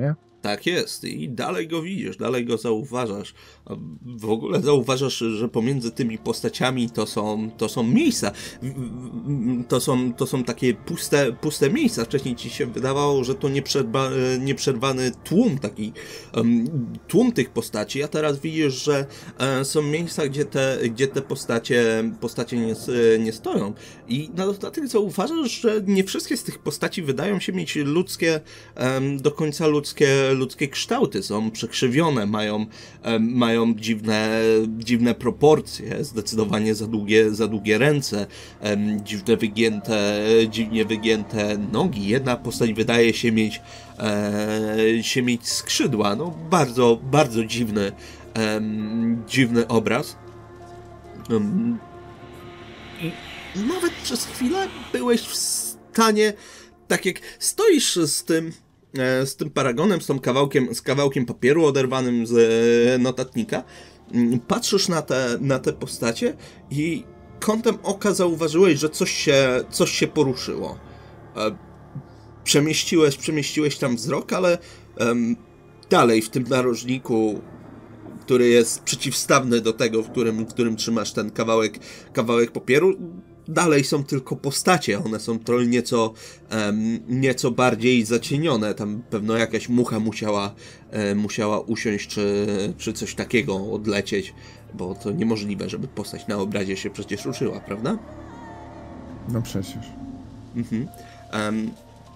Tak jest i dalej go widzisz, dalej go zauważasz. W ogóle zauważasz, że pomiędzy tymi postaciami to są, to są miejsca. To są, to są takie puste, puste miejsca. Wcześniej ci się wydawało, że to nieprzerwa, nieprzerwany tłum, taki um, tłum tych postaci, a teraz widzisz, że e, są miejsca, gdzie te, gdzie te postacie, postacie nie, nie stoją. I na dodatek zauważasz, że nie wszystkie z tych postaci wydają się mieć ludzkie, um, do końca ludzkie, ludzkie kształty. Są przekrzywione, mają, um, mają dziwne, dziwne proporcje, zdecydowanie za długie, za długie ręce, um, dziwne wygięte, dziwnie wygięte nogi. Jedna postać wydaje się mieć, e, się mieć skrzydła. No, bardzo, bardzo dziwny, um, dziwny obraz. Um, I nawet przez chwilę byłeś w stanie, tak jak stoisz z tym, z tym paragonem, z, tą kawałkiem, z kawałkiem papieru oderwanym z notatnika, patrzysz na te, na te postacie i kątem oka zauważyłeś, że coś się, coś się poruszyło. Przemieściłeś, przemieściłeś tam wzrok, ale um, dalej w tym narożniku, który jest przeciwstawny do tego, w którym, w którym trzymasz ten kawałek, kawałek papieru, dalej są tylko postacie, one są trochę nieco, um, nieco bardziej zacienione, tam pewno jakaś mucha musiała, e, musiała usiąść, czy, czy coś takiego odlecieć, bo to niemożliwe, żeby postać na obrazie się przecież ruszyła, prawda? No przecież. Mhm. Um,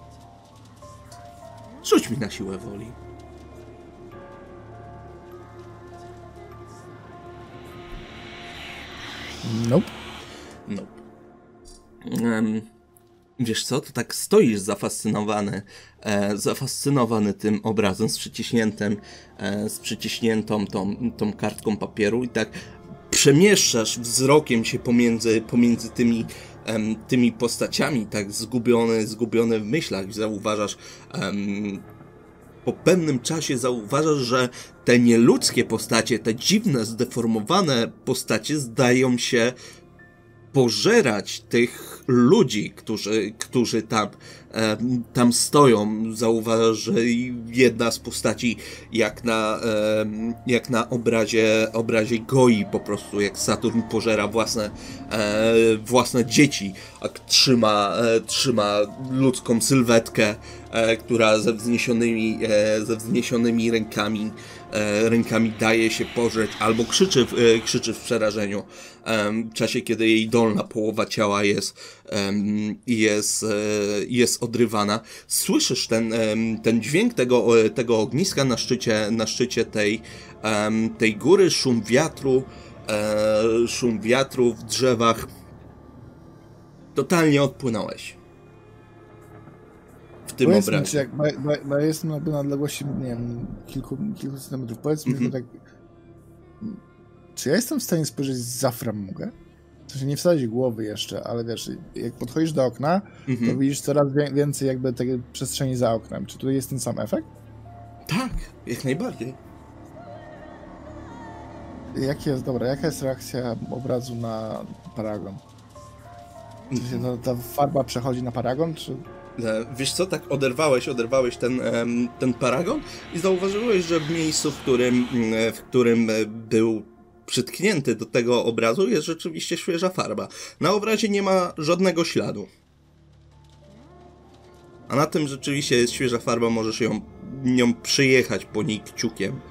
rzuć mi na siłę woli. Nope. Nope. Um, wiesz co, to tak stoisz zafascynowany, e, zafascynowany tym obrazem z przyciśniętym, e, z przyciśniętą tą, tą kartką papieru i tak przemieszczasz wzrokiem się pomiędzy, pomiędzy tymi, em, tymi postaciami, tak zgubiony, zgubiony w myślach. Zauważasz, em, po pewnym czasie zauważasz, że te nieludzkie postacie, te dziwne, zdeformowane postacie zdają się pożerać tych ludzi, którzy, którzy tam, e, tam stoją. Zauważasz, że jedna z postaci jak na, e, jak na obrazie, obrazie goi po prostu, jak Saturn pożera własne, e, własne dzieci, a trzyma, e, trzyma ludzką sylwetkę, e, która ze wzniesionymi, e, ze wzniesionymi rękami rękami daje się pożreć, albo krzyczy, krzyczy w przerażeniu w czasie, kiedy jej dolna połowa ciała jest, jest, jest odrywana. Słyszysz ten, ten dźwięk tego, tego ogniska na szczycie, na szczycie tej, tej góry, szum wiatru, szum wiatru w drzewach. Totalnie odpłynąłeś w tym Powiedz obrazie. mi, czy jak, bo, bo, bo ja jestem jakby na odległości, nie wiem, kilku, kilku centymetrów. Powiedz mi, Mhm. tak, czy ja jestem w stanie spojrzeć za framugę? To się nie wsadzić głowy jeszcze, ale wiesz, jak podchodzisz do okna, Mhm. to widzisz coraz wie- więcej jakby tej przestrzeni za oknem. Czy tutaj jest ten sam efekt? Tak, jak najbardziej. Jak jest, dobra, jaka jest reakcja obrazu na paragon? Czy się ta, ta farba przechodzi na paragon, czy... E, Wiesz co, tak oderwałeś, oderwałeś ten, em, ten paragon i zauważyłeś, że w miejscu, w którym, mm, w którym e, był przytknięty do tego obrazu, jest rzeczywiście świeża farba. Na obrazie nie ma żadnego śladu. A na tym rzeczywiście jest świeża farba, możesz ją, nią przyjechać po niej kciukiem.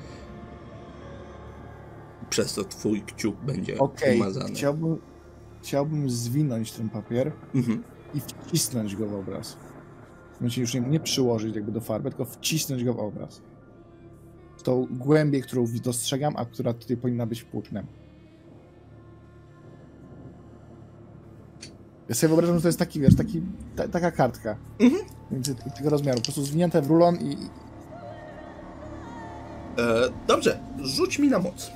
Przez to twój kciuk będzie Okej, umazany. chciałbym, chciałbym zwinąć ten papier Mhm. i wcisnąć go w obraz. Znaczy już nie, nie przyłożyć jakby do farby, tylko wcisnąć go w obraz. W tą głębię, którą dostrzegam, a która tutaj powinna być płótnem. Ja sobie wyobrażam, że to jest taki, wiesz, taki, ta, taka kartka. Mhm. Między tego rozmiaru. Po prostu zwinięte w rulon i... E, dobrze, rzuć mi na moc.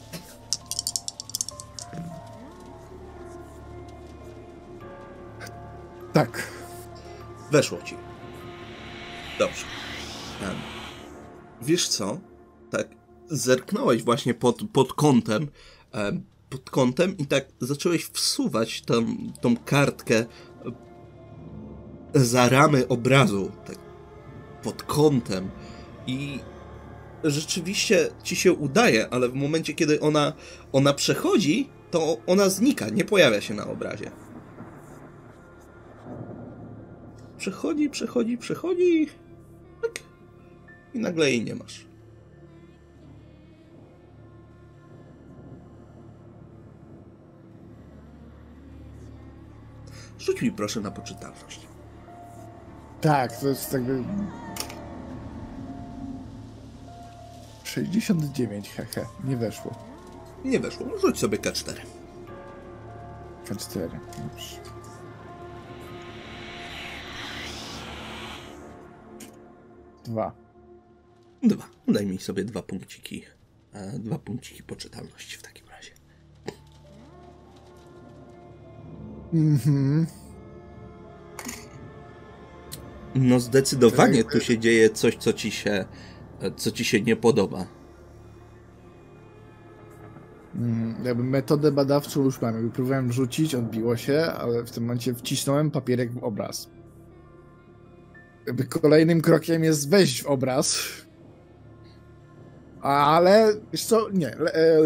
Tak. Weszło ci. Dobrze. Um, wiesz co? Tak, zerknąłeś właśnie pod, pod kątem, um, pod kątem i tak zacząłeś wsuwać tą, tą kartkę za ramy obrazu, tak pod kątem I rzeczywiście ci się udaje, ale w momencie, kiedy ona, ona przechodzi, to ona znika, nie pojawia się na obrazie. Przechodzi, przechodzi, przechodzi. Tak. I nagle jej nie masz. Rzuć mi proszę na poczytalność. Tak, to jest jakby... sześćdziesiąt dziewięć, hehe, nie weszło. Nie weszło, rzuć sobie K cztery. K cztery, dobrze. Dwa. Dwa. Daj mi sobie dwa punkciki. E, dwa punkciki poczytalności w takim razie. Mhm. No zdecydowanie tu się dzieje coś, co ci się, co ci się nie podoba. Mhm. Jakby metodę badawczą już mam. Jakby próbowałem rzucić, odbiło się, ale w tym momencie wcisnąłem papierek w obraz. Jakby kolejnym krokiem jest wejść w obraz. Ale, wiesz co, nie. Le, e,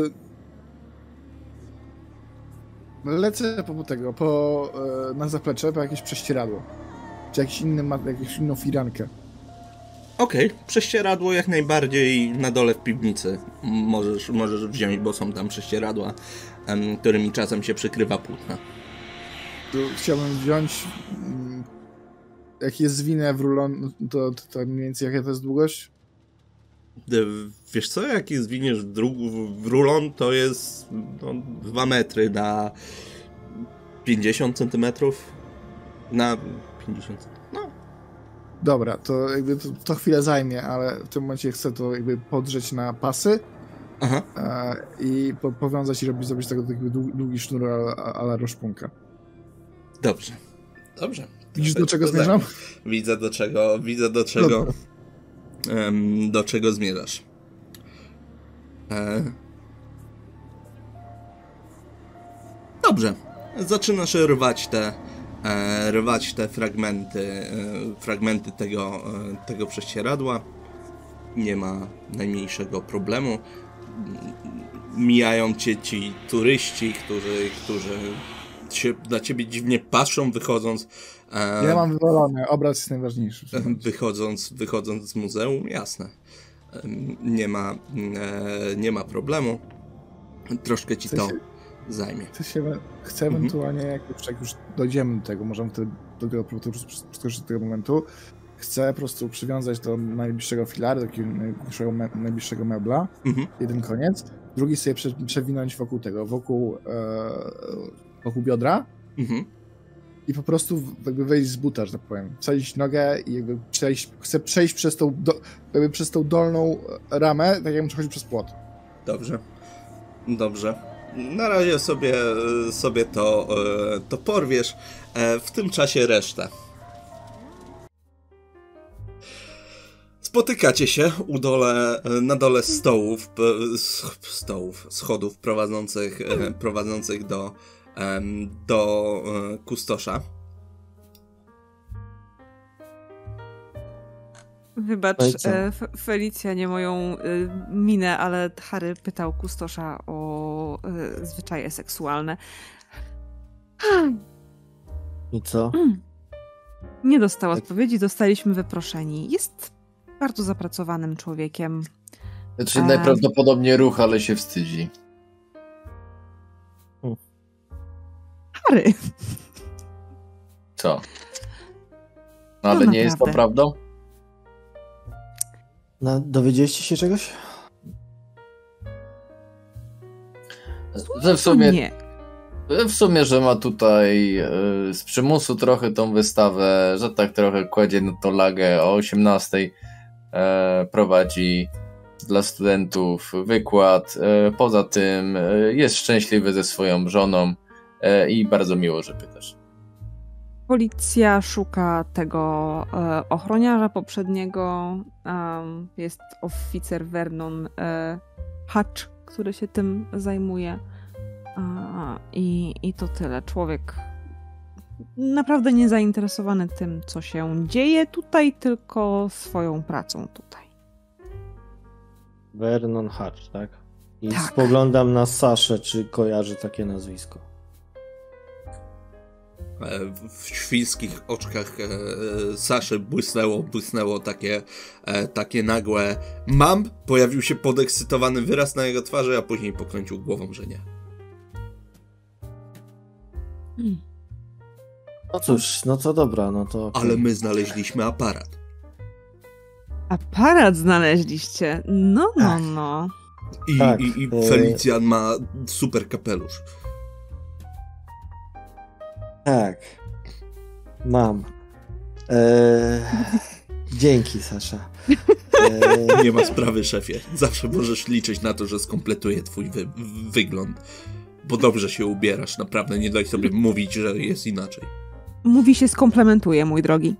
lecę po tego, po, e, na zaplecze, po jakieś prześcieradło. Czy jakiś inny, ma, jakąś inną firankę. Okej, okay. Prześcieradło jak najbardziej na dole w piwnicy możesz, możesz wziąć, bo są tam prześcieradła, um, którymi czasem się przykrywa płótna. Tu chciałbym wziąć, mm, jak jest zwinę w rulon, to, to, to mniej więcej jaka to jest długość? Wiesz co, jak jest zwiniesz w, dru- w rulon, to jest no, dwa metry na pięćdziesiąt centymetrów. Na pięćdziesiąt. No. Dobra, to jakby to, to chwilę zajmie, ale w tym momencie chcę to jakby podrzeć na pasy. Aha. E, i po, powiązać i robić, zrobić tego taki długi, długi sznur a, a la rozpunka. Dobrze. Dobrze. Widzisz, do czego zmierzam? Widzę do czego, widzę do czego, um, do czego zmierzasz. E... Dobrze. Zaczynasz rwać te, e, rwać te fragmenty, e, fragmenty tego, e, tego prześcieradła. Nie ma najmniejszego problemu. Mijają cię ci turyści, którzy, którzy się dla ciebie dziwnie patrzą, wychodząc. E, ja mam wywalone, obraz jest najważniejszy. Wychodząc, wychodząc z muzeum, jasne. E, nie ma, e, nie ma problemu. Troszkę ci to zajmie. Chcę, się, chcę mhm. ewentualnie, jak już, jak już dojdziemy do tego, możemy wtedy do tego skoczyć do tego momentu, chcę po prostu przywiązać do najbliższego filaru, do takiego najbliższego, me, najbliższego mebla, mhm. jeden koniec, drugi sobie prze, przewinąć wokół tego, wokół, e, wokół biodra mhm. i po prostu jakby wejść z buta, że tak powiem, wsadzić nogę i jakby przejść, chcę przejść przez tą, do, jakby przez tą dolną ramę, tak jakbym przechodził przez płot. Dobrze. Dobrze. Na razie sobie, sobie to, to porwiesz. W tym czasie resztę. Spotykacie się u dole, na dole stołów, stołów, schodów prowadzących, prowadzących do, do kustosza. Wybacz, e, Felicja, nie moją e, minę, ale Harry pytał kustosza o e, zwyczaje seksualne. I co? Nie dostał odpowiedzi, dostaliśmy wyproszeni. Jest bardzo zapracowanym człowiekiem. Znaczy e... najprawdopodobniej ruch, ale się wstydzi. Harry! Co? No, ale no, nie jest to prawdą? No, dowiedzieliście się czegoś? Że w sumie, nie. W sumie, że ma tutaj y, z przymusu trochę tą wystawę, że tak trochę kładzie na tą lagę o osiemnastej y, prowadzi dla studentów wykład. Y, poza tym y, jest szczęśliwy ze swoją żoną y, i bardzo miło, że pytasz. Policja szuka tego e, ochroniarza poprzedniego. Um, jest oficer Vernon e, Hatch, który się tym zajmuje. A, i, I to tyle. Człowiek naprawdę nie zainteresowany tym, co się dzieje tutaj, tylko swoją pracą tutaj. Vernon Hatch, tak? I Tak. spoglądam na Saszę, czy kojarzy takie nazwisko. W świńskich oczkach e, Saszy błysnęło, błysnęło takie, e, takie nagłe mam, pojawił się podekscytowany wyraz na jego twarzy, a później pokręcił głową, że nie. Hmm. No cóż, no to dobra, no to... Okay. Ale my znaleźliśmy aparat. Aparat znaleźliście. No, no, Ach. no. I, Tak, i, i e- Felicjan ma super kapelusz. Tak. Mam. Eee, dzięki, Sasza. Eee, Nie ma sprawy, szefie. Zawsze możesz liczyć na to, że skompletuję twój wy- wygląd. Bo dobrze się ubierasz, naprawdę. Nie daj sobie mówić, że jest inaczej. Mówi się skomplementuje, mój drogi.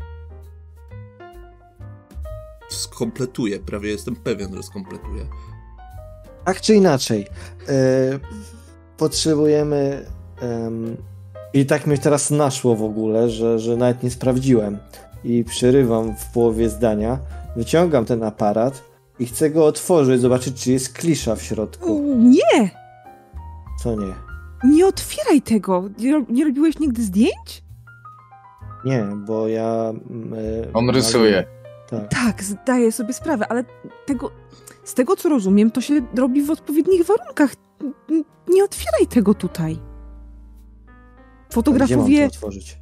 Skompletuję, prawie jestem pewien, że skompletuję. tak czy inaczej. Eee, potrzebujemy... em, I tak mi teraz naszło w ogóle, że, że nawet nie sprawdziłem. I przerywam w połowie zdania. Wyciągam ten aparat i chcę go otworzyć, zobaczyć, czy jest klisza w środku. Nie! Co nie? Nie otwieraj tego! Nie, ro- nie robiłeś nigdy zdjęć? Nie, bo ja... mm, e, On rysuje. Tak. Tak, zdaję sobie sprawę, ale tego, z tego co rozumiem, to się robi w odpowiednich warunkach. N- Nie otwieraj tego tutaj. Gdzie mam to Fotografowie otworzyć?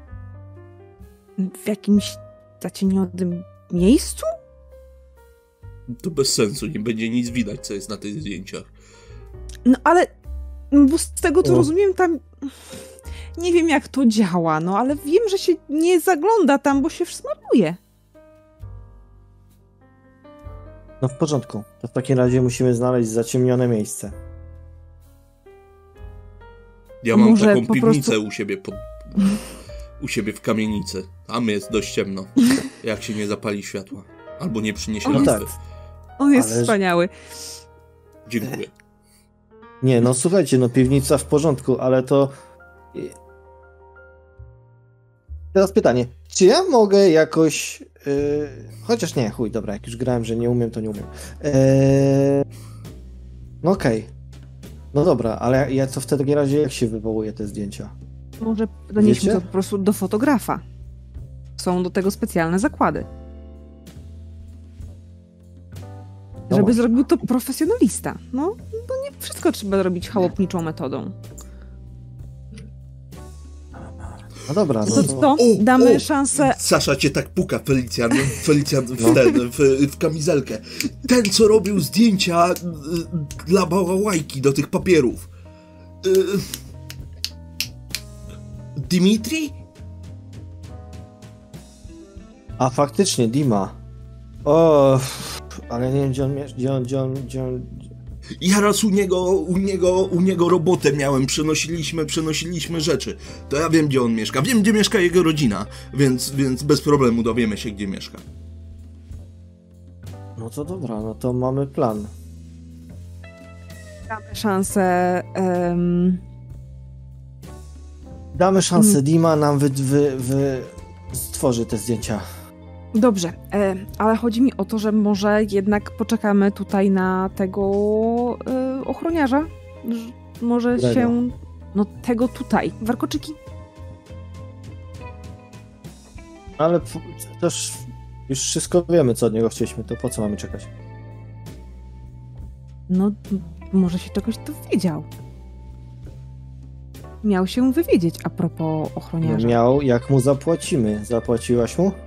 w jakimś zacienionym miejscu? To bez sensu, nie będzie nic widać, co jest na tych zdjęciach. No ale, bo z tego co O. rozumiem, tam nie wiem jak to działa, no ale wiem, że się nie zagląda tam, bo się smaruje. No w porządku. To w takim razie musimy znaleźć zaciemnione miejsce. Ja mam Może taką po piwnicę prostu- u siebie pod... u siebie w kamienicy. Tam jest dość ciemno. Jak się nie zapali światła. Albo nie przyniesie O, No lampy. tak. On jest Ale- wspaniały. Dziękuję. Nie, no słuchajcie, no piwnica w porządku, ale to... Teraz pytanie. Czy ja mogę jakoś... Yy... Chociaż nie, chuj, dobra, jak już grałem, że nie umiem, to nie umiem. Yy... No okej. No dobra, ale ja co w takim razie, jak się wywołuje te zdjęcia? Może donieśmy Wiecie? to po prostu do fotografa. Są do tego specjalne zakłady. No Żeby może. zrobił to profesjonalista. No, no nie wszystko trzeba robić chałupniczą metodą. No dobra, no To to... co? O, Damy o! szansę... Sasza cię tak puka, Felicjan, Felicjan w, No. ten, w, w kamizelkę. Ten, co robił zdjęcia y, dla bałałajki do tych papierów. Y, Dimitri? A faktycznie, Dima. O, ale nie wiem, gdzie on... mie- Gdzie on, gdzie on, gdzie on... Ja raz u niego, u niego, u niego robotę miałem, przenosiliśmy, przenosiliśmy rzeczy. To ja wiem, gdzie on mieszka. Wiem, gdzie mieszka jego rodzina, więc, więc bez problemu dowiemy się, gdzie mieszka. No to dobra, no to mamy plan. Damy szansę... em, Damy szansę, Mm. Dima nam wy, wy, wy stworzy te zdjęcia. Dobrze, e, ale chodzi mi o to, że może jednak poczekamy tutaj na tego e, ochroniarza. Ż- Może Którego? się... No tego tutaj. Warkoczyki. Ale p- też już wszystko wiemy, co od niego chcieliśmy, to po co mamy czekać? No, m- może się czegoś dowiedział. Miał się wywiedzieć a propos ochroniarza. Miał, jak mu zapłacimy. Zapłaciłaś mu?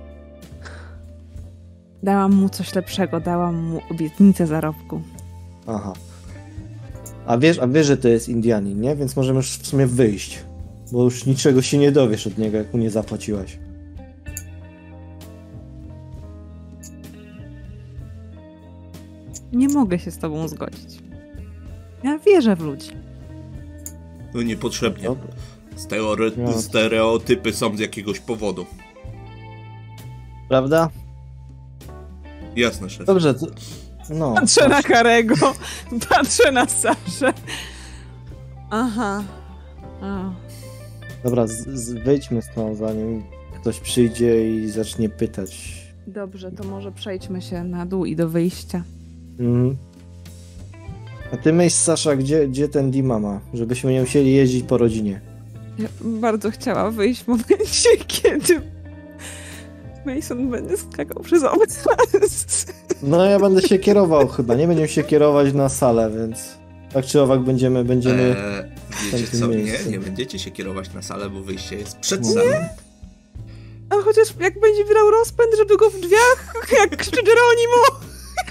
Dałam mu coś lepszego, dałam mu obietnicę zarobku. Aha. A wiesz, a wiesz, że to jest Indianin, nie? Więc możemy już w sumie wyjść. Bo już niczego się nie dowiesz od niego, jak mu nie zapłaciłaś. Nie mogę się z tobą zgodzić. Ja wierzę w ludzi. No niepotrzebnie. Dobra. Steore- No. Stereotypy są z jakiegoś powodu. Prawda? Jasne, szef. Dobrze, to... No. Patrzę na Karego, patrzę na Saszę. Aha. A. Dobra, z, z, wyjdźmy stąd, zanim ktoś przyjdzie i zacznie pytać. Dobrze, to może przejdźmy się na dół i do wyjścia. Mhm. A ty myśl, Sasza, gdzie, gdzie ten Dima ma? Żebyśmy nie musieli jeździć po rodzinie. Ja bardzo chciała wyjść w momencie, kiedy Mason będzie skakał przez obraz. No ja będę się kierował chyba, nie będziemy się kierować na salę, więc tak czy owak będziemy... będziemy... Eee, wiecie tym co, nie, miejscu. nie będziecie się kierować na salę, bo wyjście jest przed Nie. salą. A chociaż jak będzie brał rozpęd, żeby go w drzwiach, jak krzyczy Geronimo.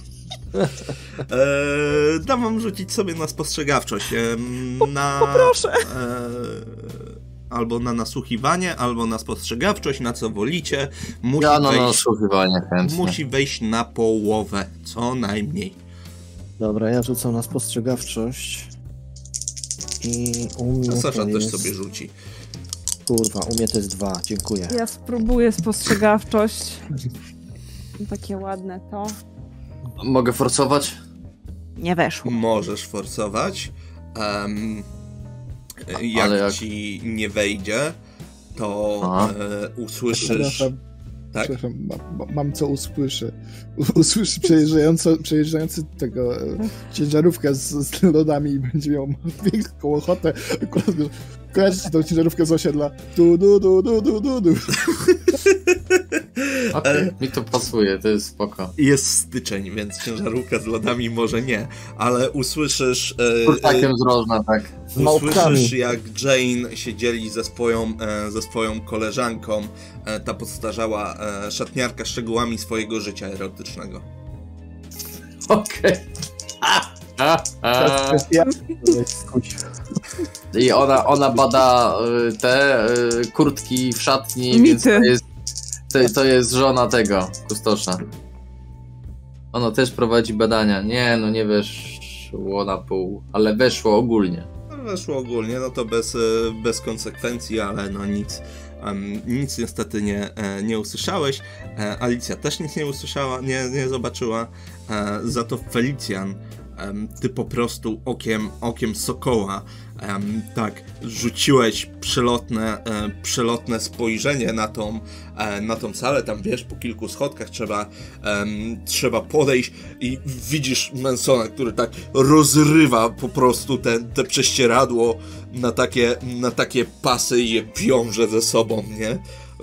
Eee, dam wam rzucić sobie na spostrzegawczość. Ehm, na, Poproszę. Eee, albo na nasłuchiwanie, albo na spostrzegawczość, na co wolicie. Musi Ja na wejść, nasłuchiwanie chętnie. musi wejść na połowę, co najmniej. Dobra, ja rzucam na spostrzegawczość. I u mnie A Sasza to też jest... sobie rzuci. Kurwa, u mnie to jest dwa, dziękuję. Ja spróbuję spostrzegawczość. Takie ładne to. Mogę forsować? Nie weszło. Możesz forsować. Um, jak, Ale jak- ci nie wejdzie, to Aha. e, usłyszysz... Przepraszam, Tak? przepraszam ma, ma, mam co usłyszę. U- Usłyszy przejeżdżająco, przejeżdżający tego e, ciężarówkę z, z lodami i będzie miał wielką ochotę. Akurat kojarzycie tą ciężarówkę z osiedla. Du, du, du, du, du, du, du. Okej, E, mi to pasuje, to jest spoko. Jest styczeń, więc ciężarówka z lodami może nie, ale usłyszysz... E, Kurtakiem z rożna, tak. Z małpkami. Usłyszysz, jak Jane się dzieli ze swoją, e, ze swoją koleżanką, e, ta podstarzała e, szatniarka, szczegółami swojego życia erotycznego. Okej. A, a, a. Kwestia... Skuć. I ona, ona bada y, te y, kurtki w szatni, Mity. więc to jest, to, to jest żona tego, kustosza. Ona też prowadzi badania. Nie, no nie weszło na pół, ale weszło ogólnie. No, weszło ogólnie, no to bez, e, bez konsekwencji, ale no nic, em, nic niestety nie, e, nie usłyszałeś. E, Alicja też nic nie usłyszała, nie, nie zobaczyła. E, za to Felicjan, em, ty po prostu okiem, okiem sokoła, em, tak, rzuciłeś przelotne, e, przelotne spojrzenie na tą, e, na tą salę, tam wiesz, po kilku schodkach trzeba, em, trzeba podejść i widzisz Mansona, który tak rozrywa po prostu te, te prześcieradło na takie, na takie pasy i je wiąże ze sobą, nie?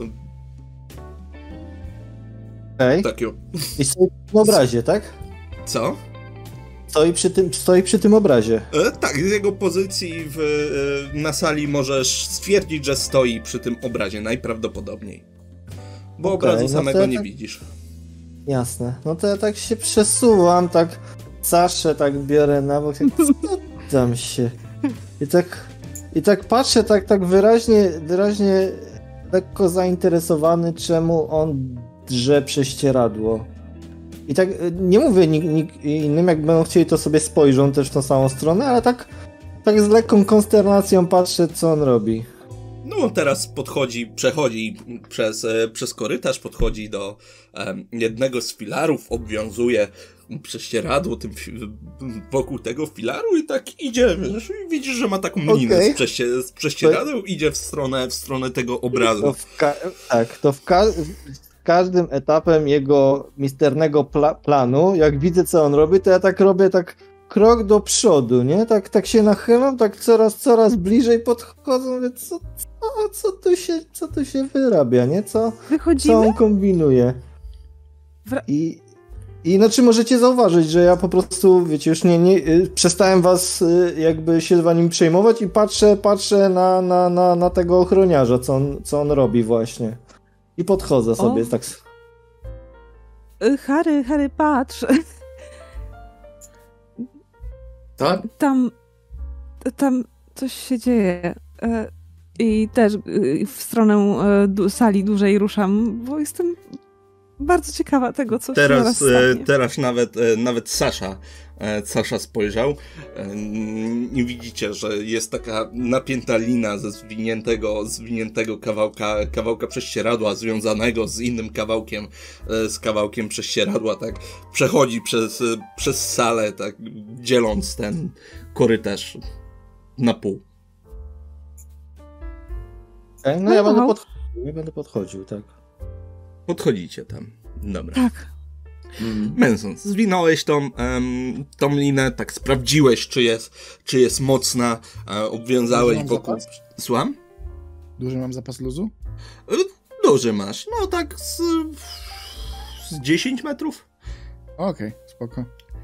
Okej. Takie, I stoi przy tym obrazie, tak? co? Stoi przy tym, stoi przy tym obrazie. E, tak, z jego pozycji w, e, na sali możesz stwierdzić, że stoi przy tym obrazie najprawdopodobniej. Bo Okej, obrazu no to samego ja nie tak- widzisz. Jasne. No to ja tak się przesuwam, tak Saszę tak biorę na bok, tak, co tam się... I tak, i tak patrzę tak, tak wyraźnie, wyraźnie lekko zainteresowany, czemu on drze prześcieradło. I tak y, nie mówię nik, nik innym, jak będą chcieli, to sobie spojrzą też w tą samą stronę, ale tak, tak z lekką konsternacją patrzę, co on robi. No on teraz podchodzi, przechodzi przez, e, przez korytarz, podchodzi do em, jednego z filarów, obwiązuje prześcieradło tym fi- wokół tego filaru i tak idzie, wiesz, i widzisz, że ma taką linę Okej. z, przeście, z prześcieradeł, idzie w stronę, w stronę tego obrazu. To w ka- tak, to w, ka- w każdym etapem jego misternego pla- planu, jak widzę, co on robi, to ja tak robię tak krok do przodu, nie? Tak, tak się nachylam, tak coraz, coraz bliżej podchodzę, mówię, co, co, co, tu się, co tu się wyrabia, nie? Co, co Wychodzimy? on kombinuje? Wra- I, I znaczy możecie zauważyć, że ja po prostu, wiecie, już nie, nie y, przestałem was y, jakby się za nim przejmować i patrzę, patrzę na, na, na, na tego ochroniarza, co on, co on robi właśnie. I podchodzę sobie, O. tak. Y, Harry, Harry, patrz. Tak? Tam, tam coś się dzieje. E, I też y, w stronę e, du- sali dłużej ruszam, bo jestem bardzo ciekawa tego, co się Teraz, zaraz e, stanie. teraz nawet, e, nawet Sasza, e, Sasza spojrzał e, i widzicie, że jest taka napięta lina ze zwiniętego, zwiniętego kawałka, kawałka prześcieradła związanego z innym kawałkiem, e, z kawałkiem prześcieradła, tak przechodzi przez, e, przez salę, tak dzieląc ten korytarz na pół. Okay, no ja będę Wow. podchodził, ja będę podchodził, tak. Podchodzicie tam. Dobra. Tak. Mhm. Manson, zwinąłeś tą, um, tą linę, tak sprawdziłeś, czy jest, czy jest mocna, e, obwiązałeś Duży mam wokół... zapas? Słucham? Duży mam zapas luzu? E, Duży masz, no tak z, z dziesięć metrów. Okej, okay, spoko.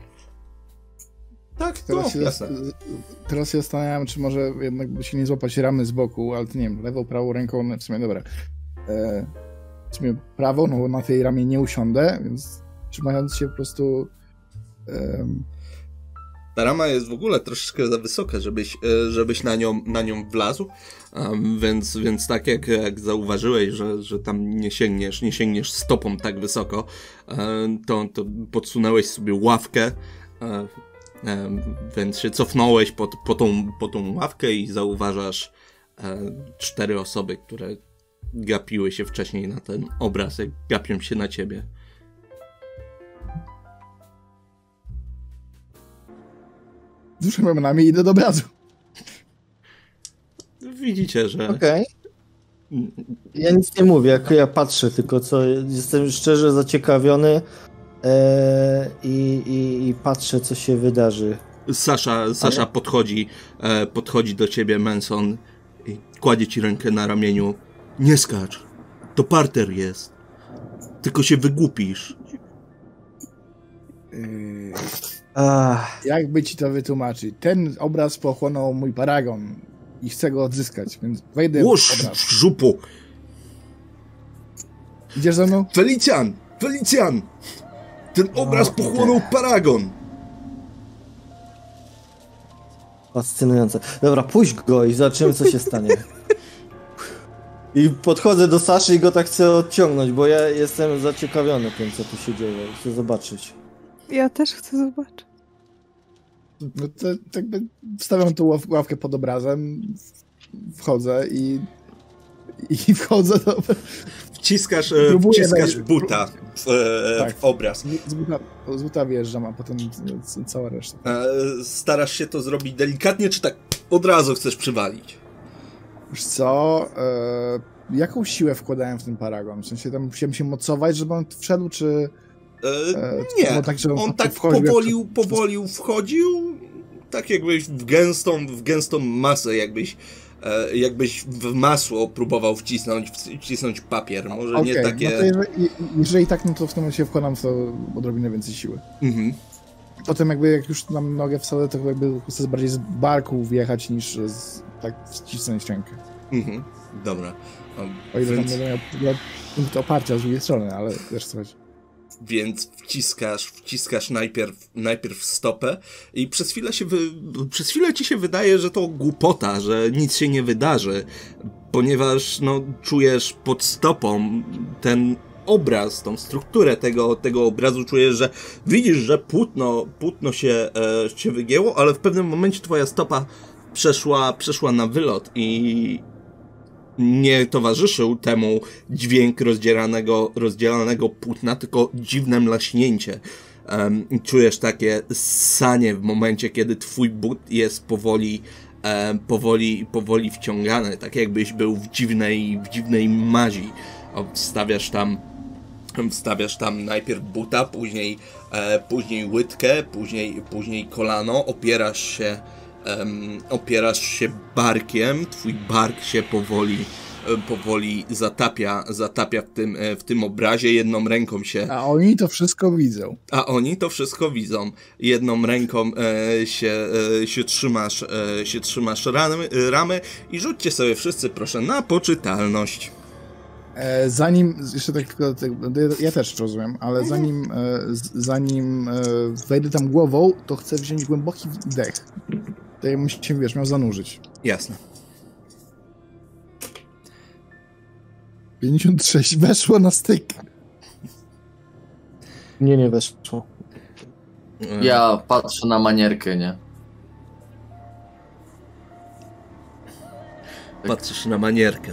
Tak, Teraz, to się, jasne. teraz się zastanawiam, czy może jednak by się nie złapać ramy z boku, ale to nie wiem, lewą, prawą ręką, no w sumie dobra. E, w sumie prawą, no bo na tej ramie nie usiądę, więc trzymając się po prostu... E, Ta rama jest w ogóle troszeczkę za wysoka, żebyś, e, żebyś na nią, na nią wlazł, um, więc, więc tak jak, jak zauważyłeś, że, że tam nie sięgniesz, nie sięgniesz stopą tak wysoko, e, to, to podsunąłeś sobie ławkę, e, e, więc się cofnąłeś po, po, tą, po tą ławkę i zauważasz e, cztery osoby, które gapiły się wcześniej na ten obraz, jak gapią się na ciebie. Wzruszam ramionami i idę do obrazu. Widzicie, że... Okej. Okay. Ja nic nie mówię, jak ja patrzę, tylko co jestem szczerze zaciekawiony e, i, i, i patrzę, co się wydarzy. Sasza, Sasza Ale... podchodzi, e, podchodzi do ciebie, Manson, i kładzie ci rękę na ramieniu. Nie skacz, to parter jest. Tylko się wygłupisz. Yy, Ach, jakby ci to wytłumaczyć? Ten obraz pochłonął mój paragon i chcę go odzyskać, więc wejdę Łoż w obraz. w żupu! Idziesz ze mną? Felicjan! Felicjan! Ten obraz O, pochłonął paragon! fascynujące. Dobra, puść go i zobaczymy, co się stanie. I podchodzę do Saszy i go tak chcę odciągnąć, bo ja jestem zaciekawiony tym, co tu się dzieje. Chcę zobaczyć. Ja też chcę zobaczyć. No to tak by wstawiam tą ław- ławkę pod obrazem, wchodzę i i wchodzę do... Wciskasz, e, Próbuję wciskasz na- buta w, e, Tak. w obraz. Z buta, z buta wjeżdżam, a potem c- cała reszta. E, starasz się to zrobić delikatnie, czy tak od razu chcesz przywalić? Wiesz co, e, jaką siłę wkładałem w ten paragon? W sensie tam musiałem się mocować, żeby on wszedł, czy... E, E, nie, było tak, że on on tak tak wchodził, jak powolił, przez- powolił wchodził, tak jakbyś w gęstą, w gęstą masę, jakbyś, e, jakbyś w masło próbował wcisnąć, wcisnąć papier, może Okej, nie takie... no to jeżeli, jeżeli tak, no to w tym momencie wkładam w to odrobinę więcej siły. Mhm. Potem jakby jak już tam nogę wsadzę, to jakby chcę bardziej z barku wjechać niż z, tak wcisnąć rękę. Mhm. Dobra. O, O ile więc, tam będę miał w ogóle punkt oparcia z drugiej strony, ale wiesz co chodzi. więc wciskasz, wciskasz najpierw, najpierw stopę i przez chwilę się wy, przez chwilę ci się wydaje, że to głupota, że nic się nie wydarzy, ponieważ no, czujesz pod stopą ten obraz, tą strukturę tego, tego obrazu, czujesz, że widzisz, że płótno, płótno się, e, się wygięło, ale w pewnym momencie twoja stopa przeszła, przeszła na wylot i nie towarzyszył temu dźwięk rozdzielanego, rozdzielanego płótna, tylko dziwne mlaśnięcie. Um, czujesz takie ssanie w momencie, kiedy twój but jest powoli, um, powoli, powoli wciągany, tak jakbyś był w dziwnej, w dziwnej mazi. O, wstawiasz tam, wstawiasz tam najpierw buta, później, e, później łydkę, później, później kolano, opierasz się Um, opierasz się barkiem, twój bark się powoli, e, powoli zatapia, zatapia w tym, e, w tym obrazie, jedną ręką się, A oni to wszystko widzą. a oni to wszystko widzą, jedną ręką e, się, e, się trzymasz, e, się trzymasz ramy, ramy i rzućcie sobie wszyscy proszę na poczytalność. E, zanim, jeszcze tak tylko, tak, ja też rozumiem, ale zanim, e, z- zanim e, wejdę tam głową, to chcę wziąć głęboki wdech. To ja musi się, wiesz, miał zanurzyć. Jasne. pięćdziesiąt sześć weszło na styk. Nie, nie weszło. E, Ja patrzę na manierkę, nie? Patrzysz na manierkę.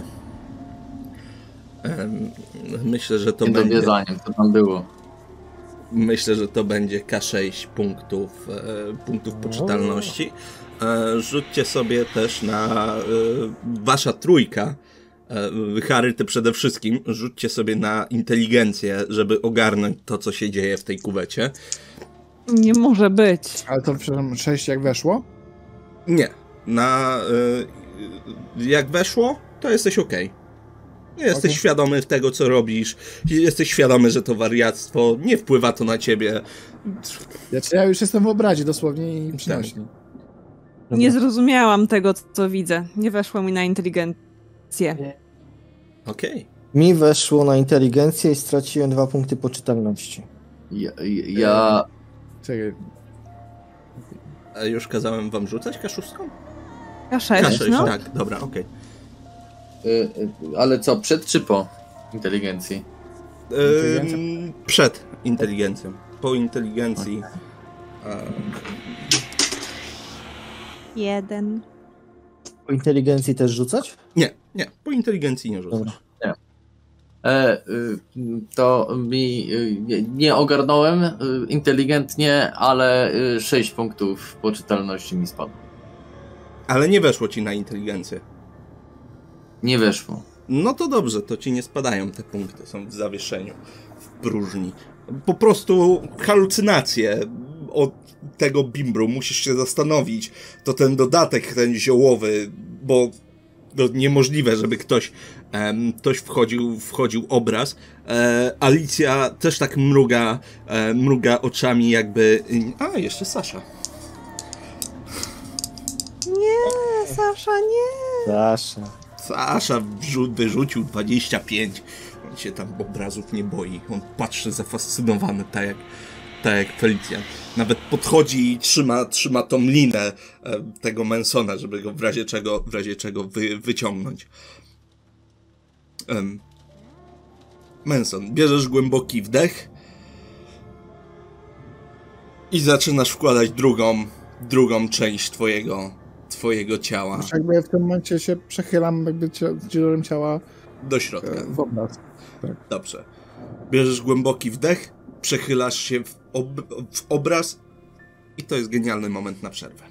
Em, Myślę, że to Nie będzie... dowierzaniem, co tam było. Myślę, że to będzie K sześć punktów, e, punktów poczytalności. E, rzućcie sobie też na e, wasza trójka. Harry, ty przede wszystkim rzućcie sobie na inteligencję, żeby ogarnąć to, co się dzieje w tej kuwecie. Nie może być. Ale to, przepraszam, sześć jak weszło? Nie. Na... Y, jak weszło, to jesteś okej. Okay. Jesteś okay. świadomy tego, co robisz. Jesteś świadomy, że to wariactwo. Nie wpływa to na ciebie. Znaczy, ja już jestem w obrazie dosłownie i przynośni. Nie zrozumiałam tego, co widzę. Nie weszło mi na inteligencję. Okej. Okay. Mi weszło na inteligencję i straciłem dwa punkty poczytalności. Ja... ja... Czekaj. A już kazałem wam rzucać kaszustką? K sześć, no. Tak, dobra, okej. Okay. Y, ale co, przed czy po inteligencji? Y, przed inteligencją. Po inteligencji... Okay. Jeden. Po inteligencji też rzucać? Nie, nie. Po inteligencji nie rzucasz. Dobra. Nie. E, y, to mi y, nie ogarnąłem y, inteligentnie, ale y, sześć punktów poczytalności mi spadło. Ale nie weszło ci na inteligencję. Nie weszło. No to dobrze, to ci nie spadają te punkty, są w zawieszeniu, w próżni. Po prostu halucynacje od tego bimbru, musisz się zastanowić. To ten dodatek, ten ziołowy, bo to niemożliwe, żeby ktoś, um, ktoś wchodził, wchodził obraz. E, Alicja też tak mruga, e, mruga oczami jakby... A, jeszcze Sasza. Nie, Sasza, nie. Sasza. Sasza wrzu- wyrzucił dwadzieścia pięć. On się tam obrazów nie boi. On patrzy zafascynowany, tak jak, tak jak Felicjan. Nawet podchodzi i trzyma, trzyma tą linę e, tego Mansona, żeby go w razie czego, w razie czego wy, wyciągnąć. Um. Manson, bierzesz głęboki wdech i zaczynasz wkładać drugą, drugą część twojego, twojego ciała. Już jakby ja w tym momencie się przechylam jakby ciałem ciała do środka. W obraz. Tak. Dobrze. Bierzesz głęboki wdech, przechylasz się w, ob- w obraz i to jest genialny moment na przerwę.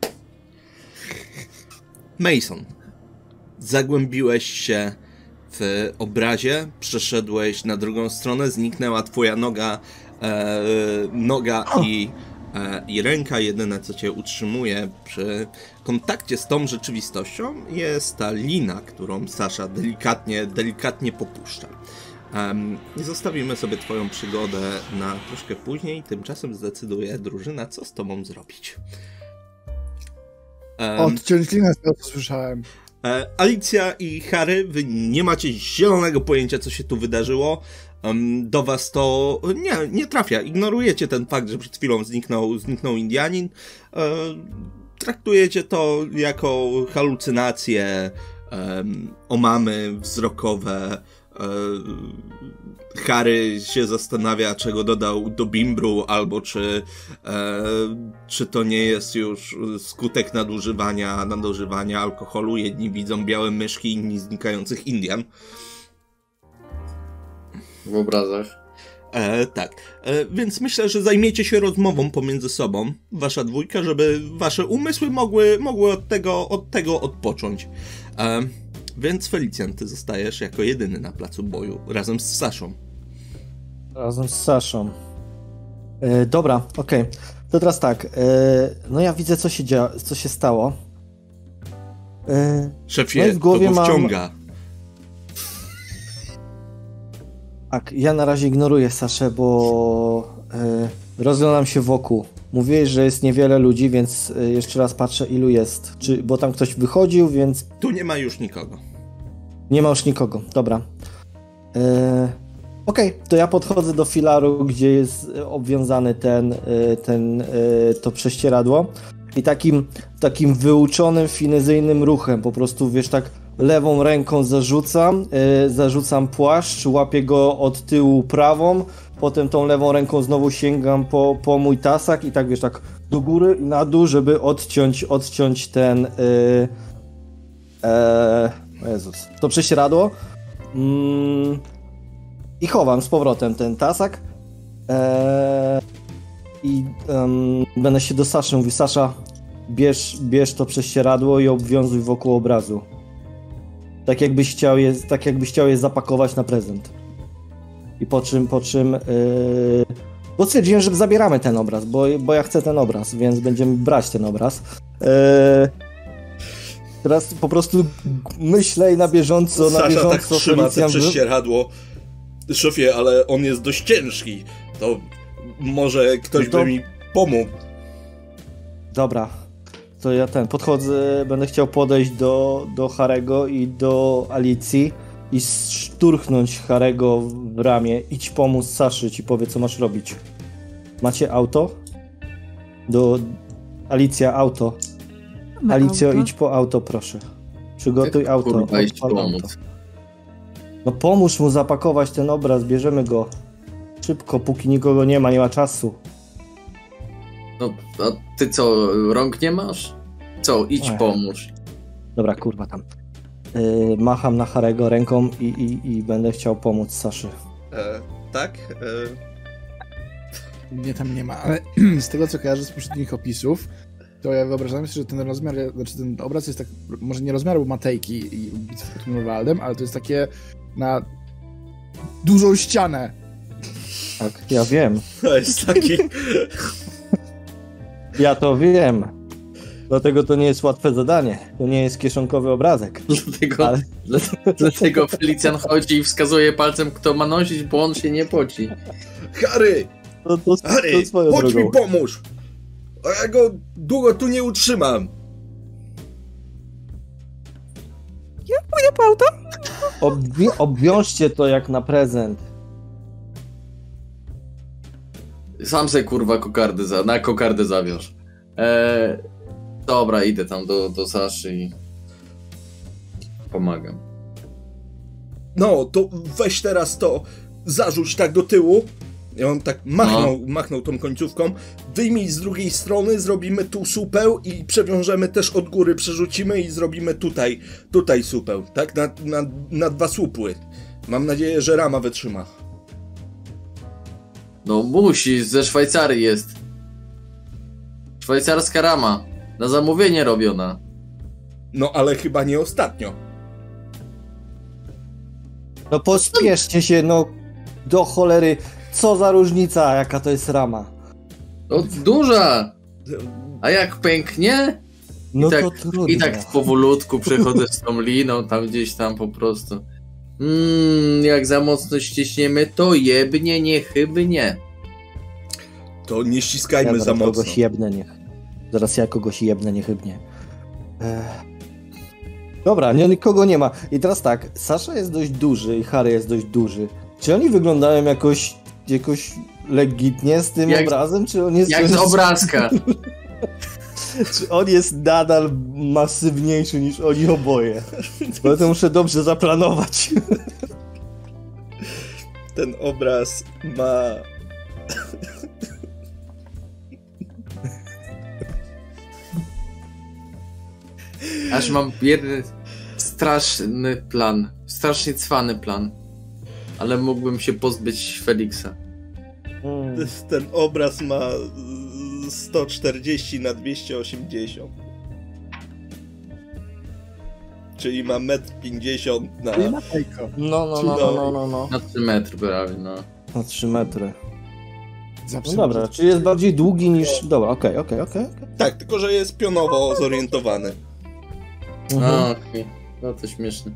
Mason, zagłębiłeś się w obrazie, przeszedłeś na drugą stronę, zniknęła twoja noga, e, noga i, e, i ręka. Jedyne, co cię utrzymuje przy kontakcie z tą rzeczywistością, jest ta lina, którą Sasza delikatnie, delikatnie popuszcza. Um, zostawimy sobie twoją przygodę na troszkę później, tymczasem zdecyduje drużyna, co z tobą zrobić. Um, Odciąć linę, z tego co słyszałem. e, Alicja i Harry, wy nie macie zielonego pojęcia, co się tu wydarzyło. Um, do was to nie, nie trafia. Ignorujecie ten fakt, że przed chwilą zniknął, zniknął Indianin. E, traktujecie to jako halucynacje, um, omamy wzrokowe. Harry się zastanawia, czego dodał do bimbru, albo czy, e, czy to nie jest już skutek nadużywania, nadużywania alkoholu. Jedni widzą białe myszki, inni znikających Indian. W obrazach. E, tak, e, więc myślę, że zajmiecie się rozmową pomiędzy sobą, wasza dwójka, żeby wasze umysły mogły, mogły od tego, od tego odpocząć. E, Więc Felicjan, ty zostajesz jako jedyny na placu boju, razem z Saszą. Razem z Saszą. E, dobra, okej. Okay. To teraz tak. E, no ja widzę, co się dzieje, co się stało. E, Szefie, no w głowie to go wciąga. Mam... Tak, ja na razie ignoruję Saszę, bo e, rozglądam się wokół. Mówiłeś, że jest niewiele ludzi, więc jeszcze raz patrzę, ilu jest. Czy, bo tam ktoś wychodził, więc... Tu nie ma już nikogo. Nie ma już nikogo, dobra. E, Okej, okay, to ja podchodzę do filaru, gdzie jest obwiązany ten, ten, to prześcieradło i takim, takim wyuczonym, finezyjnym ruchem po prostu, wiesz, tak lewą ręką zarzucam, e, zarzucam płaszcz, łapię go od tyłu prawą, potem tą lewą ręką znowu sięgam po, po mój tasak i tak, wiesz, tak do góry i na dół, żeby odciąć, odciąć ten... E, e, Jezus, to prześcieradło. Mm, I chowam z powrotem ten tasak. E, I um, będę się do Saszy mówił, Sasza, bierz, bierz to prześcieradło i obwiązuj wokół obrazu. Tak jakbyś chciał je, tak jakbyś chciał je zapakować na prezent. I po czym, po czym... Yy... Bo stwierdziłem, że zabieramy ten obraz, bo, bo ja chcę ten obraz, więc będziemy brać ten obraz. Yy... Teraz po prostu myślę i na bieżąco, Sasza na bieżąco... tak trzyma te Felicjan wy- prześcieradło. Szefie, ale on jest dość ciężki. To może ktoś No to- by mi pomógł. Dobra, to ja ten, podchodzę, będę chciał podejść do, do Harego i do Alicji i szturchnąć Harego w ramię. Idź pomóc Saszy, ci powie, co masz robić. Macie auto? Do... Alicja, auto. Mamy Alicjo, auto. idź po auto, proszę. Przygotuj Jak, auto. kurwa, iść odpal pomóc? auto. No pomóż mu zapakować ten obraz, bierzemy go. Szybko, póki nikogo nie ma, nie ma czasu. No, a ty co, rąk nie masz? Co, idź Ech. pomóż. Dobra, kurwa tam. Yy, macham na Harego ręką i, i, i będę chciał pomóc Saszy. E, tak? E, Mnie tam nie ma, ale z tego co kojarzę z poprzednich opisów, to ja wyobrażam sobie, że ten rozmiar, znaczy ten obraz jest tak, może nie rozmiaru Matejki i bitwy pod Grunwaldem, ale to jest takie na dużą ścianę. Tak, ja wiem. to jest taki... Ja to wiem. Dlatego to nie jest łatwe zadanie. To nie jest kieszonkowy obrazek. Dlatego, Ale- dla- dlatego Felicjan chodzi i wskazuje palcem, kto ma nosić, bo on się nie poci. Harry! To, to, to, Harry! to swoją Chodź drogą. mi pomóż! A ja go długo tu nie utrzymam. Pójdę po auto? Obwi- obwiążcie to jak na prezent. Sam se kurwa kokardę za, na kokardę zawiąż. Eee, dobra, idę tam do, do Saszy i pomagam. No, to weź teraz to, zarzuć tak do tyłu. I on tak machnął, machnął tą końcówką. Wyjmij z drugiej strony, zrobimy tu supeł i przewiążemy też od góry, przerzucimy i zrobimy tutaj, tutaj supeł, tak? Na, na, na dwa słupły. Mam nadzieję, że rama wytrzyma. No musi, ze Szwajcarii jest. Szwajcarska rama. Na zamówienie robiona. No, ale chyba nie ostatnio. No pospieszcie się, no do cholery. Co za różnica, jaka to jest rama. No duża! A jak pęknie? No I tak, to trudno. I tak powolutku przechodzę z tą liną, tam gdzieś tam po prostu. Mmm, jak za mocno ściśniemy, to jebnie niechybnie. To nie ściskajmy ja za zaraz mocno. kogoś jebnę, niech. Zaraz ja kogoś jebnę niechybnie. Ech. Dobra, nie, nikogo nie ma. I teraz tak, Sasza jest dość duży i Harry jest dość duży. Czy oni wyglądają jakoś, jakoś legitnie z tym Jak- obrazem, czy on jest... Jak z obrazka. Czy on jest nadal masywniejszy niż oni oboje? Bo to muszę dobrze zaplanować. Ten obraz ma... Aż mam jeden straszny plan. Strasznie cwany plan. Ale mógłbym się pozbyć Feliksa. Hmm. Ten obraz ma y, sto czterdzieści na dwieście osiemdziesiąt. Czyli ma metr pięćdziesiąt na... Nie Matejko. No, no, no, no, no, no, no. Na trzy metry prawie, no. Na trzy metry. No Zawsze dobra, czy jest bardziej długi niż... Dobra, okej, okej, okej. Tak, tylko że jest pionowo zorientowany. A, okej. No to śmieszne.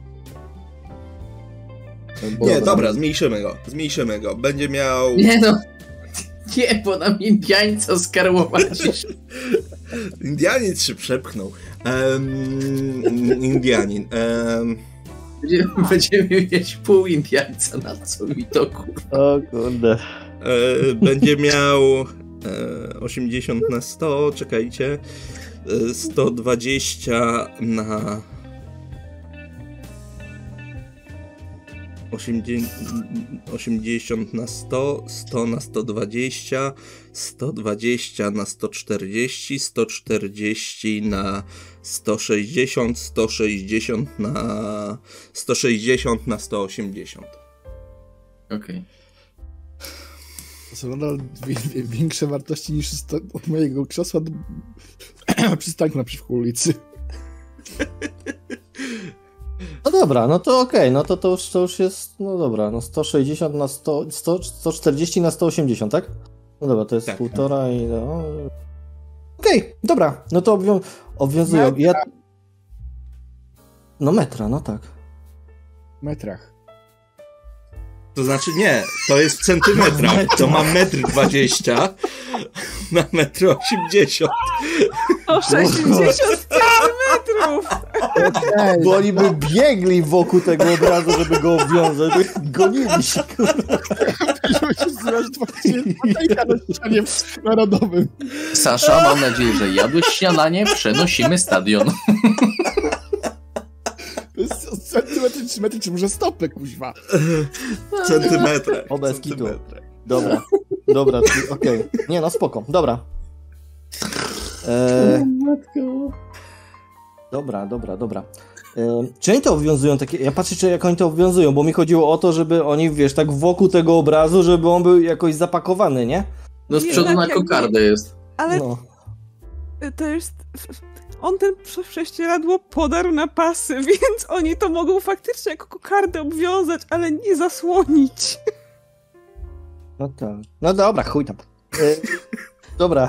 No, Nie, bo- dobra, zmniejszymy go. Zmniejszymy go. Będzie miał... Nie no. Nie, bo nam Indiańca skarłowacisz. Indianin się przepchnął. Um, Indianin. Um, Będziemy, będziemy mieć pół Indiańca, na co mi to kurwa. O kurde. e, będzie miał e, osiemdziesiąt na sto, czekajcie. E, sto dwadzieścia na... osiemdziesiąt na sto, sto na sto dwadzieścia, sto dwadzieścia na sto czterdzieści, sto czterdzieści na sto sześćdziesiąt, sto sześćdziesiąt na sto sześćdziesiąt na sto osiemdziesiąt. Okej. To są nadal dwie- większe wartości niż sto- od mojego krzesła do przystanku naprzeciwko ulicy. No dobra, no to okej, okay. no to, to, już, to już jest, no dobra, no sto sześćdziesiąt na sto, sto, sto czterdzieści na sto osiemdziesiąt, tak? No dobra, to jest tak. półtora i no... Okej, okay, dobra, no to obwią obwiązują. Ja... No metra, no tak. W metrach. To znaczy nie, to jest w centymetrach. To ma metr dwadzieścia na metr osiemdziesiąt. O sześćdziesiąt metrów! Okay. Bo oni by biegli wokół tego obrazu, żeby go obwiązać. Gonili się, kurwa. w narodowym. Sasza, mam nadzieję, że jadłeś śniadanie, przenosimy stadion. To jest centymetry, trzy metry, czy może stopy, kuźwa. Centymetry. Obez kitu. Dobra, dobra, okej. Okay. Nie no, spoko, dobra. E... Dobra, dobra, dobra. E... Czy oni to obwiązują takie... Ja patrzę, czy jak oni to obwiązują, bo mi chodziło o to, żeby oni, wiesz, tak wokół tego obrazu, żeby on był jakoś zapakowany, nie? No z przodu na kokardę jest. Ale no. To jest... On ten prześcieradło podarł na pasy, więc oni to mogą faktycznie jako kokardę obwiązać, ale nie zasłonić. No tak. No dobra, chuj tam. E, dobra.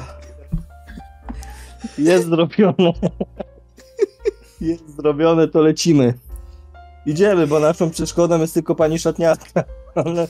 Jest zrobione. Jest zrobione, to lecimy. Idziemy, bo naszą przeszkodą jest tylko pani szatniarka. Ale...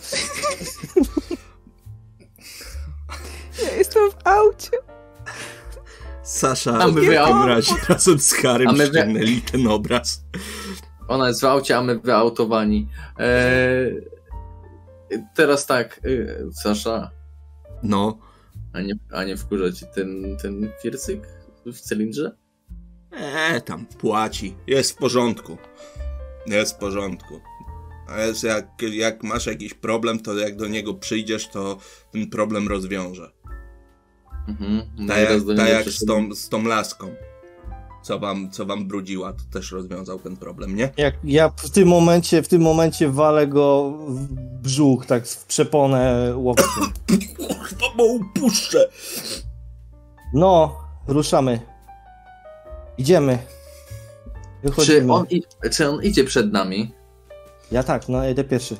Ja jestem w aucie. Sasza, a my w takim razie razem z Harrym wy... ściągnęli ten obraz. Ona jest w aucie, a my wyautowani. Eee... Teraz tak, yy, Sasza. No. A nie, a nie wkurza ci ten, ten fircyk w cylindrze? Eee, tam płaci. Jest w porządku. Jest w porządku. A jest jak, jak masz jakiś problem, to jak do niego przyjdziesz, to ten problem rozwiąże. Mhm. No tak jak, tak jak z, tą, z tą laską, co wam, co wam brudziła, to też rozwiązał ten problem, nie? Jak ja w tym momencie, w tym momencie walę go w brzuch, tak w przeponę łokciem. Kurwa, bo upuszczę! No, ruszamy. Idziemy. Wychodzimy. Czy on, czy on idzie przed nami? Ja tak, no idę pierwszy.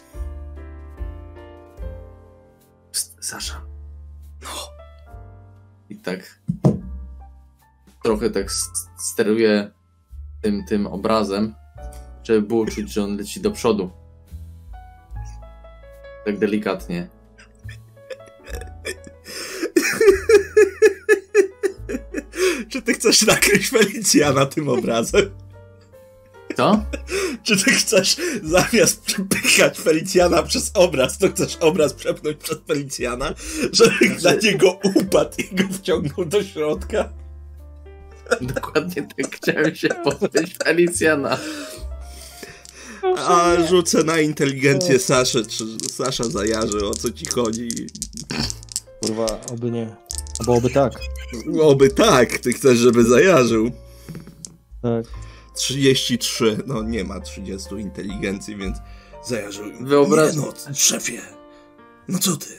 Psst, Sasza. No. I tak trochę tak steruję tym, tym obrazem, żeby było czuć, że on leci do przodu. Tak delikatnie. Czy ty chcesz nakryć Felicjana tym obrazem? Co? Czy ty chcesz zamiast przepychać Felicjana przez obraz, to chcesz obraz przepchnąć przez Felicjana, żeby na niego upadł i go wciągnął do środka? Dokładnie tak chciałem się pozbyć Felicjana. A rzucę na inteligencję Saszę, czy Sasza zajarzy, o co ci chodzi. Kurwa, oby nie. Albo oby tak. Oby tak, ty chcesz, żeby zajarzył. Tak. trzydzieści trzy, no nie ma trzydziestu inteligencji, więc zajarzył. Wyobraź... Nie no, szefie, no co ty?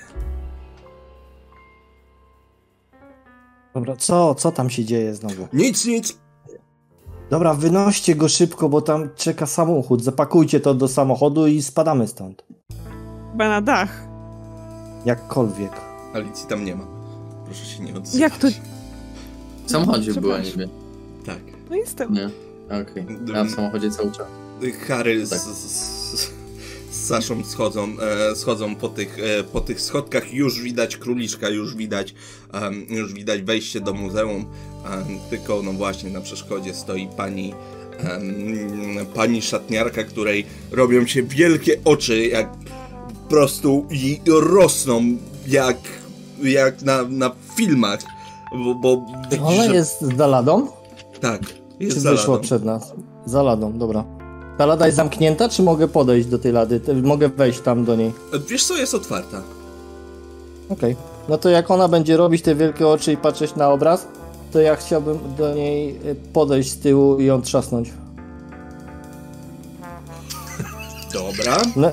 Dobra, co, co tam się dzieje znowu? Nic, nic. Dobra, wynoście go szybko, bo tam czeka samochód. Zapakujcie to do samochodu i spadamy stąd. Chyba na dach. Jakkolwiek. Alicji tam nie ma. Proszę się nie odzywać. Jak to? W samochodzie była niby. Tak. No jestem. Nie, okej. Okay. A w samochodzie cały czas. Harry tak. z, z, z Saszą schodzą, e, schodzą po tych, e, po tych schodkach. Już widać króliczka, już widać, um, już widać wejście do muzeum. Um, tylko no właśnie na przeszkodzie stoi pani um, pani szatniarka, której robią się wielkie oczy, jak po prostu i rosną jak, jak na, na filmach. Bo, bo Ona że... jest za ladą? Tak, jest czy za wyszła ladą. przed nas? Za ladą, dobra. Ta lada jest zamknięta, czy mogę podejść do tej lady? Mogę wejść tam do niej? Wiesz co, jest otwarta. Okej. Okay. No to jak ona będzie robić te wielkie oczy i patrzeć na obraz, to ja chciałbym do niej podejść z tyłu i ją trzasnąć. Dobra. No.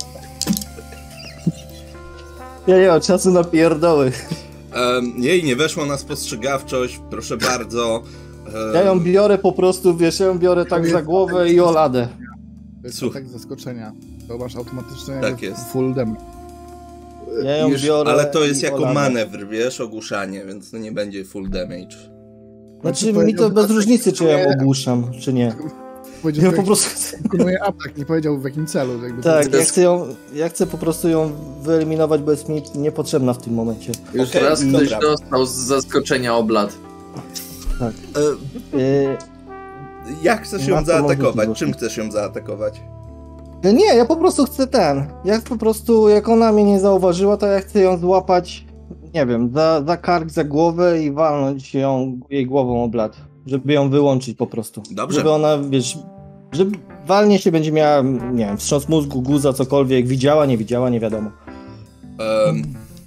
Ja nie mam czasu na pierdoły. Um, jej nie weszło na spostrzegawczość, proszę bardzo. Um, Ja ją biorę po prostu, wiesz, ja ją biorę tak za głowę i o ladę. To jest Słuch. atak zaskoczenia. To masz automatycznie Tak jest. full damage. Ja ją Już- biorę. Ale to jest i jako olamy. manewr, wiesz, ogłuszanie, więc to nie będzie full damage. Znaczy mi to bez różnicy, czy ja ją ogłuszam, czy nie. Powiedział, Ja że po prostu chcę... wykonuje atak, nie powiedział w jakim celu. Jakby Tak, to ja chcę, ją, ja chcę po prostu ją wyeliminować, bo jest mi niepotrzebna w tym momencie. Już Okej, raz ktoś dobra. dostał z zaskoczenia oblat. Tak. E, Yy, jak chcesz Ma ją to zaatakować? możliwość. Czym chcesz ją zaatakować? nie, ja po prostu chcę ten. Jak po prostu, jak ona mnie nie zauważyła, to ja chcę ją złapać, nie wiem, za, za kark, za głowę i walnąć ją jej głową o blat. Żeby ją wyłączyć po prostu. Dobrze. Żeby ona, wiesz, żeby walnie się będzie miała, nie wiem, wstrząs mózgu, guza, cokolwiek. Widziała, nie widziała, nie wiadomo. Um,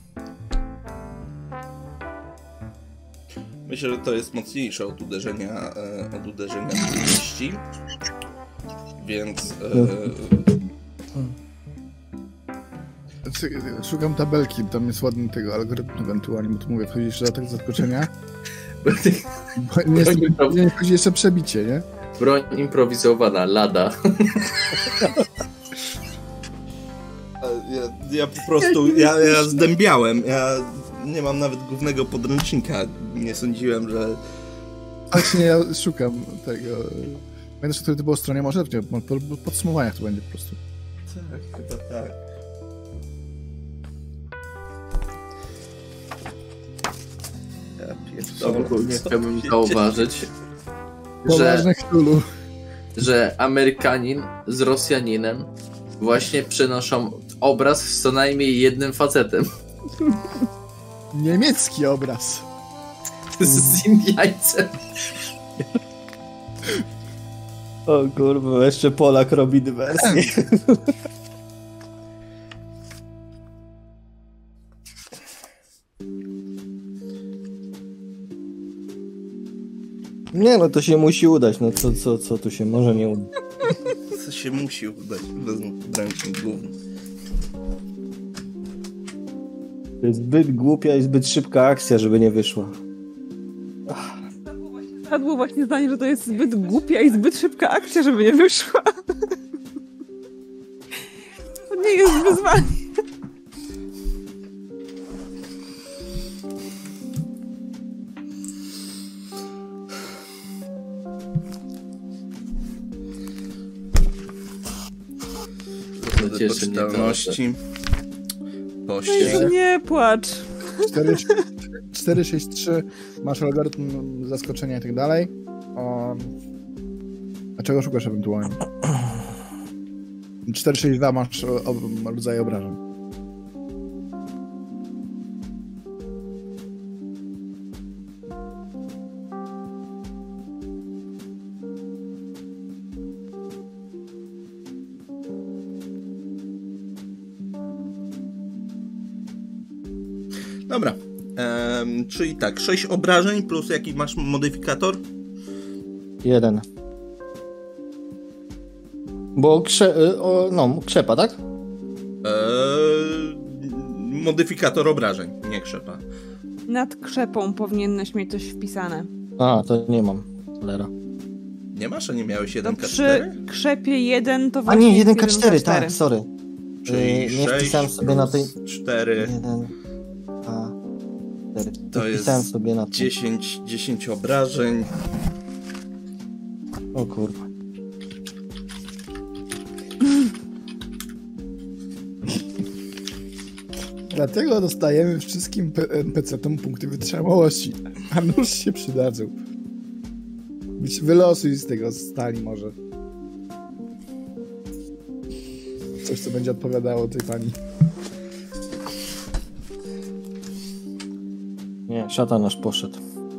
myślę, że to jest mocniejsze od uderzenia, e, od uderzenia trzydzieści. Więc... E, Szukam tabelki, tam jest ładny tego algorytmu ewentualnie, bo tu mówię, wchodzi jeszcze atak zaskoczenia. Bo nie, jest, nie wchodzi jeszcze przebicie, nie? Broń improwizowana, lada. ja, ja po prostu, ja, ja zdębiałem, ja nie mam nawet głównego podręcznika, nie sądziłem, że... Właśnie ja szukam tego... Pamiętasz, który to było stronie? Może nie, po, po podsumowaniach to będzie po prostu. Tak, chyba tak. Ja pierdolę, Ogólnie co chciałbym się zauważyć, że, Poważne chwulu. że Amerykanin z Rosjaninem właśnie przenoszą obraz z co najmniej jednym facetem. Niemiecki obraz. Z Indiańcem. O kurwa, jeszcze Polak robi dywersję. Nie no, to się musi udać, no co, co, co tu się może nie udać. Co się musi udać, wezmę podręcznik główny. To jest zbyt głupia i zbyt szybka akcja, żeby nie wyszła. Padło właśnie zdanie, że to jest zbyt głupia i zbyt szybka akcja, żeby nie wyszła. To nie jest wyzwanie. Do Cieszy mnie to, poczytalności. No Pościel. już nie płacz. cztery sześć trzy masz algorytm zaskoczenia i tak dalej. Um, a czego szukasz ewentualnie? cztery sześć dwa masz o, o, rodzaj obrażeń. Dobra. Ehm, czyli tak, sześć obrażeń plus jaki masz modyfikator? Jeden. Bo krze... y, o, no, krzepa, tak? Eee, modyfikator obrażeń, nie krzepa. Nad krzepą powinieneś mieć coś wpisane. A, to nie mam. Cholera. Nie masz, a nie miałeś To jeden K przy cztery? krzepie jeden to A właśnie nie, jest jeden K cztery, tak, sorry. Czyli Y, nie sześć wpisałem sobie na tej... cztery, jeden K cztery. To Nie jest wpisałem sobie na tej... dziesięć, dziesięć obrażeń. O kurwa. Dlatego dostajemy wszystkim N P C-tom punkty wytrzymałości. A nóż się przydadzą. Być- Wylosuj z tego stali może. Coś, co będzie odpowiadało tej pani. Nie, szatan nasz poszedł.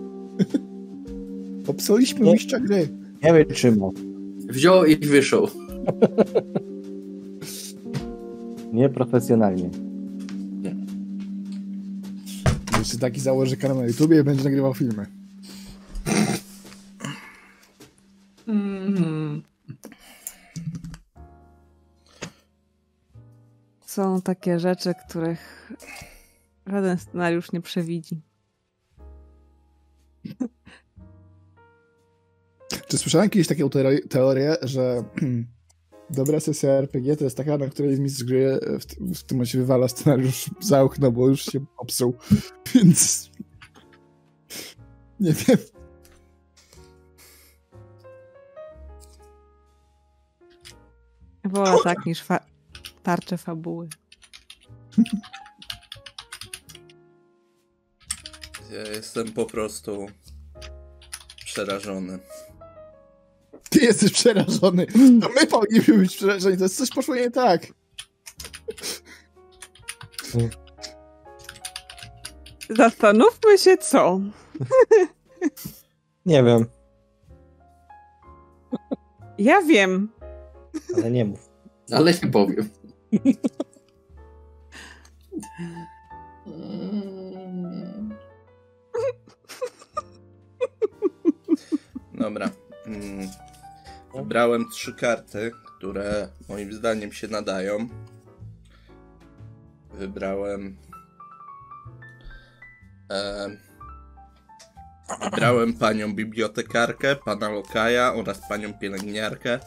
Popsuliśmy Nie. mistrza gry. Nie wytrzymał. Wziął i wyszł. Nieprofesjonalnie. Jeszcze taki założy kanał na YouTubie i będzie nagrywał filmy. Mm. Są takie rzeczy, których żaden scenariusz nie przewidzi. Czy słyszałem kiedyś taką teori- teorię, że Dobra sesja R P G to jest taka, na której mistrz gry w, w tym momencie wywala scenariusz za okno, bo już się popsuł. Więc... Nie wiem. Wolę tak niż fa- tarcze fabuły. Ja jestem po prostu przerażony. Ty jesteś przerażony. To my powinniśmy być przerażeni. To jest coś poszło nie tak. Zastanówmy się co. Nie wiem, Ja wiem. ale nie mów. Ale nie powiem. Dobra. Mm. Wybrałem trzy karty, które moim zdaniem się nadają. Wybrałem... E, wybrałem panią bibliotekarkę, pana lokaja oraz panią pielęgniarkę.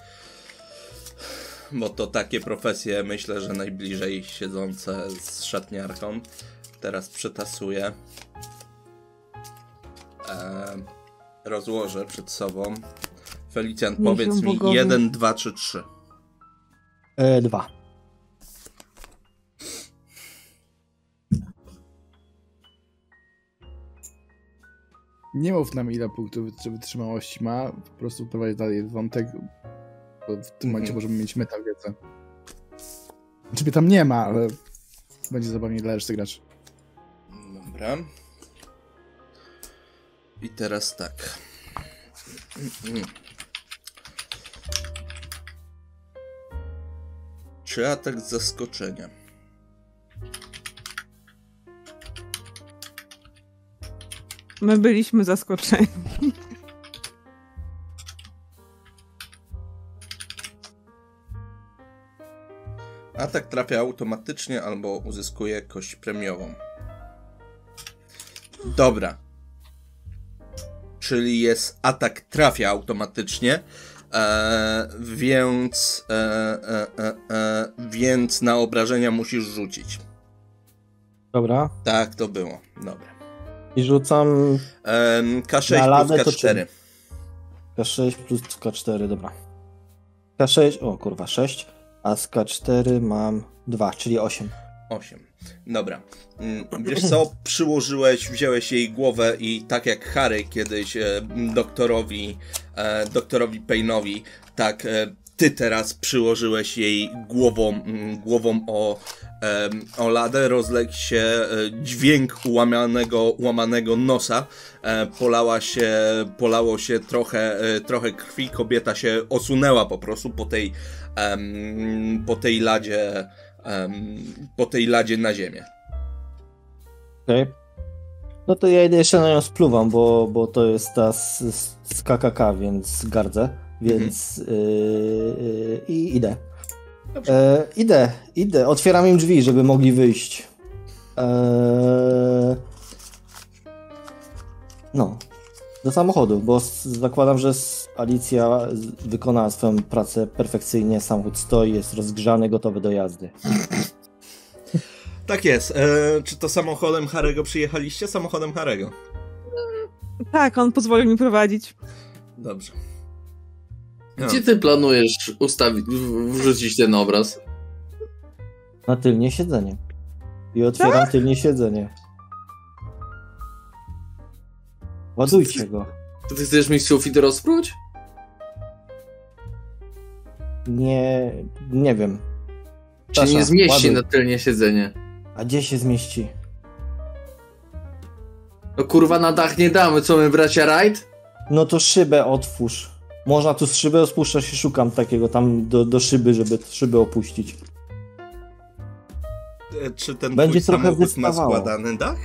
Bo to takie profesje, myślę, że najbliżej siedzące z szatniarką. Teraz przetasuję. E, rozłożę przed sobą. Felicjan, Niech powiedz ją mi bogowie. jeden, dwa czy trzy. E, dwa. Nie mów nam ile punktów wytrzymałości ma. Po prostu prowadź dalej wątek. Bo w tym momencie Mhm. możemy mieć metawiedzę. Ciebie tam nie ma, ale będzie zabawnie dla reszty graczy. Dobra. I teraz tak. Czy atak z zaskoczenia? My byliśmy zaskoczeni. Atak trafia automatycznie albo uzyskuje kość premiową. Dobra. Czyli jest atak trafia automatycznie, e, więc, e, e, e, e, więc na obrażenia musisz rzucić. Dobra. Tak to było. Dobra. I rzucam E, K sześć Na ladę plus to K cztery. K sześć plus K cztery, dobra. K sześć, o kurwa, sześć, a z K cztery mam dwa, czyli osiem. osiem. Dobra. Mm, Wiesz co? Przyłożyłeś, wziąłeś jej głowę i tak jak Harry kiedyś e, doktorowi, e, doktorowi Payne'owi, tak e, ty teraz przyłożyłeś jej głową, mm, głową o, e, o ladę, rozległ się e, dźwięk ułamanego, ułamanego nosa, e, polała się, polało się trochę, e, trochę krwi, kobieta się osunęła po prostu po tej, em, po tej ladzie, em, po tej ladzie na ziemię. Okej. Okay. No to ja idę jeszcze na nią spluwam, bo, bo to jest ta z, z, z K K K, więc gardzę, więc mhm. yy, yy, i idę. E, idę, idę, otwieram im drzwi, żeby mogli wyjść. E, no, do samochodu, bo s- zakładam, że s- Alicja z- wykonała swoją pracę perfekcyjnie, samochód stoi, jest rozgrzany, gotowy do jazdy. Tak jest. E, czy to samochodem Harego przyjechaliście? Samochodem Harego. Tak, on pozwolił mi prowadzić. Dobrze. No. Gdzie ty planujesz ustawić, w- wrzucić ten obraz? Na tylnie siedzenie. I otwieram Tak? tylnie siedzenie. Ładujcie go. To ty chcesz mi sufit rozpróć? Nie, nie wiem. Czy nie Sasza, zmieści ładuj. na tylnie siedzenie? A gdzie się zmieści? No kurwa, na dach nie damy, co my, bracia Wright? No to szybę otwórz. Można tu z szybę spuszczać się, szukam takiego tam do, do szyby, żeby szybę opuścić. E, czy ten Będzie twój trochę samochód ma wystawało. składany dach?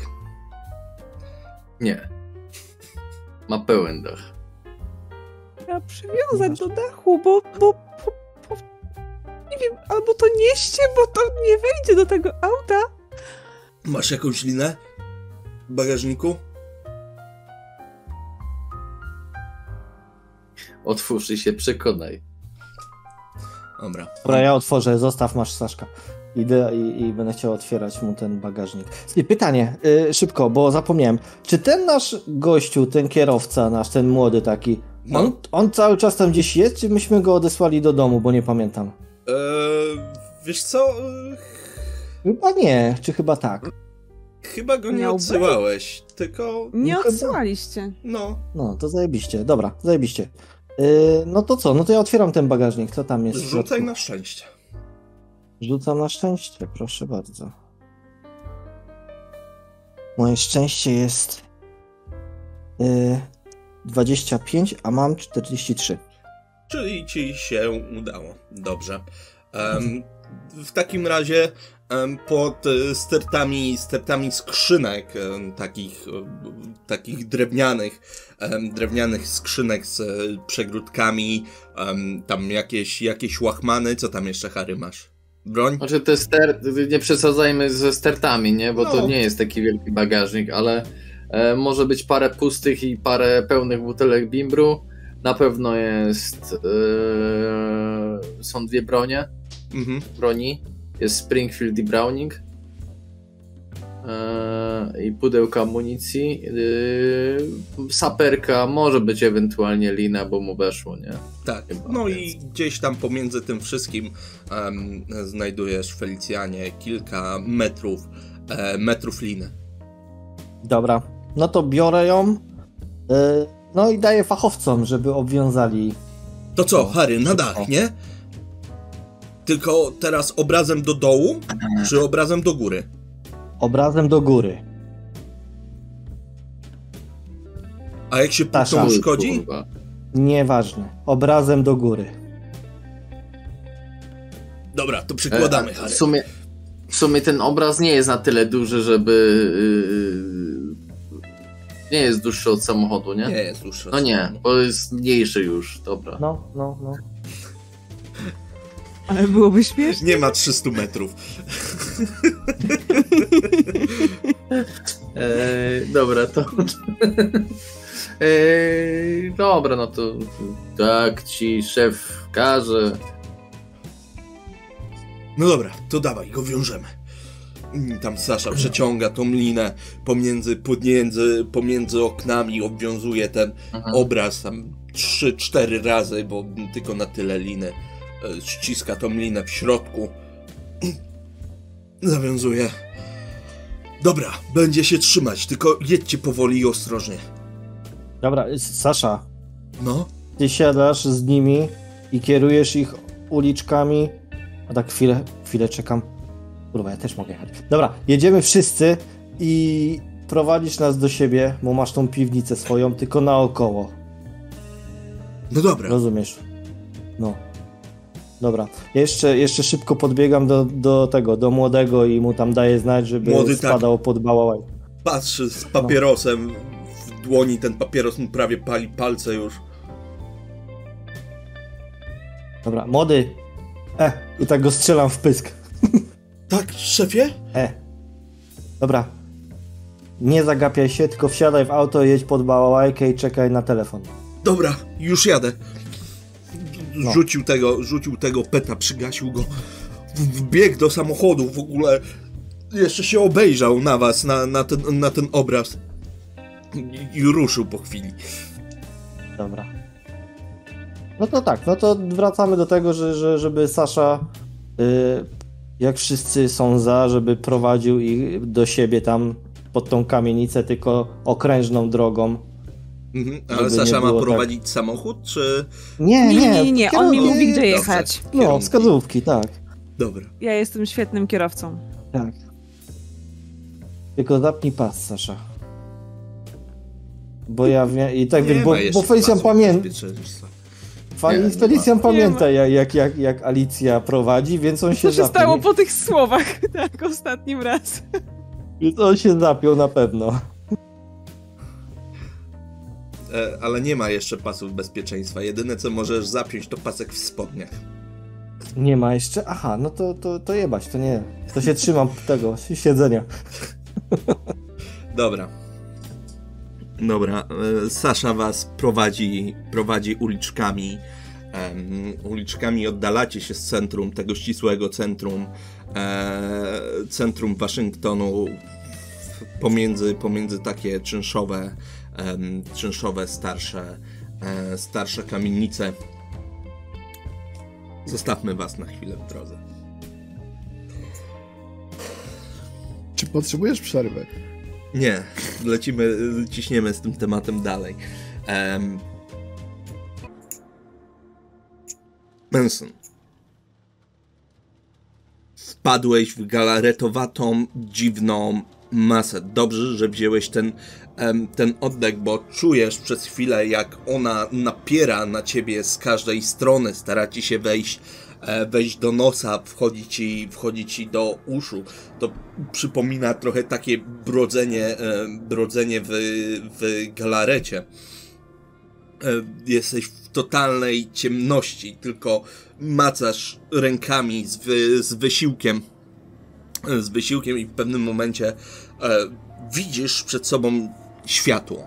Nie. Ma pełen dach. Trzeba przywiązać do dachu, bo, bo, bo, bo... Nie wiem, albo to nieście, bo to nie wejdzie do tego auta. Masz jakąś linę w bagażniku? Otwórz i się przekonaj. Dobra. Dobra, ja otworzę, zostaw, masz Saszka. Idę i, i będę chciał otwierać mu ten bagażnik. I pytanie, yy, szybko, bo zapomniałem. Czy ten nasz gościu, ten kierowca nasz, ten młody taki, No. on, on cały czas tam gdzieś jest, czy myśmy go odesłali do domu, bo nie pamiętam? Eee, wiesz co? Eee, Chyba nie, czy chyba tak? chyba go nie Miał odsyłałeś, tylko... Nie No chyba- odsyłaliście. No. No, to zajebiście. Dobra, zajebiście. Yy, no to co? No to ja otwieram ten bagażnik. Co tam jest w Rzucaj środku? na szczęście. Rzucam na szczęście, proszę bardzo. Moje szczęście jest yy, dwadzieścia pięć, a mam czterdzieści trzy. Czyli ci się udało. Dobrze. Em, w takim razie em, pod e, stertami, stertami skrzynek, em, takich, e, takich drewnianych, em, drewnianych skrzynek z e, przegródkami, em, tam jakieś, jakieś łachmany. Co tam jeszcze, Harry, masz? Broń? Znaczy te ster... nie przesadzajmy ze stertami, nie? Bo No. to nie jest taki wielki bagażnik, ale e, może być parę pustych i parę pełnych butelek bimbru. Na pewno jest... E, są dwie bronie. Mhm. broni. Jest Springfield i Browning. E, I pudełka amunicji. E, saperka, może być ewentualnie lina, bo mu weszło, nie? Tak, Chyba, no więc- i gdzieś tam pomiędzy tym wszystkim em, znajdujesz, Felicjanie, kilka metrów, e, metrów liny. Dobra, no to biorę ją. Yy, no i daję fachowcom, żeby obwiązali. To co, O, Harry, na szybko. dach, nie? Tylko teraz obrazem do dołu, czy obrazem do góry? Obrazem do góry. A jak się Tasza. punktom uszkodzi? Kurwa. Nieważne. Obrazem do góry. Dobra, to przykładamy, E, Harry. w, sumie, w sumie ten obraz nie jest na tyle duży, żeby... Yy, nie jest dłuższy od samochodu, nie? Nie jest dłuższy. No nie, bo jest mniejszy już, dobra. No, no, no. Ale byłoby śmiesznie. Nie ma trzystu metrów. Eee, dobra, to... eee, dobra, no to tak ci szef każe. No dobra, to dawaj, go wiążemy. I tam Sasza przeciąga tą linę pomiędzy, pomiędzy, pomiędzy oknami, obwiązuje ten Mhm. obraz tam trzy cztery razy, bo tylko na tyle liny. E, Ściska tą linę w środku. Zawiązuje. Dobra, będzie się trzymać, tylko jedźcie powoli i ostrożnie. Dobra, Sasza, No, ty siadasz z nimi i kierujesz ich uliczkami. A tak chwilę, chwilę czekam. Kurwa, ja też mogę jechać. Dobra, jedziemy wszyscy i prowadzisz nas do siebie, bo masz tą piwnicę swoją, tylko naokoło. no dobra. Rozumiesz? No. Dobra. Jeszcze, jeszcze szybko podbiegam do, do tego, do młodego i mu tam daję znać, żeby Młody tak. spadał pod bałałaj. Patrzy z papierosem w dłoni, ten papieros mu prawie pali palce już. Dobra, młody. E, i tak go strzelam w pysk. Tak, szefie? E. Dobra. Nie zagapiaj się, tylko wsiadaj w auto, jedź pod bałałajkę i czekaj na telefon. Dobra, już jadę. No. Rzucił tego, rzucił tego peta, przygasił go. W- Wbiegł do samochodu w ogóle. Jeszcze się obejrzał na was, na, na, ten, na ten obraz. I, I ruszył po chwili. Dobra. No to tak, no to wracamy do tego, że, że żeby Sasza, y, jak wszyscy są za, żeby prowadził ich do siebie tam pod tą kamienicę, tylko okrężną drogą. Mhm. Żeby Ale Sasza nie ma było prowadzić samochód, czy... Nie, Nie, nie, nie, nie, nie. On mi kierunek- mówi, gdzie Dobrze. jechać. No, Kierunki. wskazówki, tak. Dobra. Ja jestem świetnym kierowcą. Tak. Tylko zapnij pas, Sasza. Bo ja wiem, i tak Nie wiem, bo, ma jeszcze bo Felicjan pasów pamięta. bezpieczeństwa. Nie, nie Felicjan ma. pamięta, Nie jak, jak, jak, jak Alicja prowadzi, więc on się Co się zapiął. stało po tych słowach, tak, ostatnim raz. Więc on się zapiął na pewno. E, ale nie ma jeszcze pasów bezpieczeństwa. Jedyne co możesz zapiąć to pasek w spodniach. Nie ma jeszcze? Aha, no to, to, to jebać, to nie. To się trzymam tego siedzenia. Dobra. Dobra, e, Sasza was prowadzi, prowadzi uliczkami um, uliczkami oddalacie się z centrum, tego ścisłego centrum, e, centrum Waszyngtonu, pomiędzy, pomiędzy takie czynszowe, um, czynszowe starsze, e, starsze kamienice. Zostawmy was na chwilę w drodze. Czy potrzebujesz przerwy? Nie, lecimy, ciśniemy z tym tematem dalej. Um, Benson. Wpadłeś w galaretowatą, dziwną masę. Dobrze, że wziąłeś ten, um, ten oddech, bo czujesz przez chwilę, jak ona napiera na ciebie z każdej strony, stara ci się wejść, e, wejść do nosa, wchodzi ci, wchodzi ci do uszu. To przypomina trochę takie brodzenie, e, brodzenie w, w galarecie. E, jesteś w totalnej ciemności, tylko macasz rękami z, wy, z wysiłkiem, z wysiłkiem i w pewnym momencie e, widzisz przed sobą światło.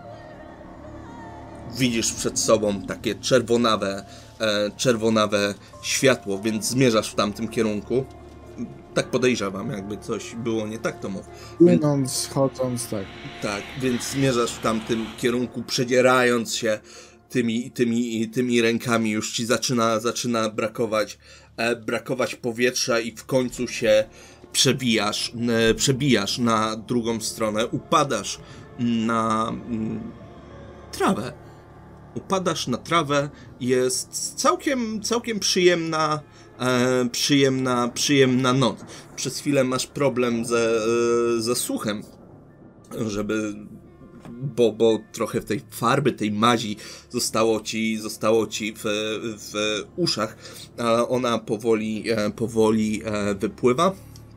Widzisz przed sobą takie czerwonawe, e, czerwonawe światło, więc zmierzasz w tamtym kierunku. Tak podejrzewam, jakby coś było nie tak, to mów. Płynąc, chodząc, tak. Tak, więc zmierzasz w tamtym kierunku, przedzierając się tymi, tymi, tymi rękami. Już ci zaczyna, zaczyna brakować, e, brakować powietrza i w końcu się przebijasz, e, przebijasz na drugą stronę, upadasz na mm, trawę. Upadasz na trawę, jest całkiem, całkiem przyjemna, e, przyjemna, przyjemna noc. Przez chwilę masz problem ze, e, ze słuchem, żeby, bo, bo trochę tej farby, tej mazi zostało ci, zostało ci w, w uszach, a ona powoli, e, powoli e, wypływa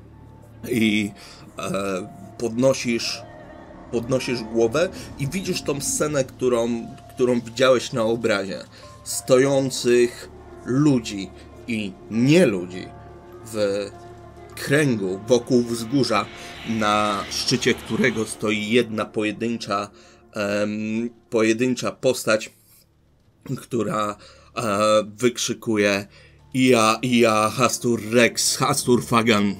i e, podnosisz, podnosisz głowę i widzisz tą scenę, którą którą widziałeś na obrazie. Stojących ludzi i nie ludzi w kręgu wokół wzgórza, na szczycie którego stoi jedna pojedyncza, um, pojedyncza postać, która uh, wykrzykuje Ia, Ia, Hastur Rex, Hastur Fagan.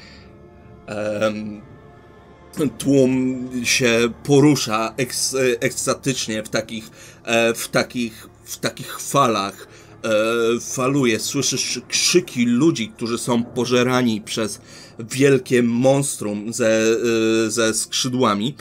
Um, Tłum się porusza eks, ekstatycznie w takich, e, w takich, w takich falach. E, faluje, słyszysz krzyki ludzi, którzy są pożerani przez wielkie monstrum ze, e, ze skrzydłami.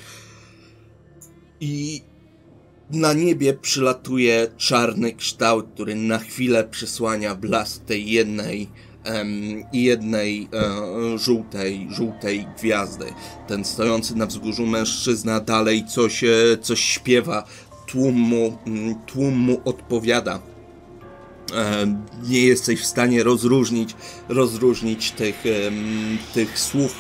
I na niebie przylatuje czarny kształt, który na chwilę przysłania blask tej jednej Um, jednej e, żółtej, żółtej gwiazdy. Ten stojący na wzgórzu mężczyzna dalej coś, e, coś śpiewa, tłum mu, tłum mu odpowiada. E, nie jesteś w stanie rozróżnić, rozróżnić tych, e, tych słów.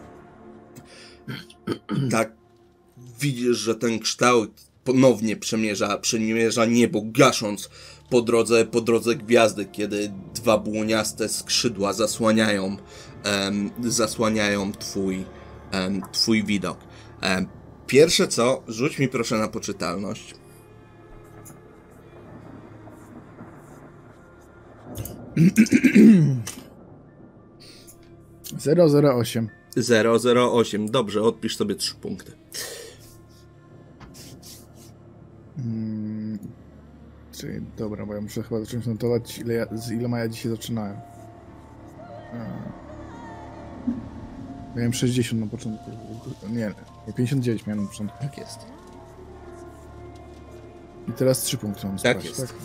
Tak, widzisz, że ten kształt ponownie przemierza, przemierza niebo, gasząc po drodze, po drodze gwiazdy, kiedy dwa błoniaste skrzydła zasłaniają, um, zasłaniają twój, um, twój widok. Um, pierwsze co, rzuć mi proszę na poczytalność. zero zero osiem. zero zero osiem. Dobrze, odpisz sobie trzy punkty. Hmm. Czyli, dobra, bo ja muszę chyba zacząć notować, ile ja, z iloma ja dzisiaj zaczynałem. Miałem sześćdziesiąt na początku. Nie, pięćdziesiąt dziewięć miałem na początku. Tak jest. I teraz trzy punkty mam Tak spać, jest. tak?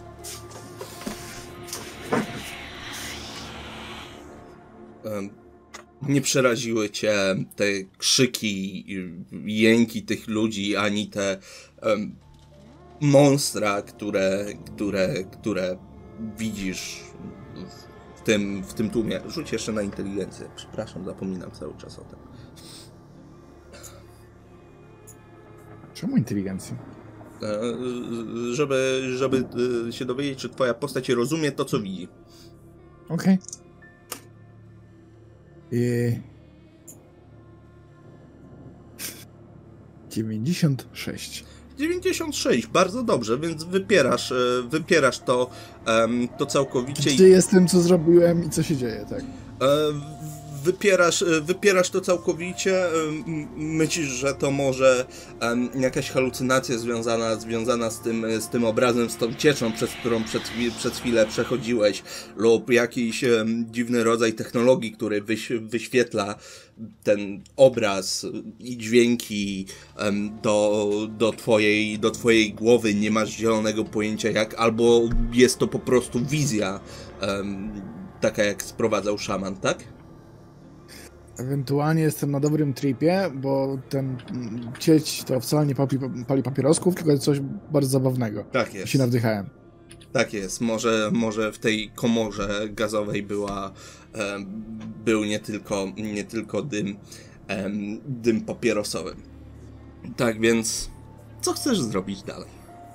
Nie przeraziły cię te krzyki, jęki tych ludzi, ani te um, monstra, które, które, które widzisz w tym, w tym tłumie. Rzuć jeszcze na inteligencję. Przepraszam, zapominam cały czas o tym. Czemu inteligencja? E, żeby, żeby się dowiedzieć, czy twoja postać rozumie to, co widzi. Okej. Okay. I... dziewięćdziesiąt sześć. dziewięćdziesiąt sześć, bardzo dobrze, więc wypierasz, e, wypierasz to, em, to całkowicie. Gdzie jestem, co zrobiłem i co się dzieje, tak? E, Wypierasz, wypierasz to całkowicie, myślisz, że to może um, jakaś halucynacja związana, związana z, tym, z tym obrazem, z tą cieczą, przez którą przed, przed chwilę przechodziłeś, lub jakiś um, dziwny rodzaj technologii, który wyś, wyświetla ten obraz i dźwięki um, do, do, twojej, do twojej głowy. Nie masz zielonego pojęcia jak, albo jest to po prostu wizja, um, taka jak sprowadzał szaman, tak? Ewentualnie jestem na dobrym tripie, bo ten cieć to wcale nie pali, pali papierosków, tylko coś bardzo zabawnego. Tak jest. Się nawdychałem. Tak jest. Może, może w tej komorze gazowej była, e, był nie tylko, nie tylko dym, e, dym papierosowy. Tak więc, co chcesz zrobić dalej?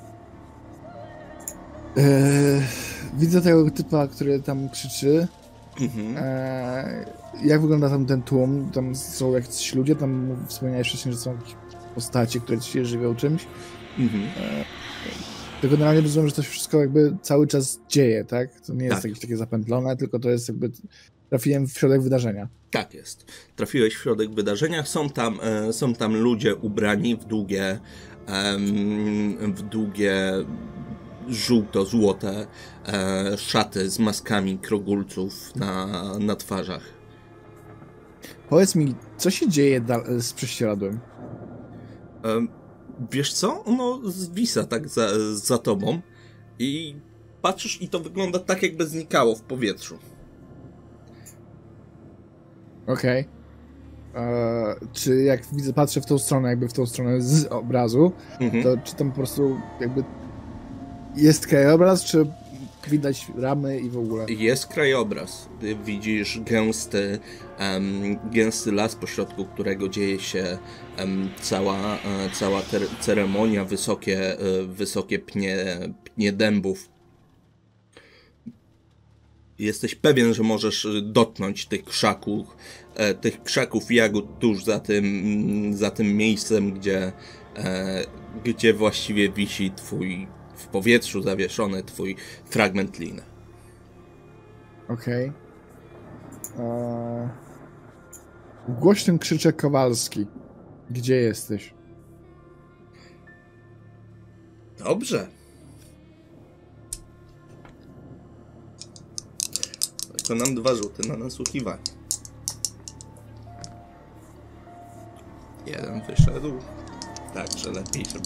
Eee, widzę tego typa, który tam krzyczy. Mhm. Eee, jak wygląda tam ten tłum? Tam są jakiś ludzie, tam wspomniałeś wcześniej, że są jakieś postacie, które się żywią czymś. Mhm. Eee, to generalnie rozumiem, że to się wszystko jakby cały czas dzieje, tak? To nie jest Tak. jakieś takie zapętlone, tylko to jest jakby... Trafiłem w środek wydarzenia. Tak jest. Trafiłeś w środek wydarzenia. Są tam, e, są tam ludzie ubrani w długie, em, w długie żółto-złote e, szaty z maskami krogulców na, na twarzach. Powiedz mi, co się dzieje da- z prześcieradłem? E, wiesz co? Ono zwisa tak za, za tobą i patrzysz i to wygląda tak, jakby znikało w powietrzu. Okej. Eee, czy jak widzę, patrzę w tą stronę, jakby w tą stronę z obrazu, Mhm. to czy tam po prostu jakby jest krajobraz, czy widać ramy i w ogóle? Jest krajobraz. Ty widzisz gęsty, em, gęsty las, pośrodku którego dzieje się em, cała, e, cała ter- ceremonia, wysokie, e, wysokie pnie, pnie dębów. Jesteś pewien, że możesz dotknąć tych krzaków, e, tych krzaków i jagód tuż za tym, za tym miejscem, gdzie, e, gdzie właściwie wisi twój, w powietrzu zawieszony twój fragment liny. Okej. Eee, głośnym krzyczę Kowalski. Gdzie jesteś? Dobrze. Wykonam dwa rzuty na nasłuchiwanie. Jeden wyszedł. Także lepiej, żeby...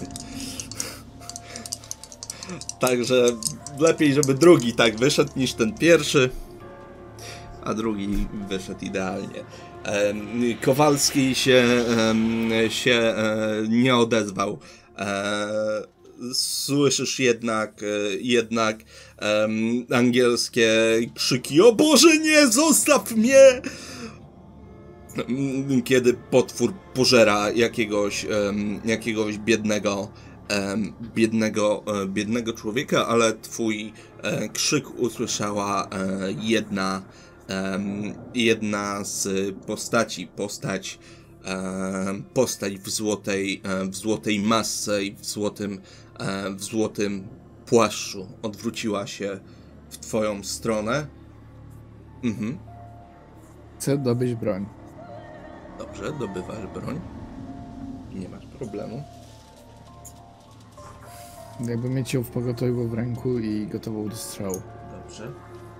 Także lepiej, żeby drugi tak wyszedł niż ten pierwszy. A drugi wyszedł idealnie. Em, Kowalski się, em, się e, nie odezwał. E, Słyszysz jednak, e, jednak em, angielskie krzyki: o Boże, nie, zostaw mnie! Mm, Kiedy potwór pożera jakiegoś, em, jakiegoś biednego, em, biednego, e, biednego człowieka, ale twój e, krzyk usłyszała e, jedna, em, jedna z postaci, postać, e, postać w złotej, e, w złotej masce i w złotym, e, w złotym płaszczu. Odwróciła się w twoją stronę. Mhm. Chcę dobyć broń. Dobrze, dobywasz broń. Nie masz problemu. Jakby mieć ją w pogotowiu w ręku i gotową do strzału. Dobrze.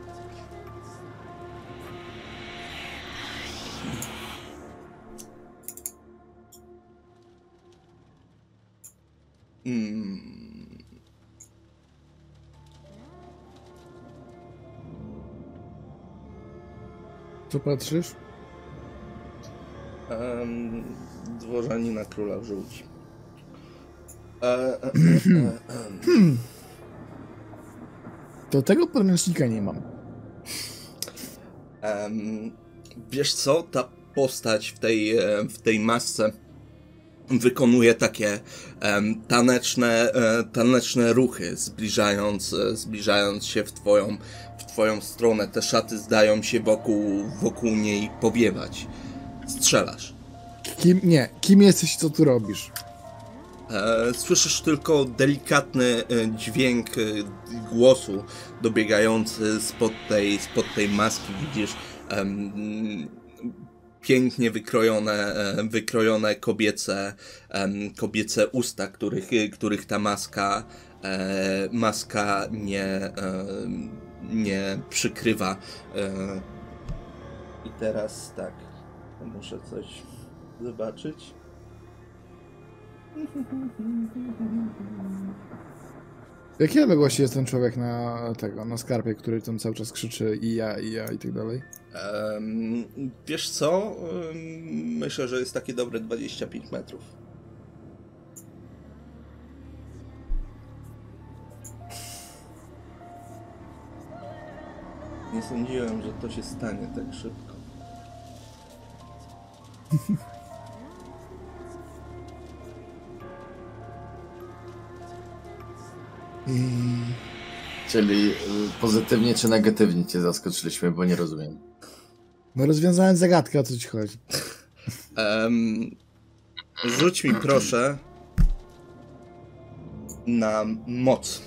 Mm. Co patrzysz? Um, dworzanina króla w żółci. E, e, e, e, e. To tego podręcznika nie mam. Um, wiesz co, ta postać w tej, e, w tej masce wykonuje takie um, taneczne, e, taneczne ruchy, zbliżając, e, zbliżając się w twoją, w twoją stronę. Te szaty zdają się wokół, wokół niej powiewać. Strzelasz. Kim, nie, kim jesteś i co tu robisz? E, słyszysz tylko delikatny e, dźwięk e, głosu dobiegający spod tej, spod tej maski. Widzisz em, pięknie wykrojone, e, wykrojone kobiece, em, kobiece usta, których, których ta maska, e, maska nie, e, nie przykrywa. E, I teraz tak, muszę coś zobaczyć. Jakiej odległości jest ten człowiek na tego, na skarpie, który tam cały czas krzyczy i ja, i ja i tak dalej? Um, wiesz co? Um, myślę, że jest takie dobre dwadzieścia pięć metrów. Nie sądziłem, że to się stanie tak szybko. Czyli y, pozytywnie czy negatywnie cię zaskoczyliśmy, bo nie rozumiem. No rozwiązałem zagadkę, o co ci chodzi. Um, rzuć mi proszę na moc.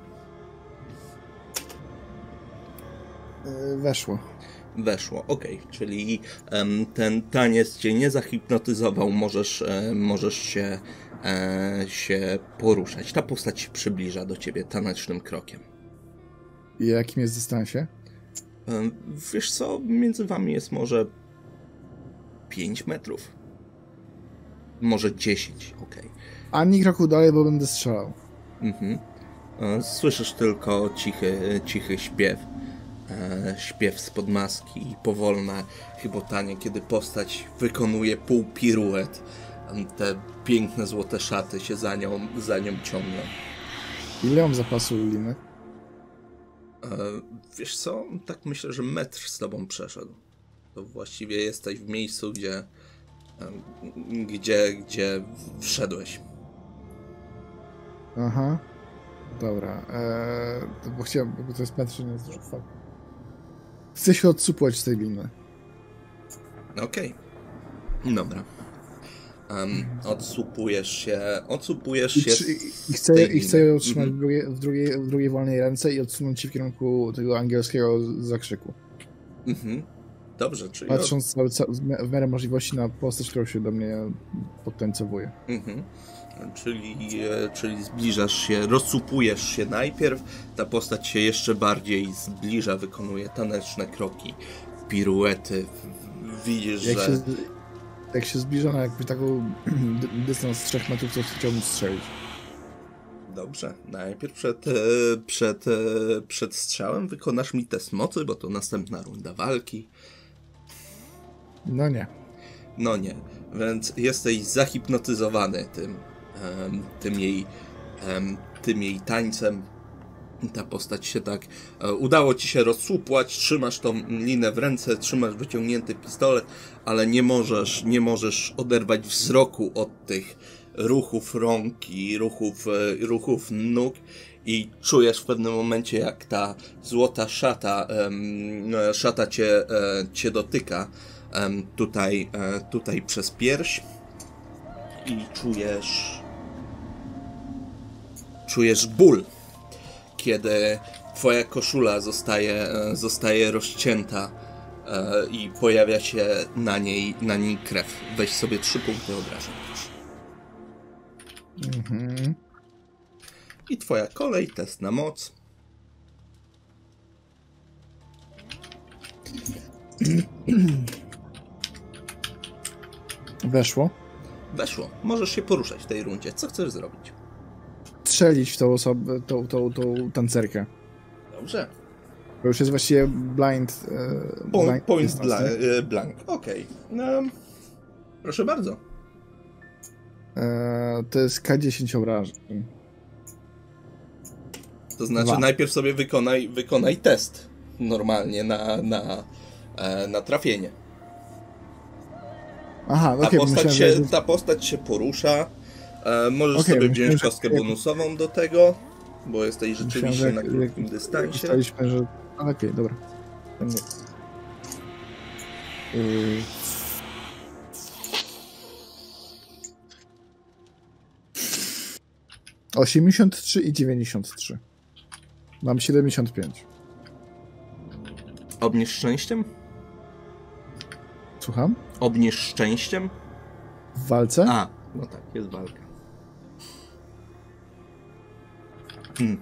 Yy, weszło. Weszło, okej, okay. Czyli um, ten taniec cię nie zahipnotyzował, możesz, e, możesz się, e, się poruszać. Ta postać się przybliża do ciebie tanecznym krokiem. I jakim jest dystansie? E, wiesz co, między wami jest może pięć metrów. Może dziesięć, okej. Okay. Ani kroku dalej, bo będę strzelał. Mhm. E, słyszysz tylko cichy, cichy śpiew. Śpiew spod maski i powolne chybotanie, kiedy postać wykonuje pół piruet. Te piękne złote szaty się za nią, za nią ciągną. Ile mam zapasu liny? E, wiesz co? Tak myślę, że metr z tobą przeszedł. To właściwie jesteś w miejscu, gdzie e, gdzie, gdzie wszedłeś. Aha. Dobra. Eee, to bo chciałem, bo to jest metr, nie jest dużo fakt. Chcę się odsupłać z tej liny. Okej. Okay. Dobra. Um, odsupujesz się, odsupujesz I, się I, i chcę, tej i chcę je liny. otrzymać Mhm. w, drugiej, w, drugiej, w drugiej wolnej ręce i odsunąć się w kierunku tego angielskiego zakrzyku. Mhm. Dobrze, czyli... Patrząc cały, ca- w miarę możliwości na postać, którą się do mnie podtańcowuje. Mhm. Czyli, e, czyli zbliżasz się, rozsupujesz się najpierw, ta postać się jeszcze bardziej zbliża, wykonuje taneczne kroki, piruety, widzisz, Jak że... się, jak się zbliża na jakby taką dy- dystans trzech metrów, to chciałbym strzelić. Dobrze, najpierw przed, e, przed, e, przed strzałem wykonasz mi test mocy, bo to następna runda walki. No nie. No nie, więc jesteś zahipnotyzowany tym, em, tym, jej, em, tym jej tańcem. Ta postać się tak... E, udało ci się rozsupłać, trzymasz tą linę w ręce, trzymasz wyciągnięty pistolet, ale nie możesz, nie możesz oderwać wzroku od tych ruchów rąk i ruchów, e, ruchów nóg i czujesz w pewnym momencie, jak ta złota szata, em, szata cię, e, cię dotyka. Um, tutaj, e, tutaj przez pierś i czujesz czujesz ból, kiedy twoja koszula zostaje, e, zostaje rozcięta e, i pojawia się na niej, na niej krew. Weź sobie trzy punkty obrażeń, proszę. Mhm. I twoja kolej, test na moc. Weszło. Weszło. Możesz się poruszać w tej rundzie. Co chcesz zrobić? Strzelić w tą osobę, tą, tą, tą tancerkę. Dobrze. Bo już jest właściwie blind... E, Point, blind point distance, bla, tak? e, blank. Okej. Okay. No, proszę bardzo. E, to jest K dziesięć obrażeń. To znaczy Dwa. najpierw sobie wykonaj, wykonaj test normalnie na, na, e, na trafienie. Aha, Ta, okej, postać myślałem, się, że... ta postać się porusza. E, możesz Okej, sobie myślałem, wziąć że- kostkę bonusową do tego, bo jesteś rzeczywiście Myślałem, na że- krótkim jak- dystansie. Ustaliśmy, że... Ale okej, dobra. To nie. Yy... osiemdziesiąt trzy i dziewięćdziesiąt trzy. Mam siedemdziesiąt pięć. Obniż szczęściem? Słucham? Obniż szczęściem? W walce? A, no tak, jest walka. Hmm.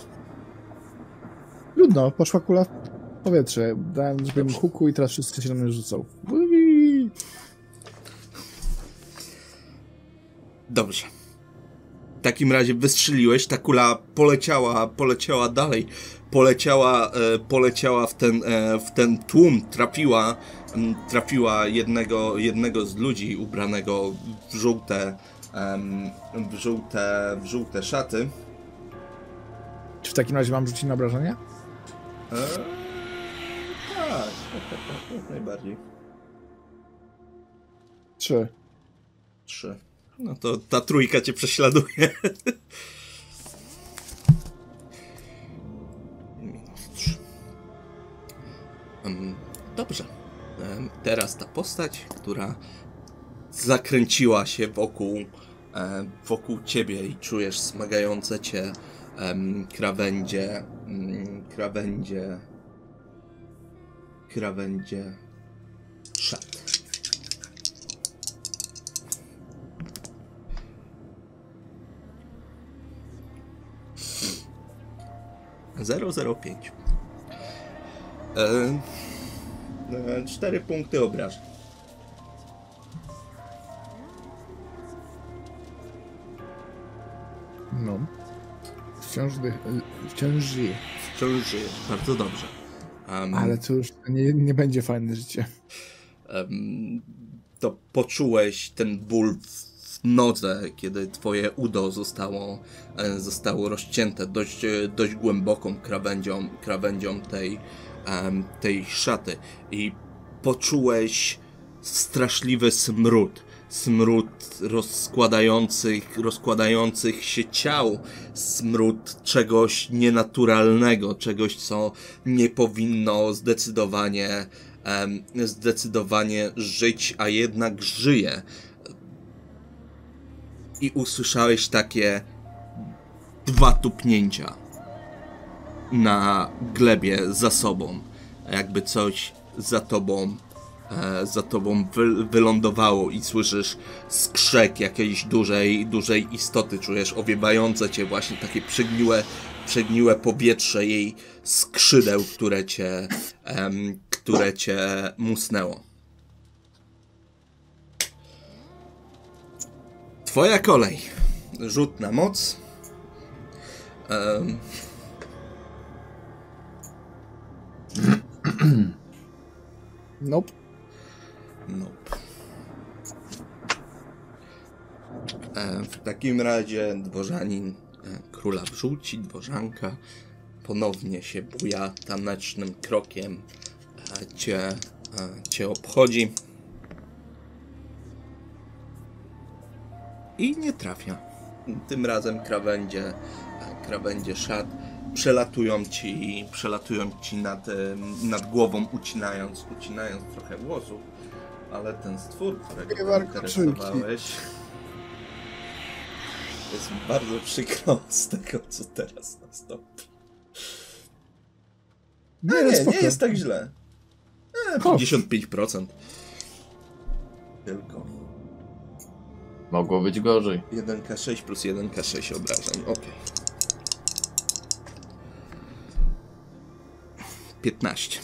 Trudno, poszła kula w powietrze. Dałem sobie huku i teraz wszyscy się na mnie rzucą. Ui. Dobrze. W takim razie wystrzeliłeś, ta kula poleciała, poleciała dalej, poleciała, e, poleciała w ten, e, w ten tłum, trafiła, m, trafiła jednego, jednego z ludzi ubranego w żółte, em, w żółte, w żółte szaty. Czy w takim razie mam rzucić na obrażenia? E, tak, tak, tak, tak, jak najbardziej. Trzy. Trzy. No to ta trójka cię prześladuje. Minus trzy. Um, dobrze. Um, teraz ta postać, która zakręciła się wokół, um, wokół ciebie i czujesz smagające cię um, krawędzie, um, krawędzie, krawędzie szat. zero zero pięć. E, e, cztery punkty obrażeń. No. Wciąż, wciąż żyje. Wciąż żyjesz, bardzo dobrze. Um, Ale to już nie, nie będzie fajne życie. Um, to poczułeś ten ból w nodze, kiedy twoje udo zostało, e, zostało rozcięte dość, dość głęboką krawędzią, krawędzią tej, um, tej szaty i poczułeś straszliwy smród. Smród rozkładających, rozkładających się ciał, smród czegoś nienaturalnego, czegoś, co nie powinno zdecydowanie, um, zdecydowanie żyć, a jednak żyje. I usłyszałeś takie dwa tupnięcia na glebie za sobą, jakby coś za tobą e, za tobą wy, wylądowało i słyszysz skrzek jakiejś dużej, dużej istoty, czujesz owiewające cię właśnie takie przegniłe, przegniłe powietrze jej skrzydeł, które cię, em, które cię musnęło. Twoja kolej. Rzut na moc. Um. Nope. Nope. E, w takim razie dworzanin e, króla wrzuci, dworzanka ponownie się buja tanecznym krokiem. E, cię, e, cię obchodzi. I nie trafia. Tym razem krawędzie, krawędzie szat przelatują ci, przelatują ci nad, nad głową, ucinając, ucinając trochę włosów, ale ten stwór, którego interesowałeś, jest mi bardzo przykro z tego, co teraz nastąpi. Nie, nie, nie jest tak źle. E, pięćdziesiąt pięć procent. Tylko. Mogło być gorzej. jeden K sześć plus jeden K sześć obrażeń, okej. Okay. piętnaście.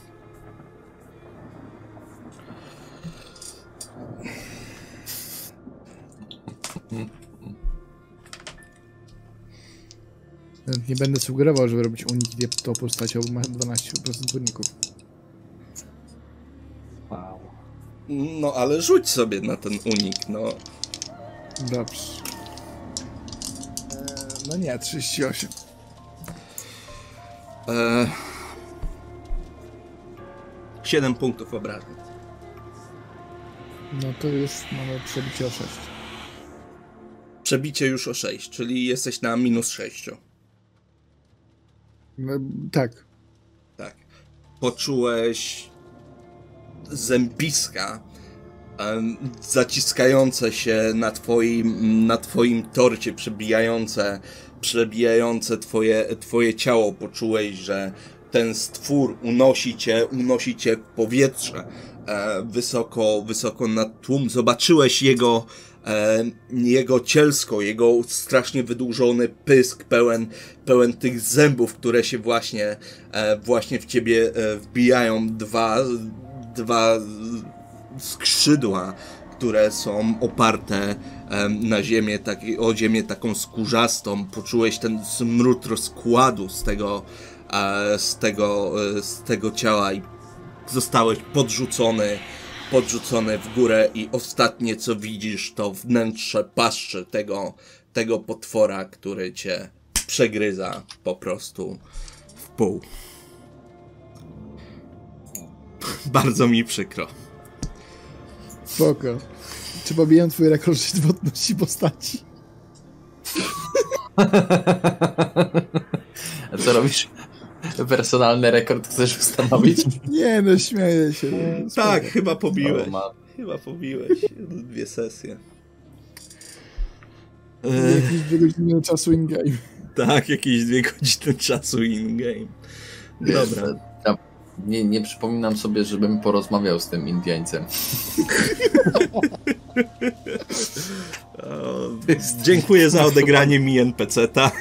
Nie będę sugerował, żeby robić uniki tą postacią, bo ma dwanaście procent uników. Wow. No ale rzuć sobie na ten unik, no. Dobrze. Eee, no nie, trzydzieści osiem. Eee, siedem punktów obrażeń. No to już mamy przebicie o sześć. Przebicie już o sześć, czyli jesteś na minus sześć. No, tak. Tak. Poczułeś zębiska zaciskające się na twoim, na twoim torcie, przebijające, przebijające twoje, twoje ciało. Poczułeś, że ten stwór unosi cię, unosi cię w powietrze, e, wysoko, wysoko nad tłum. Zobaczyłeś jego, e, jego cielsko, jego strasznie wydłużony pysk, pełen, pełen tych zębów, które się właśnie, e, właśnie w ciebie e, wbijają. Dwa, dwa skrzydła, które są oparte e, na ziemię, taki, o ziemię taką skórzastą. Poczułeś ten smród rozkładu z tego, z tego, z tego ciała i zostałeś podrzucony, podrzucony w górę i ostatnie co widzisz to wnętrze paszczy tego, tego potwora, który cię przegryza po prostu w pół. Bardzo mi przykro. Spoko. Czy pobijam twój rekord żywotności postaci? A co robisz? Personalny rekord chcesz ustanowić? Nie, no śmieję się. Spoko. Tak, chyba pobiłeś. O, chyba pobiłeś. Dwie sesje. Jakieś dwie godziny czasu in-game. Tak, jakieś dwie godziny czasu in-game. Dobra. Ja nie, nie przypominam sobie, żebym porozmawiał z tym Indiańcem. O, dziękuję za odegranie mi en pe ce ta.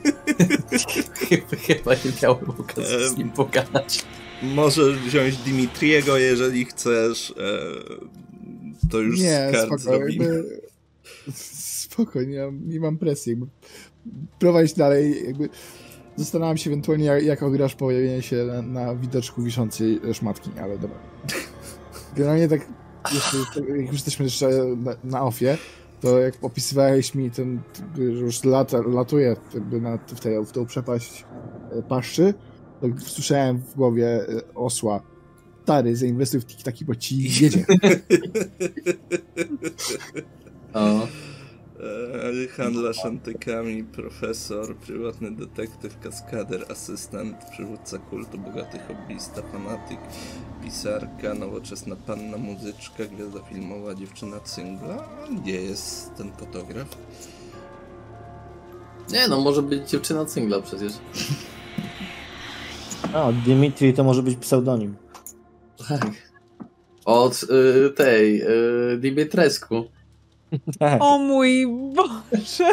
Chyba nie miałem okazji z nim pogadać. Możesz wziąć Dimitriego, jeżeli chcesz. To już nie, z kart spoko, zrobimy. jakby... Spoko, nie mam, nie mam presji. Jakby prowadź dalej. Jakby zastanawiam się ewentualnie, jak, jak ograsz pojawienie się na, na widoczku wiszącej szmatki, ale dobra. Generalnie tak, jeszcze, jak już jesteśmy jeszcze na, na offie, to jak opisywałeś mi ten, że już lata, latuje jakby na, w, tej, w tą przepaść paszczy, to słyszałem w głowie osła: stary, zainwestuj w tiki-taki, bo ci jedzie. O. Handlarz antykami, profesor, prywatny detektyw, kaskader, asystent, przywódca kultu, bogaty hobbyista, fanatyk, pisarka, nowoczesna panna muzyczka, gwiazda filmowa, dziewczyna cyngla. Gdzie jest ten fotograf? Nie no, może być dziewczyna cyngla przecież. A, Dimitri to może być pseudonim. Tak. Od y, tej, y, Dimitrescu. Tak. O mój Boże!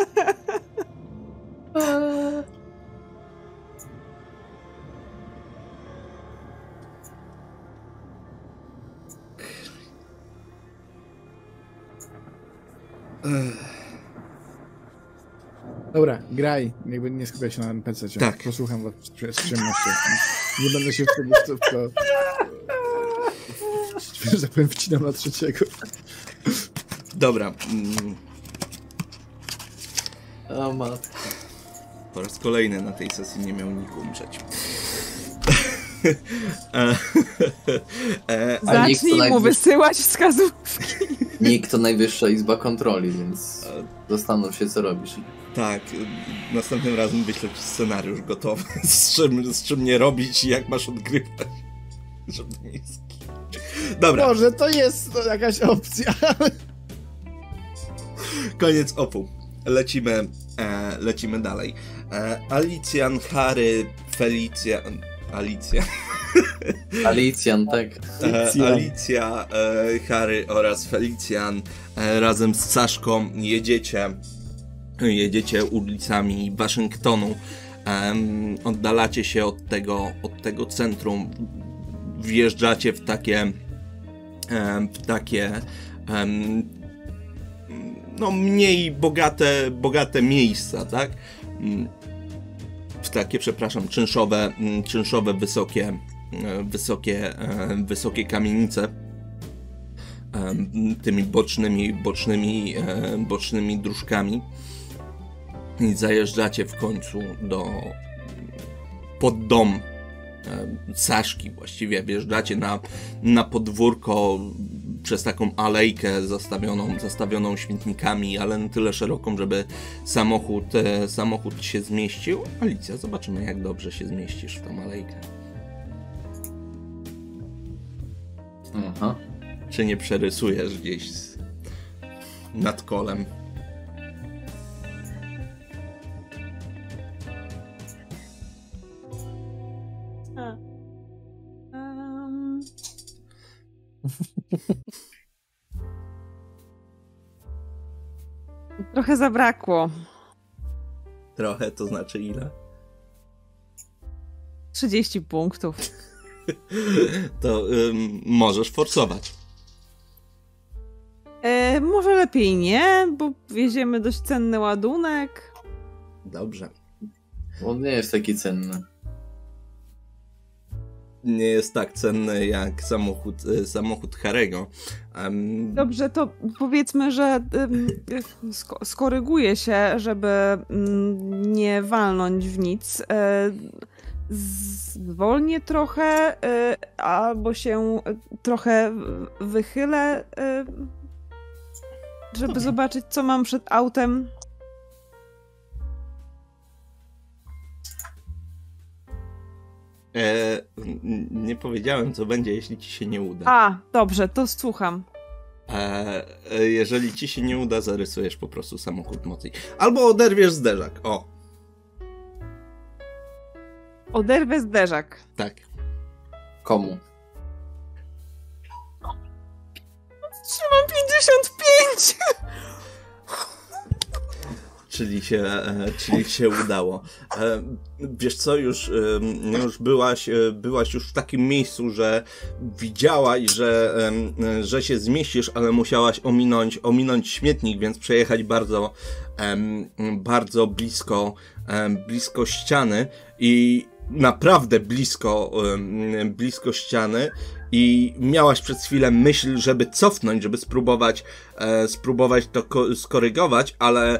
Dobra, graj. Jakby nie skupiaj się na en pe ce cie. Tak. Posłucham was z przyjemnością. Nie będę się wtedy w to... W to że tak powiem, wcinam na trzeciego. Dobra. Mm. O matko. Po raz kolejny na tej sesji nie miał nikt umrzeć. e, e, Ale nikt Zacznij to mu najwyż- wysyłać wskazówki. Nikt to Najwyższa Izba Kontroli, więc zastanów się, co robisz. tak, następnym razem wyślę ci scenariusz gotowy, z czym, z czym nie robić i jak masz odgrywać, żeby nie sk- Dobra. Może to jest to jakaś opcja. Koniec opu. Lecimy, e, lecimy dalej. E, Alicjan, Harry, Felicja... Alicja. Alicjan, tak. E, Alicja, e, Harry oraz Felicjan e, razem z Saszką jedziecie, jedziecie ulicami Waszyngtonu. E, oddalacie się od tego, od tego centrum. Wjeżdżacie w takie e, w takie e, no mniej bogate, bogate miejsca, tak? W takie, przepraszam, czynszowe, czynszowe wysokie, wysokie, wysokie kamienice tymi bocznymi, bocznymi, bocznymi dróżkami i zajeżdżacie w końcu do pod dom Saszki, właściwie wjeżdżacie na, na podwórko przez taką alejkę zastawioną, zastawioną śmietnikami, ale na tyle szeroką, żeby samochód, e, samochód się zmieścił. Alicja, zobaczymy, jak dobrze się zmieścisz w tą alejkę. Aha. czy nie przerysujesz gdzieś z... nad kolem. A. Um... Trochę zabrakło. Trochę, to znaczy ile? trzydzieści punktów. To ym, możesz forsować. E, może lepiej nie, bo wieziemy dość cenny ładunek. Dobrze. On nie jest taki cenny. Nie jest tak cenny jak samochód, y, samochód Harego. Um, Dobrze, to powiedzmy, że ym, sko- skoryguję się, żeby ym, nie walnąć w nic. Y, zwolnię trochę, y, albo się trochę wychylę, y, żeby Dobrze. zobaczyć, co mam przed autem. e, nie powiedziałem, co będzie, jeśli ci się nie uda. A, dobrze, to słucham. E, e, jeżeli ci się nie uda, zarysujesz po prostu samochód mocy. Albo oderwiesz zderzak. O, Oderwę zderzak. tak. Komu? Trzymam pięćdziesiąt pięć! Czyli się, e, czyli się udało. E, wiesz co, już, e, już byłaś, e, byłaś już w takim miejscu, że widziałaś, że, e, że się zmieścisz, ale musiałaś ominąć, ominąć śmietnik, więc przejechać bardzo, e, bardzo blisko, e, blisko ściany i naprawdę blisko, e, blisko ściany. I miałaś przez chwilę myśl, żeby cofnąć, żeby spróbować, e, spróbować to ko- skorygować, ale e,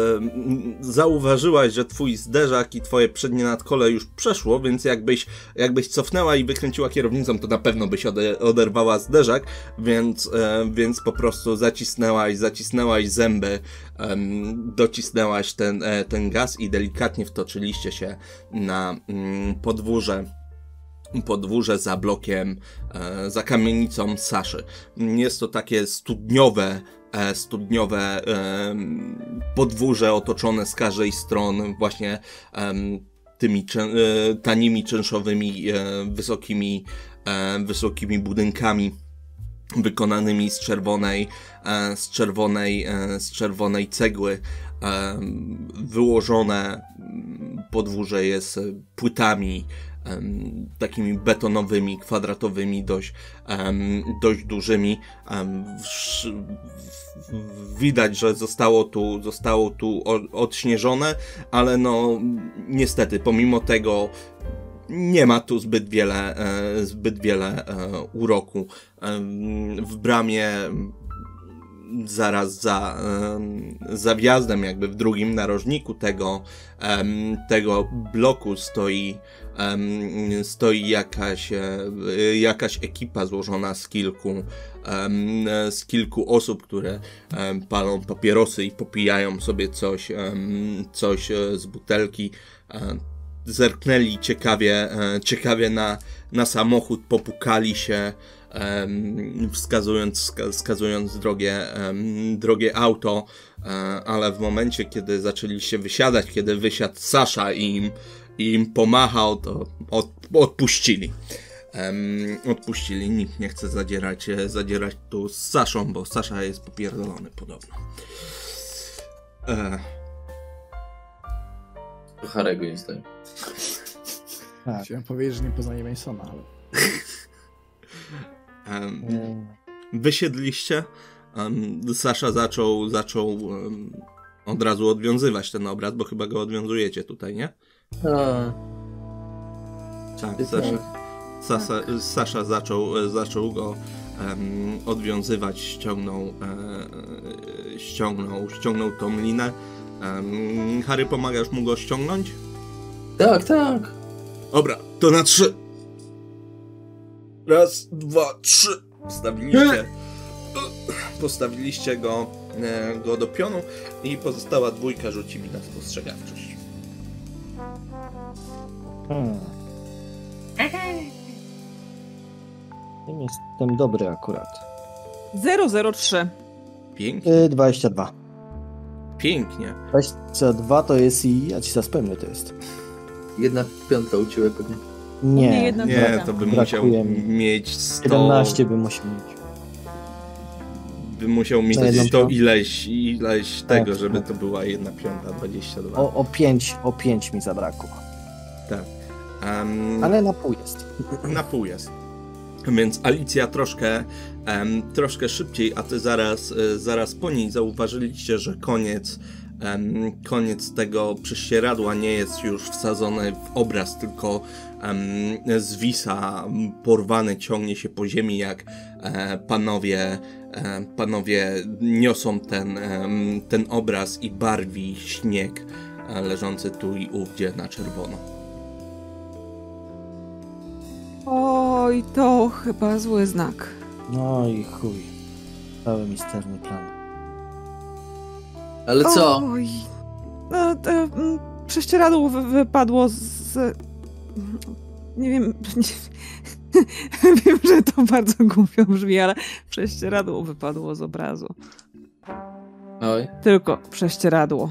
zauważyłaś, że twój zderzak i twoje przednie nadkole już przeszło, więc jakbyś, jakbyś cofnęła i wykręciła kierownicą, to na pewno byś ode- oderwała zderzak, więc, e, więc po prostu zacisnęłaś, zacisnęłaś zęby, e, docisnęłaś ten, e, ten gaz i delikatnie wtoczyliście się na mm, podwórze. podwórze za blokiem, e, za kamienicą Saszy. Jest to takie studniowe, e, studniowe e, podwórze otoczone z każdej strony właśnie e, tymi czę, e, tanimi, czynszowymi, e, wysokimi, e, wysokimi budynkami wykonanymi z czerwonej, e, z czerwonej, e, z czerwonej cegły. E, wyłożone podwórze jest płytami Um, takimi betonowymi, kwadratowymi, dość, um, dość dużymi. Um, w, w, widać, że zostało tu, zostało tu o, odśnieżone, ale no niestety, pomimo tego nie ma tu zbyt wiele, e, zbyt wiele e, uroku. E, w bramie zaraz za, za wjazdem, jakby w drugim narożniku tego, tego bloku stoi, stoi jakaś, jakaś ekipa złożona z kilku, z kilku osób, które palą papierosy i popijają sobie coś, coś z butelki. Zerknęli ciekawie, ciekawie na, na samochód, popukali się, wskazując, wskazując drogie, drogie auto, ale w momencie, kiedy zaczęli się wysiadać, kiedy wysiadł Sasza i im, i im pomachał, to od, odpuścili. Odpuścili, nikt nie chce zadzierać, zadzierać tu z Saszą, bo Sasza jest popierdolony podobno. To Harego jest tak. Tak. Chciałem powiedzieć, że nie poznaję Masona, ale... Um, wysiedliście. Um, Sasza zaczął, zaczął um, od razu odwiązywać ten obraz, bo chyba go odwiązujecie tutaj, nie? A. Tak, Sasza, Sasza, Sasza zaczął, zaczął go um, odwiązywać, ściągnął, e, ściągnął, ściągnął tą linę. Um, Harry, pomagasz mu go ściągnąć? Tak, tak. Dobra, to na trzy. Raz, dwa, trzy. Postawiliście, postawiliście go, go do pionu i pozostała dwójka rzuci mi na spostrzegawczość. Hmm. Nie jestem dobry akurat. zero zero trzy. Pięknie. Yy, dwadzieścia dwa. Pięknie. dwadzieścia dwa to jest i... Ja ci zaraz pewnie to jest. Jedna piąta u ciebie pewnie. Nie, Nie, jedna Nie, Dobra. to bym Brakuje musiał mi. mieć sto... siedemnaście bym musiał mieć. Bym musiał mieć Na jedną sto piątą? ileś, ileś tego, Tak, żeby tak. to była jedna piąta, dwadzieścia dwa. O, o pięć, o pięć mi zabrakło. Tak. Um, Ale na pół jest. Na pół jest. Więc Alicja troszkę, em, troszkę szybciej, a ty zaraz, e, zaraz po niej zauważyliście, że koniec, em, koniec tego prześcieradła nie jest już wsadzony w obraz, tylko em, zwisa, m, porwany, ciągnie się po ziemi, jak e, panowie, e, panowie niosą ten, em, ten obraz i barwi śnieg e, leżący tu i ówdzie na czerwono. Oj, to chyba zły znak. No i chuj. Cały misterny plan. Ale co? Oj. No, to, mm, prześcieradło wy wypadło z... Nie wiem... Nie, wiem, że to bardzo głupio brzmi, ale prześcieradło wypadło z obrazu. Oj. Tylko prześcieradło.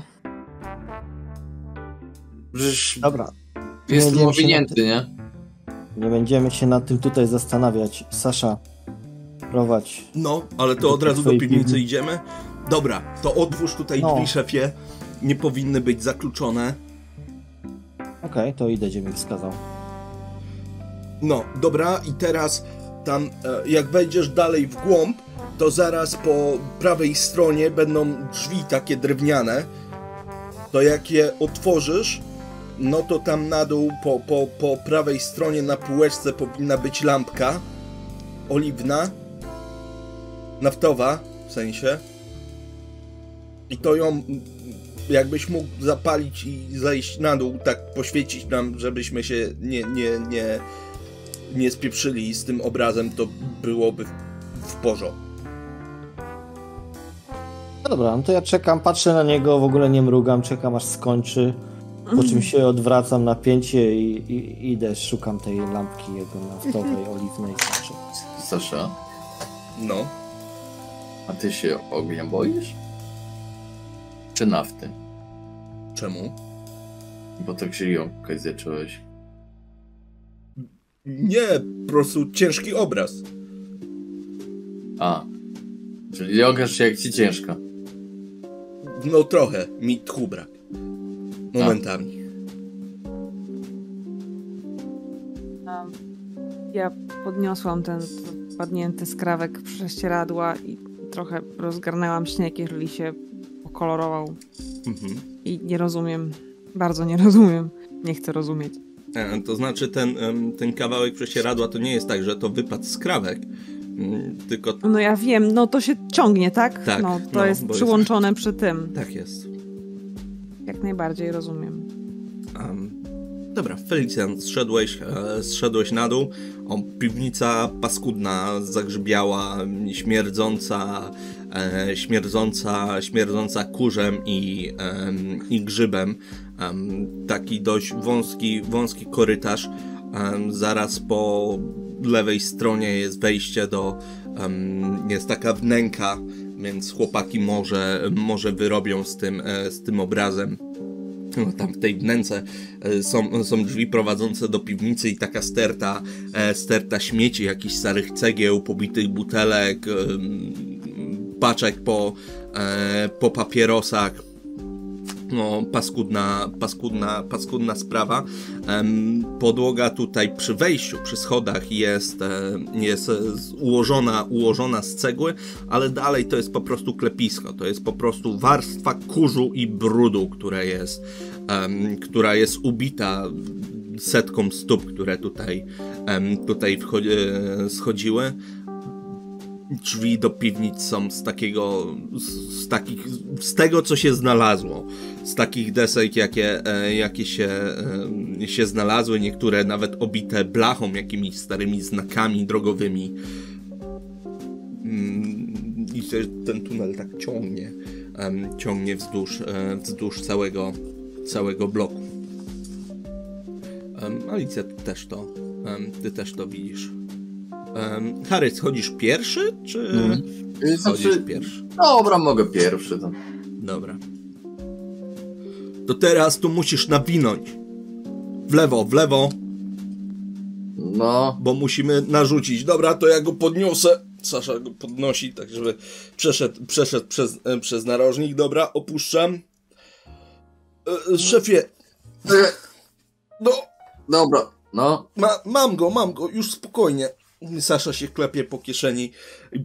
Przecież Dobra. jestem Będziemy się owinięty, nie? Nie będziemy się nad tym tutaj zastanawiać. Sasza, prowadź. No, ale to Do od razu do twojej piwnicy piwni- idziemy? Dobra, to otwórz tutaj No. drzwi, szefie. Nie powinny być zakluczone. Okej, to idę, gdzie mi wskazał. No, dobra, i teraz tam, e, jak wejdziesz dalej w głąb, to zaraz po prawej stronie będą drzwi takie drewniane. To jak je otworzysz, no to tam na dół po, po, po prawej stronie na półeczce powinna być lampka oliwna, naftowa w sensie. I to ją jakbyś mógł zapalić i zejść na dół, tak poświecić nam, żebyśmy się nie, nie, nie, nie spieprzyli z tym obrazem, to byłoby w porządku. No dobra, no to ja czekam, patrzę na niego, w ogóle nie mrugam, czekam aż skończy. Po czym się odwracam na pięcie i, i idę, szukam tej lampki jego naftowej, oliwnej. Sasza, No. a ty się ognia boisz? Czy nafty? Czemu? Bo tak się jąkać zacząłeś. Nie, po prostu ciężki obraz. A, czyli jąkasz się jak ci ciężko. No trochę, mi tchu brak. Momentami. Ja podniosłam ten padnięty skrawek prześcieradła i trochę rozgarnęłam śnieg, jeżeli się pokolorował. Mhm. I nie rozumiem. Bardzo nie rozumiem. Nie chcę rozumieć. E, to znaczy ten, em, ten kawałek prześcieradła to nie jest tak, że to wypadł skrawek, mm, tylko No ja wiem, no to się ciągnie, tak? Tak, No, to no, jest bo przyłączone przy tym. tak jest. Jak najbardziej rozumiem. Um, dobra, Felicjan, zszedłeś, e, zszedłeś na dół. O, piwnica paskudna, zagrzybiała, śmierdząca, e, śmierdząca, śmierdząca kurzem i, em, i grzybem. Um, taki dość wąski, wąski korytarz. Um, zaraz po lewej stronie jest wejście do, um, jest taka wnęka, więc chłopaki może, może wyrobią z tym, e, z tym obrazem. No, tam w tej wnęce e, są, są drzwi prowadzące do piwnicy i taka sterta, e, sterta śmieci, jakichś starych cegieł, pobitych butelek, e, paczek po, e, po papierosach. No, paskudna, paskudna, paskudna sprawa. Em, podłoga tutaj przy wejściu, przy schodach jest, e, jest ułożona, ułożona z cegły, ale dalej to jest po prostu klepisko. To jest po prostu warstwa kurzu i brudu, która jest, em, która jest ubita setką stóp, które tutaj, em, tutaj wchodzi, schodziły. Drzwi do piwnic są z takiego, z, z takich, z tego co się znalazło, z takich desek jakie, e, jakie się, e, się znalazły, niektóre nawet obite blachą, jakimiś starymi znakami drogowymi. Mm, I ten tunel tak ciągnie, em, ciągnie wzdłuż, e, wzdłuż całego, całego bloku. Em, Alicja, ty też to, em, ty też to widzisz. Um, Harry, schodzisz pierwszy, czy... Mhm. Znaczy, Chodzisz pierwszy. Dobra, mogę pierwszy. To. Dobra. To teraz tu musisz nawinąć. W lewo, w lewo. No. Bo musimy narzucić. Dobra, to ja go podniosę. Sasza go podnosi, tak żeby przeszedł, przeszedł przez, przez narożnik. Dobra, opuszczam. E, szefie. No. Dobra, no. Ma, mam go, mam go, już spokojnie. Sasza się klepie po kieszeni.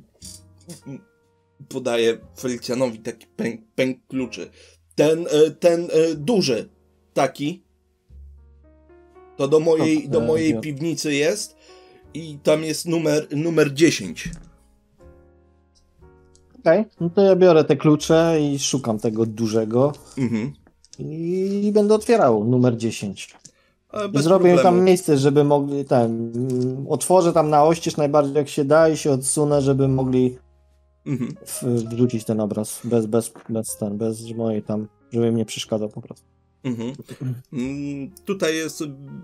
Podaje Felicjanowi taki pęk, pęk kluczy. Ten, ten duży, taki, to do mojej, do mojej piwnicy jest i tam jest numer, numer dziesięć. Okej, okay. No to ja biorę te klucze i szukam tego dużego mhm. i będę otwierał numer dziesięć. I zrobię im tam miejsce, żeby mogli ten, otworzę tam na oścież najbardziej jak się da i się odsunę, żeby mogli mhm. w, wrzucić ten obraz bez, bez, bez ten, bez mojej tam, żeby im nie przeszkadzał po prostu. Mhm. Tutaj jest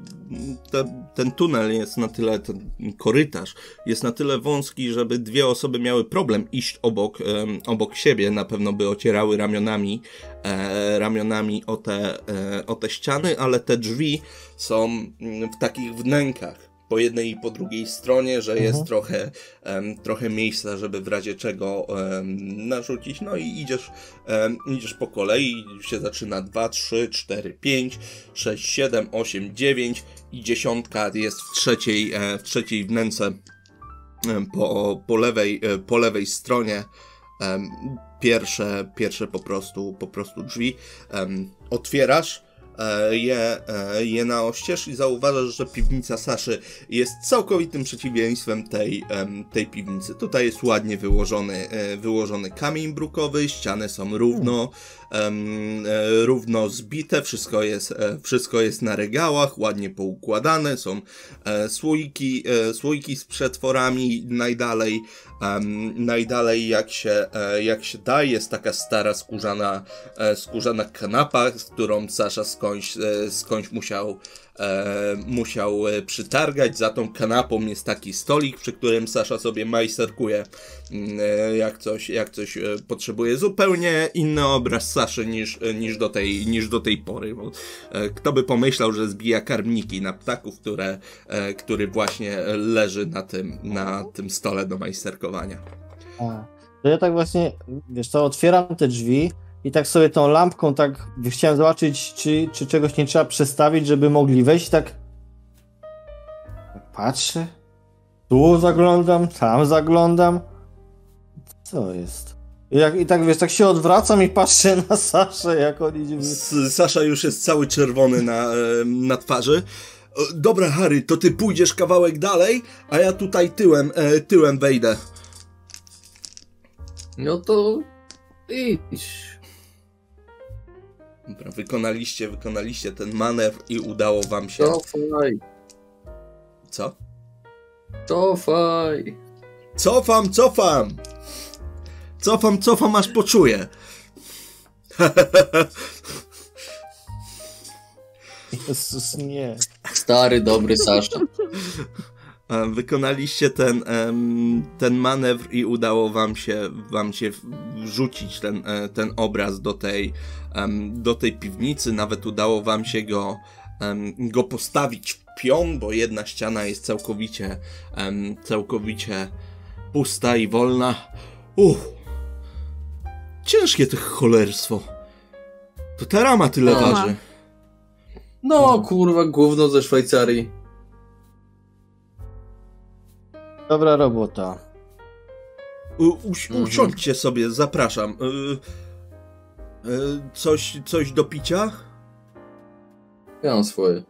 te, ten tunel jest na tyle, ten korytarz jest na tyle wąski, żeby dwie osoby miały problem iść obok, um, obok siebie, na pewno by ocierały ramionami e, ramionami o te, e, o te ściany, ale te drzwi są w takich wnękach po jednej i po drugiej stronie, że jest mhm. trochę, um, trochę miejsca, żeby w razie czego um, narzucić. No i idziesz, um, idziesz po kolei, się zaczyna dwa, trzy, cztery, pięć, sześć, siedem, osiem, dziewięć i dziesiątka jest w trzeciej, e, w trzeciej wnęce um, po, po, lewej, e, po lewej stronie. Um, pierwsze, pierwsze po prostu, po prostu drzwi um, otwierasz. Je, je na oścież i zauważasz, że piwnica Saszy jest całkowitym przeciwieństwem tej, tej piwnicy. Tutaj jest ładnie wyłożony, wyłożony kamień brukowy, ściany są równo, um, równo zbite, wszystko jest, wszystko jest na regałach, ładnie poukładane, są słoiki, słoiki z przetworami, najdalej, um, najdalej jak się, jak się da, jest taka stara skórzana, skórzana kanapa, z którą Sasza skądś, skądś musiał, e, musiał przytargać. Za tą kanapą jest taki stolik, przy którym Sasza sobie majsterkuje, e, jak coś, jak coś potrzebuje. Zupełnie inny obraz Saszy niż, niż, do, tej, niż do tej pory. Bo, e, kto by pomyślał, że zbija karmniki na ptaków, które, e, który właśnie leży na tym, na tym stole do majsterkowania. A, to ja tak właśnie, wiesz co, otwieram te drzwi i tak sobie tą lampką tak chciałem zobaczyć, czy, czy czegoś nie trzeba przestawić, żeby mogli wejść. Tak patrzę, tu zaglądam, tam zaglądam. Co jest? I, jak, i tak wiesz, tak się odwracam i patrzę na Saszę, jak on idzie. Sasza już jest cały czerwony na, na twarzy. Dobra, Harry, to ty pójdziesz kawałek dalej, a ja tutaj tyłem, tyłem wejdę. No to idź. Dobra, wykonaliście, wykonaliście ten manewr i udało wam się... Cofaj. Co? Cofaj. Cofam, cofam! Cofam, cofam, aż poczuję. Jezus, nie. Stary, dobry Sasza. Wykonaliście ten, ten manewr i udało wam się, wam się wrzucić ten, ten obraz do tej, do tej piwnicy. Nawet udało wam się go, go postawić w pion, bo jedna ściana jest całkowicie, całkowicie pusta i wolna. Uff. Ciężkie to cholerstwo. To ta rama tyle no. waży. No kurwa, gówno ze Szwajcarii. Dobra robota. Uś, usiądźcie sobie, zapraszam. Coś, coś do picia? Ja mam swoje.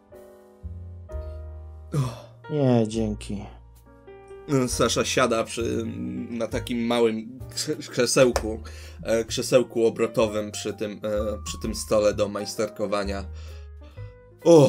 Nie, dzięki. Sasza siada przy, na takim małym krzesełku, krzesełku obrotowym przy tym, przy tym stole do majsterkowania. O.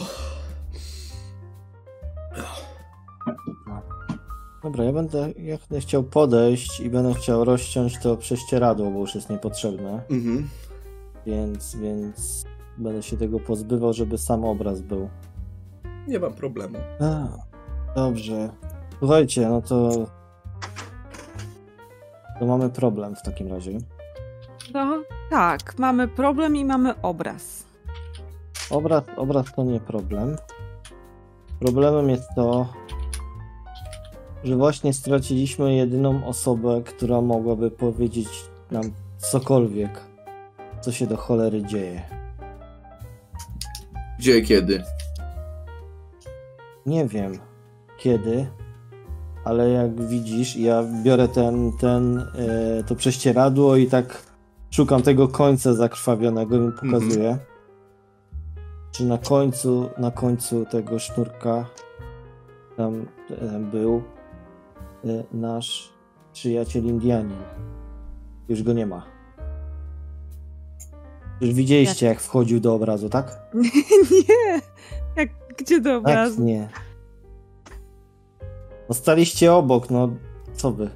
Dobra, ja będę, ja będę chciał podejść i będę chciał rozciąć to prześcieradło, bo już jest niepotrzebne. Mhm. Więc, więc będę się tego pozbywał, żeby sam obraz był. Nie mam problemu. A, dobrze. Słuchajcie, no to... to mamy problem w takim razie. No tak, mamy problem i mamy obraz. Obraz, obraz to nie problem. Problemem jest to, że właśnie straciliśmy jedyną osobę, która mogłaby powiedzieć nam cokolwiek, co się do cholery dzieje. Gdzie, kiedy? Nie wiem kiedy, ale jak widzisz, ja biorę ten, ten, e, to prześcieradło i tak szukam tego końca zakrwawionego i mu pokazuję. Mhm. Czy na końcu, na końcu tego sznurka tam e, był e, nasz przyjaciel Indianin. Już go nie ma. Już widzieliście, jak, jak wchodził do obrazu, tak? Nie! Jak, gdzie do obrazu? Tak, nie. No staliście obok, no co wy?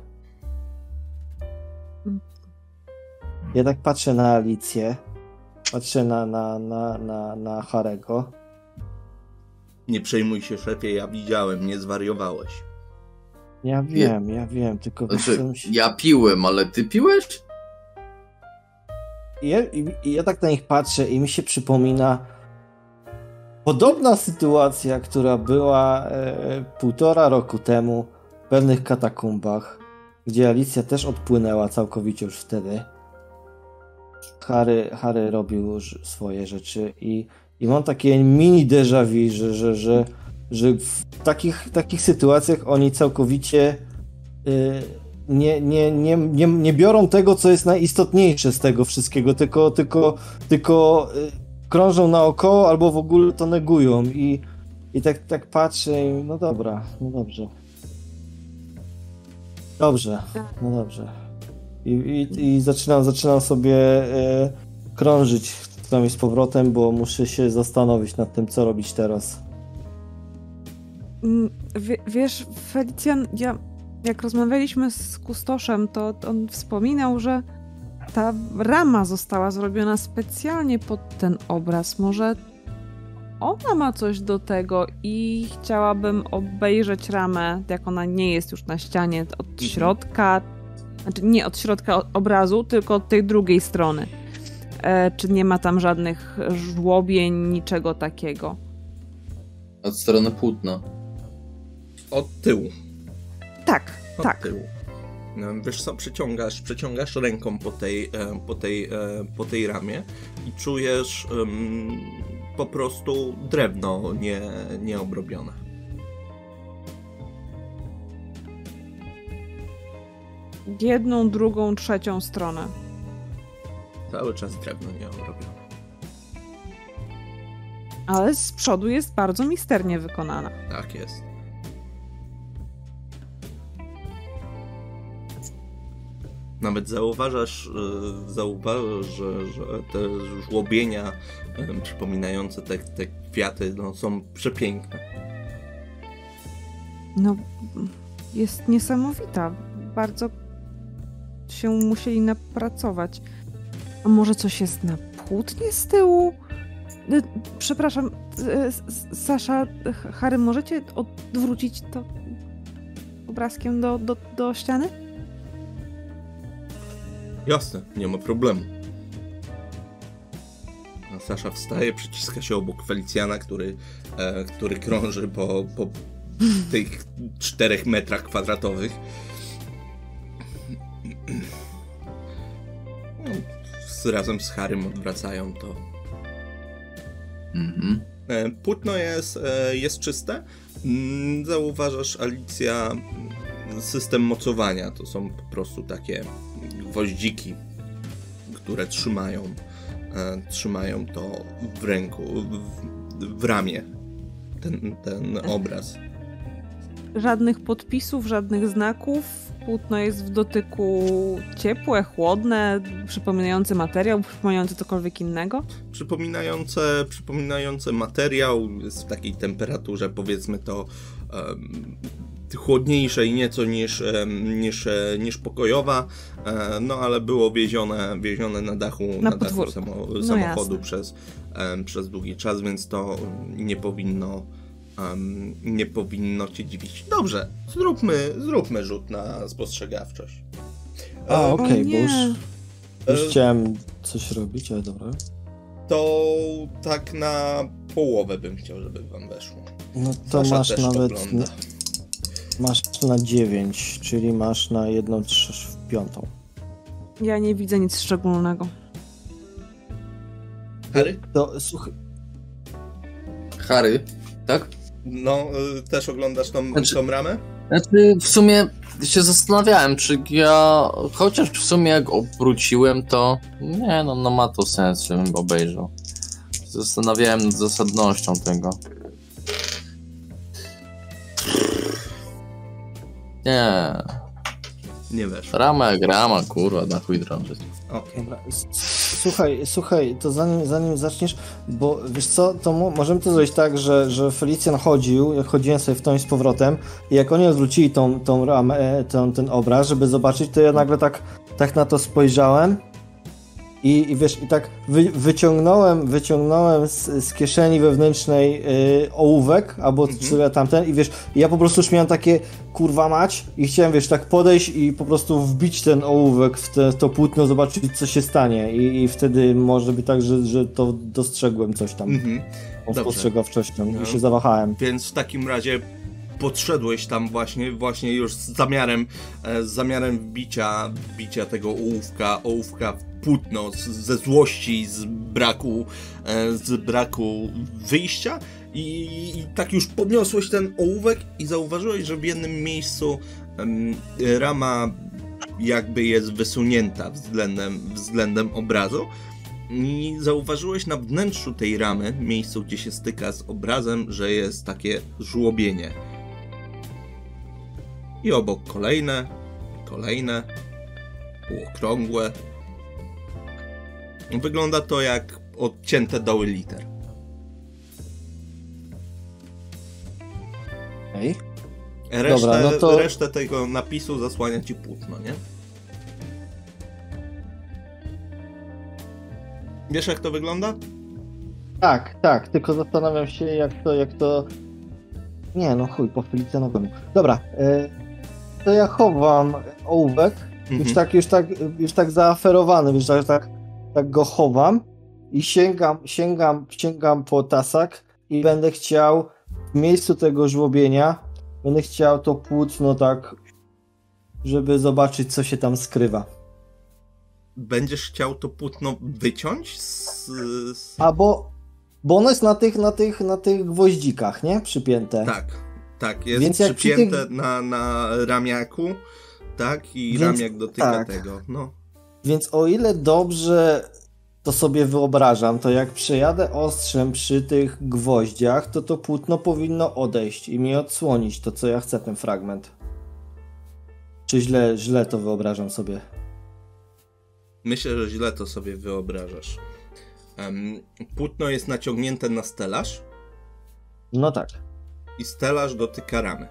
Ja tak patrzę na Alicję, patrzę na, na, na, na, na Harego. Nie przejmuj się, szefie, ja widziałem, nie zwariowałeś. Ja wiem, ja wiem, tylko... Znaczy, się... ja piłem, ale ty piłeś? I ja, i, i ja tak na nich patrzę i mi się przypomina podobna sytuacja, która była e, półtora roku temu w pewnych katakumbach, gdzie Alicja też odpłynęła całkowicie już wtedy. Harry, Harry robił już swoje rzeczy i, i mam takie mini déjà vu, że, że, że, że w takich, takich sytuacjach oni całkowicie y, nie, nie, nie, nie, nie biorą tego, co jest najistotniejsze z tego wszystkiego, tylko, tylko, tylko y, krążą naokoło albo w ogóle to negują i, i tak, tak patrzę i no dobra, no dobrze. Dobrze, no dobrze. I, i, i zaczynam, zaczynam sobie e, krążyć z powrotem, bo muszę się zastanowić nad tym, co robić teraz. W, wiesz, Felicjan, ja, jak rozmawialiśmy z kustoszem, to on wspominał, że ta rama została zrobiona specjalnie pod ten obraz. Może ona ma coś do tego i chciałabym obejrzeć ramę, jak ona nie jest już na ścianie, od środka. Znaczy nie od środka obrazu, tylko od tej drugiej strony. E, czy nie ma tam żadnych żłobień, niczego takiego? Od strony płótna. Od tyłu. Tak, od tak. Tyłu. Wiesz co, przeciągasz, przeciągasz ręką po tej, po tej, po tej ramie i czujesz um, po prostu drewno nie, nieobrobione. Jedną, drugą, trzecią stronę. Cały czas drewno nieobrobione. Ale z przodu jest bardzo misternie wykonana. Tak jest. Nawet zauważasz, zauważasz że, że te żłobienia przypominające te, te kwiaty no, są przepiękne. No, jest niesamowita. Bardzo się musieli napracować. A może coś jest na płótnie z tyłu? Przepraszam, Sasza, Harry, możecie odwrócić to obrazkiem do, do, do ściany? Jasne, nie ma problemu. A Sasza wstaje, przyciska się obok Felicjana, który, e, który krąży po, po tych czterech metrach kwadratowych. No, razem z Harrym odwracają to. Mhm. E, płótno jest, e, jest czyste. Mm, zauważasz, Alicja, system mocowania. To są po prostu takie gwoździki, które trzymają, e, trzymają to w ręku, w, w ramię, ten, ten obraz. Żadnych podpisów, żadnych znaków. Płótno jest w dotyku ciepłe, chłodne, przypominające materiał, przypominające cokolwiek innego? Przypominające, przypominające materiał, jest w takiej temperaturze, powiedzmy to, um, chłodniejszej nieco niż, um, niż, niż pokojowa, um, no ale było wiezione, wiezione na dachu, na na dachu samo, no samochodu przez, um, przez długi czas, więc to nie powinno Um, nie powinno cię dziwić. Dobrze, zróbmy, zróbmy rzut na spostrzegawczość. A, E, okej, bo nie. już, już E, chciałem coś robić, ale dobra. To tak na połowę bym chciał, żeby wam weszło. No to Sasza masz też to nawet... ogląda. Masz na dziewięć, czyli masz na jedną trz- w piątą. Ja nie widzę nic szczególnego. Harry? To słuchaj, Harry, tak? No, y, też oglądasz tą, Znaczy- tą ramę? Znaczy, w sumie się zastanawiałem, czy ja, chociaż w sumie jak obróciłem to, nie no, no ma to sens, żebym obejrzał. Zastanawiałem nad zasadnością tego. Nie, Nie wiesz. rama jak rama, kurwa, na chuj drążyć. Okej. dobra, s- s- słuchaj, słuchaj, to zanim, zanim zaczniesz, bo wiesz co, to mo- możemy to zrobić tak, że, że Felicjan chodził, jak chodziłem sobie w tą i z powrotem i jak oni odwrócili tą, tą ramę, tą, ten obraz, żeby zobaczyć, to ja nagle tak, tak na to spojrzałem i, i wiesz, i tak wy, wyciągnąłem, wyciągnąłem z, z kieszeni wewnętrznej y, ołówek, albo Mhm. mhm. tamten i wiesz, i ja po prostu już miałem takie kurwa mać i chciałem, wiesz, tak podejść i po prostu wbić ten ołówek w te, to płótno, zobaczyć co się stanie i, i wtedy może być tak, że, że to dostrzegłem coś tam Mhm. tą Dobrze. spostrzegawczością No. i się zawahałem. Więc w takim razie podszedłeś tam właśnie, właśnie już z zamiarem, e, z zamiarem wbicia, wbicia tego ołówka, ołówka w płótno, z, ze złości, z braku, e, z braku wyjścia i, i tak już podniosłeś ten ołówek i zauważyłeś, że w jednym miejscu em, rama jakby jest wysunięta względem, względem obrazu. I zauważyłeś na wnętrzu tej ramy, miejscu gdzie się styka z obrazem, że jest takie żłobienie. I obok kolejne, kolejne, półokrągłe. Wygląda to jak odcięte doły liter. Okej. Resztę, Dobra, no to- resztę tego napisu zasłania ci płótno, nie? Wiesz jak to wygląda? Tak, tak, tylko zastanawiam się jak to, jak to... Nie, no chuj, po Felicjanowemu. Dobra, y, to ja chowam ołówek, Mhm. już tak, już tak, już tak zaaferowany, już tak, tak, tak go chowam i sięgam, sięgam, sięgam po tasak i będę chciał w miejscu tego żłobienia, będę chciał to płótno tak, żeby zobaczyć co się tam skrywa. Będziesz chciał to płótno wyciąć z... z... A bo, bo ono jest na tych, na tych, na tych gwoździkach, nie? Przypięte. Tak, tak, jest Więc jak przy przypięte tych- na, na ramiaku, tak, i Więc ramiak dotyka tak. tego, no. Więc o ile dobrze to sobie wyobrażam, to jak przejadę ostrzem przy tych gwoździach, to to płótno powinno odejść i mi odsłonić to, co ja chcę, ten fragment. Czy źle, źle to wyobrażam sobie? Myślę, że źle to sobie wyobrażasz. Um, płótno jest naciągnięte na stelaż No tak. i stelaż dotyka ramy.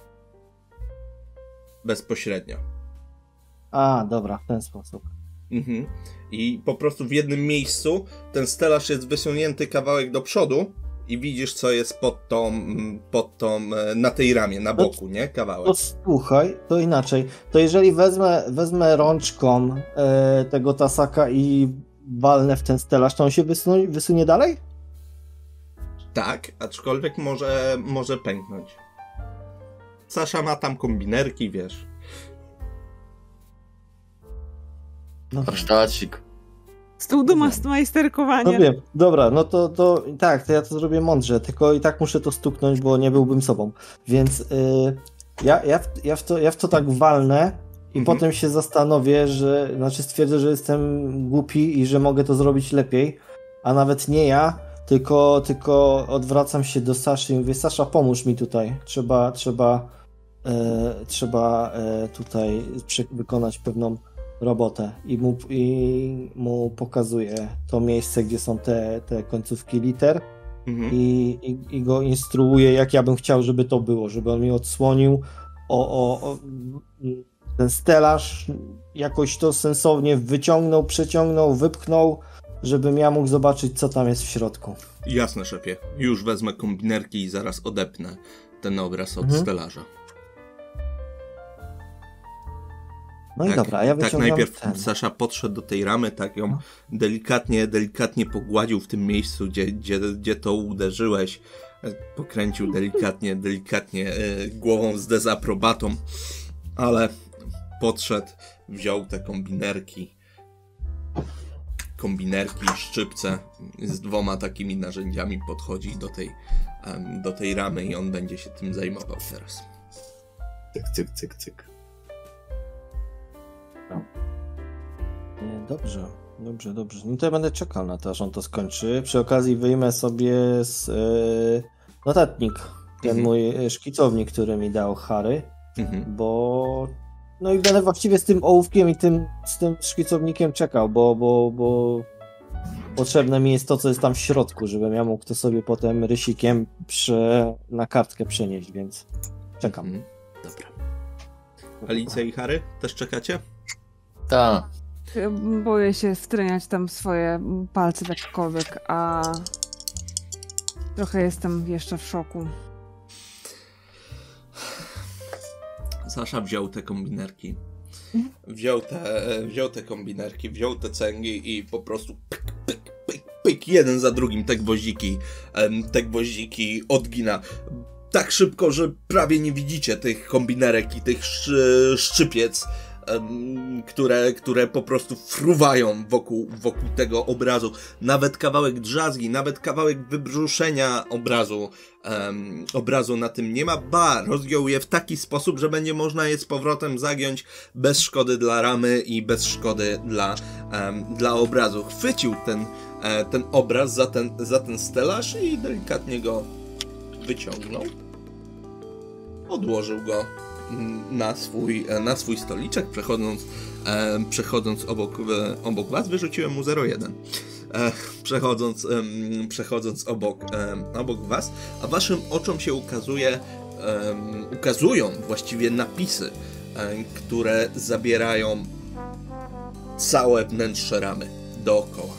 Bezpośrednio. A, dobra, w ten sposób. Mhm. I po prostu w jednym miejscu ten stelaż jest wysunięty kawałek do przodu i widzisz, co jest pod tą, pod tą, e, na tej ramie, na boku, nie? Kawałek. To słuchaj, to inaczej. To jeżeli wezmę, wezmę rączką e, tego tasaka i walnę w ten stelaż, to on się wysunie, wysunie dalej? Tak, aczkolwiek może, może pęknąć. Sasza ma tam kombinerki, wiesz. No, Warsztacik. Stół do mas- majsterkowania. no wiem, dobra, no to, to tak, to ja to zrobię mądrze, tylko i tak muszę to stuknąć, bo nie byłbym sobą. Więc y, ja, ja, w, ja, w to, ja w to tak walnę i Mhm. potem się zastanowię, że, znaczy stwierdzę, że jestem głupi i że mogę to zrobić lepiej, a nawet nie ja, tylko, tylko odwracam się do Saszy i mówię, Sasza, pomóż mi tutaj, trzeba, trzeba, e, trzeba e, tutaj przy, wykonać pewną robotę i mu, i mu pokazuję to miejsce, gdzie są te, te końcówki liter Mhm. i, i, i go instruuję, jak ja bym chciał, żeby to było, żeby on mi odsłonił o, o, o ten stelaż, jakoś to sensownie wyciągnął, przeciągnął, wypchnął, żebym ja mógł zobaczyć, co tam jest w środku. Jasne, szefie. Już wezmę kombinerki i zaraz odepnę ten obraz od Mhm. stelaża. No i tak, dobra, a ja tak wyciągam najpierw ten. Sasza podszedł do tej ramy, tak ją No. delikatnie, delikatnie pogładził w tym miejscu, gdzie, gdzie, gdzie to uderzyłeś. Pokręcił delikatnie, delikatnie e, głową z dezaprobatą, ale podszedł, wziął te kombinerki, kombinerki, szczypce, z dwoma takimi narzędziami podchodzi do tej, um, do tej ramy i on będzie się tym zajmował teraz. Cyk, cyk, cyk, cyk. Nie, dobrze, dobrze, dobrze. No to ja będę czekał na to, aż on to skończy. Przy okazji wyjmę sobie z, yy, notatnik, ten Mhm. mój e, szkicownik, który mi dał Harry, Mhm. bo no i będę właściwie z tym ołówkiem i tym, z tym szkicownikiem czekał, bo, bo, bo potrzebne mi jest to, co jest tam w środku, żebym ja mógł to sobie potem rysikiem prze, na kartkę przenieść, więc czekam. Mhm. Dobra. Alicja i Harry, też czekacie? Tak. Boję się wtreniać tam swoje palce w jakkolwiek, a trochę jestem jeszcze w szoku. Sasza wziął te kombinerki. Wziął te, wziął te kombinerki, wziął te cęgi i po prostu pyk, pyk, pyk, pyk, jeden za drugim te gwoździki, em, te gwoździki odgina. Tak szybko, że prawie nie widzicie tych kombinerek i tych sz, szczypiec, em, które, które po prostu fruwają wokół, wokół tego obrazu. Nawet kawałek drzazgi, nawet kawałek wybrzuszenia obrazu, em, obrazu na tym nie ma. Ba, rozgiął je w taki sposób, że będzie można je z powrotem zagiąć bez szkody dla ramy i bez szkody dla, em, dla obrazu. Chwycił ten, e, ten obraz za ten, za ten stelaż i delikatnie go wyciągnął. Odłożył go na swój, na swój stoliczek, przechodząc, e, przechodząc obok, e, obok was, wyrzuciłem mu zero jeden. E, przechodząc, e, przechodząc obok, e, obok was, a waszym oczom się ukazuje, e, ukazują właściwie napisy, e, które zabierają całe wnętrze ramy dookoła.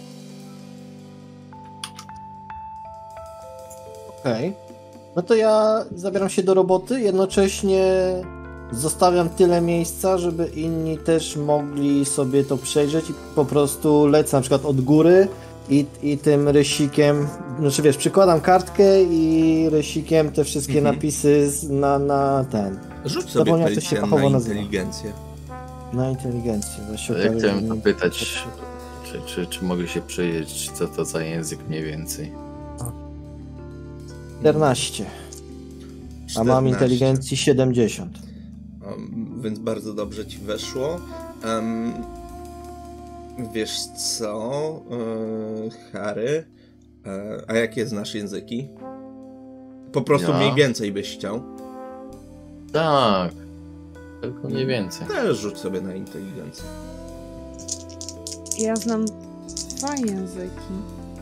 Okej. Okay. No to ja zabieram się do roboty, jednocześnie zostawiam tyle miejsca, żeby inni też mogli sobie to przejrzeć i po prostu lecę na przykład od góry i, i tym rysikiem, znaczy wiesz, przykładam kartkę i rysikiem te wszystkie Mhm. napisy z, na, na ten, Rzuć sobie Zapomniałem, jak to się Felicjan fachowo na nazywa. inteligencję. na inteligencję. Właśnie Ja to- chciałem zapytać, czy, czy, czy mogę się przyjrzeć, co to za język mniej więcej. czternaście, a mam czternaście. inteligencji siedemdziesiąt. Um, więc bardzo dobrze ci weszło. Um, wiesz co, e, Harry, e, a jakie znasz języki? Po prostu Ja? mniej więcej byś chciał. Tak, tylko mniej więcej. Też rzuć sobie na inteligencję. Ja znam dwa języki.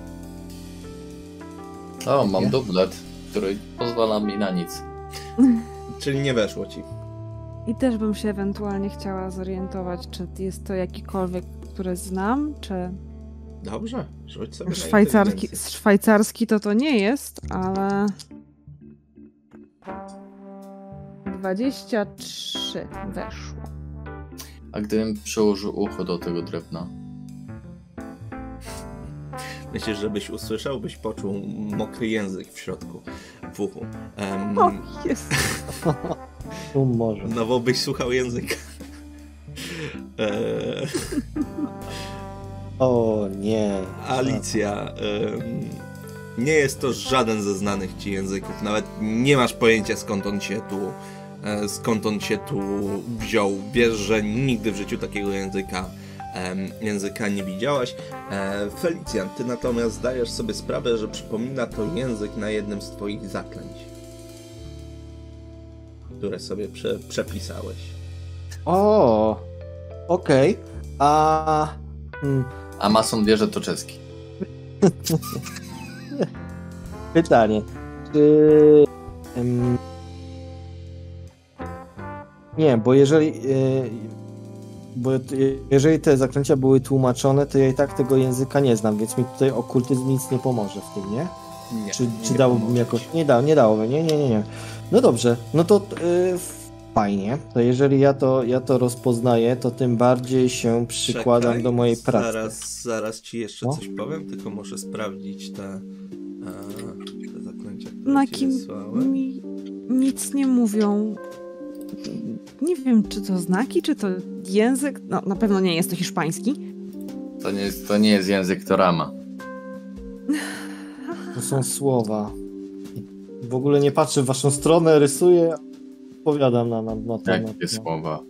O, mam Nie? dublet, który pozwala mi na nic. Czyli nie weszło ci. I też bym się ewentualnie chciała zorientować, czy jest to jakikolwiek, który znam, czy Dobrze, rzuć sobie na szwajcarski, inteligencję. szwajcarski to to nie jest, ale dwadzieścia trzy weszło. A gdybym przyłożył ucho do tego drewna? Myślisz, żebyś usłyszał, byś poczuł mokry język w środku, w uchu. Um, O, jest. Tu może. No bo byś słuchał języka. Eee, O nie. Alicja, em, nie jest to żaden ze znanych ci języków, nawet nie masz pojęcia skąd on się tu, e, skąd on się tu wziął. Wiesz, że nigdy w życiu takiego języka, em, języka nie widziałaś. E, Felicjan, ty natomiast zdajesz sobie sprawę, że przypomina to język na jednym z twoich zaklęć, które sobie prze, przepisałeś. O, okej. A hmm, A mason wie, że to czeski. pytanie. Czy... em, nie, bo jeżeli... y, bo t- jeżeli te zaklęcia były tłumaczone, to ja i tak tego języka nie znam, więc mi tutaj okultyzm nic nie pomoże w tym, nie? Nie, Czy, czy nie dałoby mi pomoże jakoś... ci. Nie, da, nie dałoby, nie, nie, nie, nie. No dobrze, no to y, w fajnie, to jeżeli ja to, ja to rozpoznaję, to tym bardziej się przykładam Czekaj, do mojej pracy. Zaraz, zaraz ci jeszcze No. coś powiem, tylko muszę sprawdzić te, e, te zaklęcia, które Na ci kim wysłałem. mi nic nie mówią. Nie wiem, czy to znaki, czy to język. No, na pewno nie jest to hiszpański. To nie jest, to nie jest język Torama. To są słowa. W ogóle nie patrzę w waszą stronę, rysuję, odpowiadam na, na, na to. Jakie na, słowa?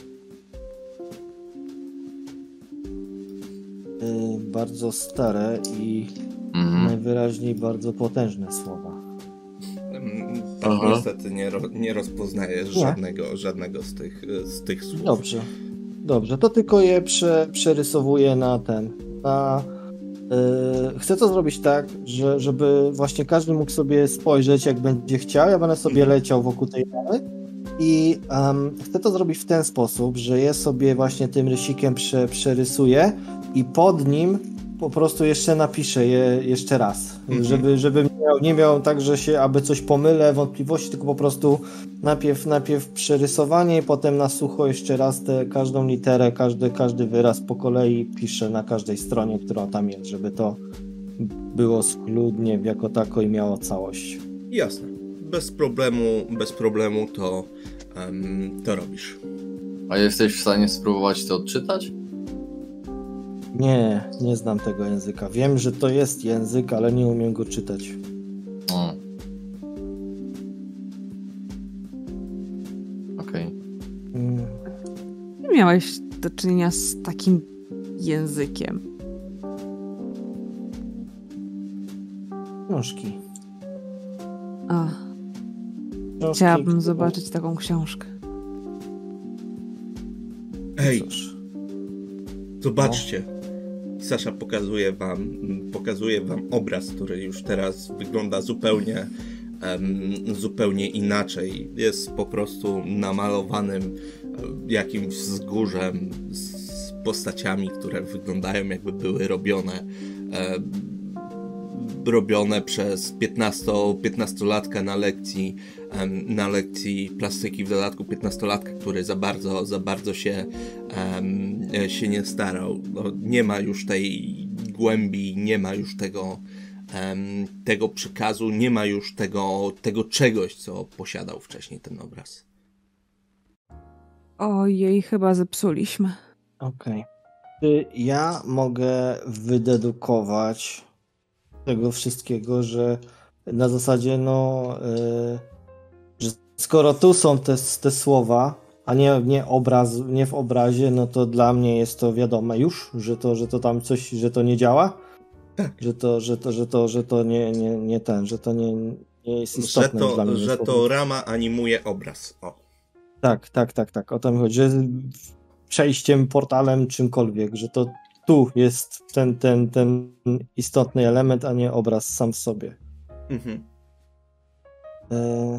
y, bardzo stare i Mhm. najwyraźniej bardzo potężne słowa. Mm, Tak, Aha. niestety nie, ro, nie rozpoznajesz Nie. żadnego, żadnego z tych, z tych słów. Dobrze, dobrze, to tylko je prze, przerysowuję na ten, na... Yy, chcę to zrobić tak, że, żeby właśnie każdy mógł sobie spojrzeć, jak będzie chciał. Ja będę sobie leciał wokół tej ramy i um, chcę to zrobić w ten sposób, że je sobie właśnie tym rysikiem prze, przerysuję i pod nim po prostu jeszcze napiszę je jeszcze raz, Mhm. żeby, żeby nie miał, nie miał tak, że się aby coś pomylę, wątpliwości, tylko po prostu najpierw, najpierw przerysowanie i potem na sucho jeszcze raz tę każdą literę, każdy, każdy wyraz po kolei piszę na każdej stronie, która tam jest, żeby to było schludnie jako tako i miało całość. Jasne. Bez problemu, bez problemu to, em, to robisz. A jesteś w stanie spróbować to odczytać? Nie, nie znam tego języka. Wiem, że to jest język, ale nie umiem go czytać. O. Okej. Mm, Nie miałeś do czynienia z takim językiem. książki. A, książki chciałabym które- zobaczyć taką książkę. Ej, Cóż, zobaczcie. Sasza pokazuje wam, pokazuje wam obraz, który już teraz wygląda zupełnie, em, zupełnie inaczej. Jest po prostu namalowanym em, jakimś wzgórzem z postaciami, które wyglądają jakby były robione em, robione przez piętnasto, piętnastolatka na lekcji em, na lekcji plastyki, w dodatku piętnastolatka, który za bardzo, za bardzo się, em, się nie starał. No, nie ma już tej głębi, nie ma już tego, em, tego przekazu, nie ma już tego, tego czegoś, co posiadał wcześniej ten obraz. Ojej, chyba zepsuliśmy. okej. Czy ja mogę wydedukować tego wszystkiego, że na zasadzie, no, y, że skoro tu są te, te słowa, a nie, nie obraz, nie w obrazie, no to dla mnie jest to wiadome już, że to, że to tam coś, że to nie działa? Tak. Że to, że to, że to, że to nie, nie, nie ten, że to nie, nie jest Że istotne dla to, mnie. że to rama animuje obraz. O. Tak, tak, tak, tak. O to mi chodzi, że przejściem, portalem, czymkolwiek, że to tu jest ten, ten, ten istotny element, a nie obraz sam w sobie. Mhm. E...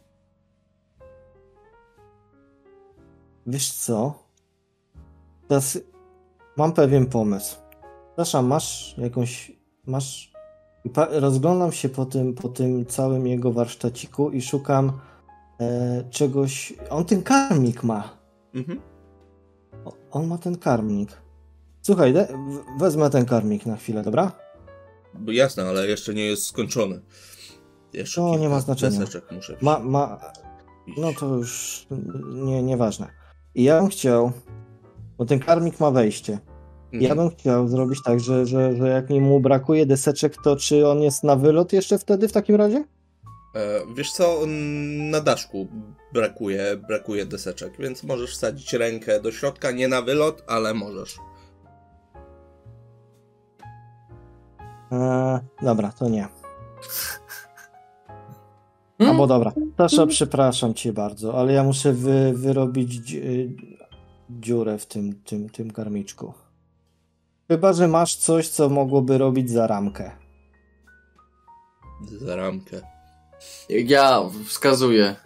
Wiesz co? Teraz mam pewien pomysł. Sasza, masz jakąś... masz... Pa- Rozglądam się po tym, po tym całym jego warsztaciku i szukam e, czegoś... On ten karmik ma. Mhm. O, on ma ten karmnik. Słuchaj, de- w- wezmę ten karmik na chwilę, dobra? Bo jasne, ale jeszcze nie jest skończony. Jeszcze No, nie kilka ma znaczenia. deseczek muszę Ma, ma... wziąć. No to już nie, nieważne. I ja bym chciał, bo ten karmik ma wejście. Mhm. Ja bym chciał zrobić tak, że, że, że jak mu brakuje deseczek, to czy on jest na wylot jeszcze wtedy w takim razie? E, wiesz co, n- na daszku brakuje, brakuje deseczek, więc możesz wsadzić rękę do środka, nie na wylot, ale możesz. Eee, dobra, to nie. Albo dobra. Sasza, przepraszam cię bardzo, ale ja muszę wy, wyrobić dzi- dziurę w tym, tym, tym karmiczku. Chyba że masz coś, co mogłoby robić za ramkę. Za ramkę. Ja wskazuję.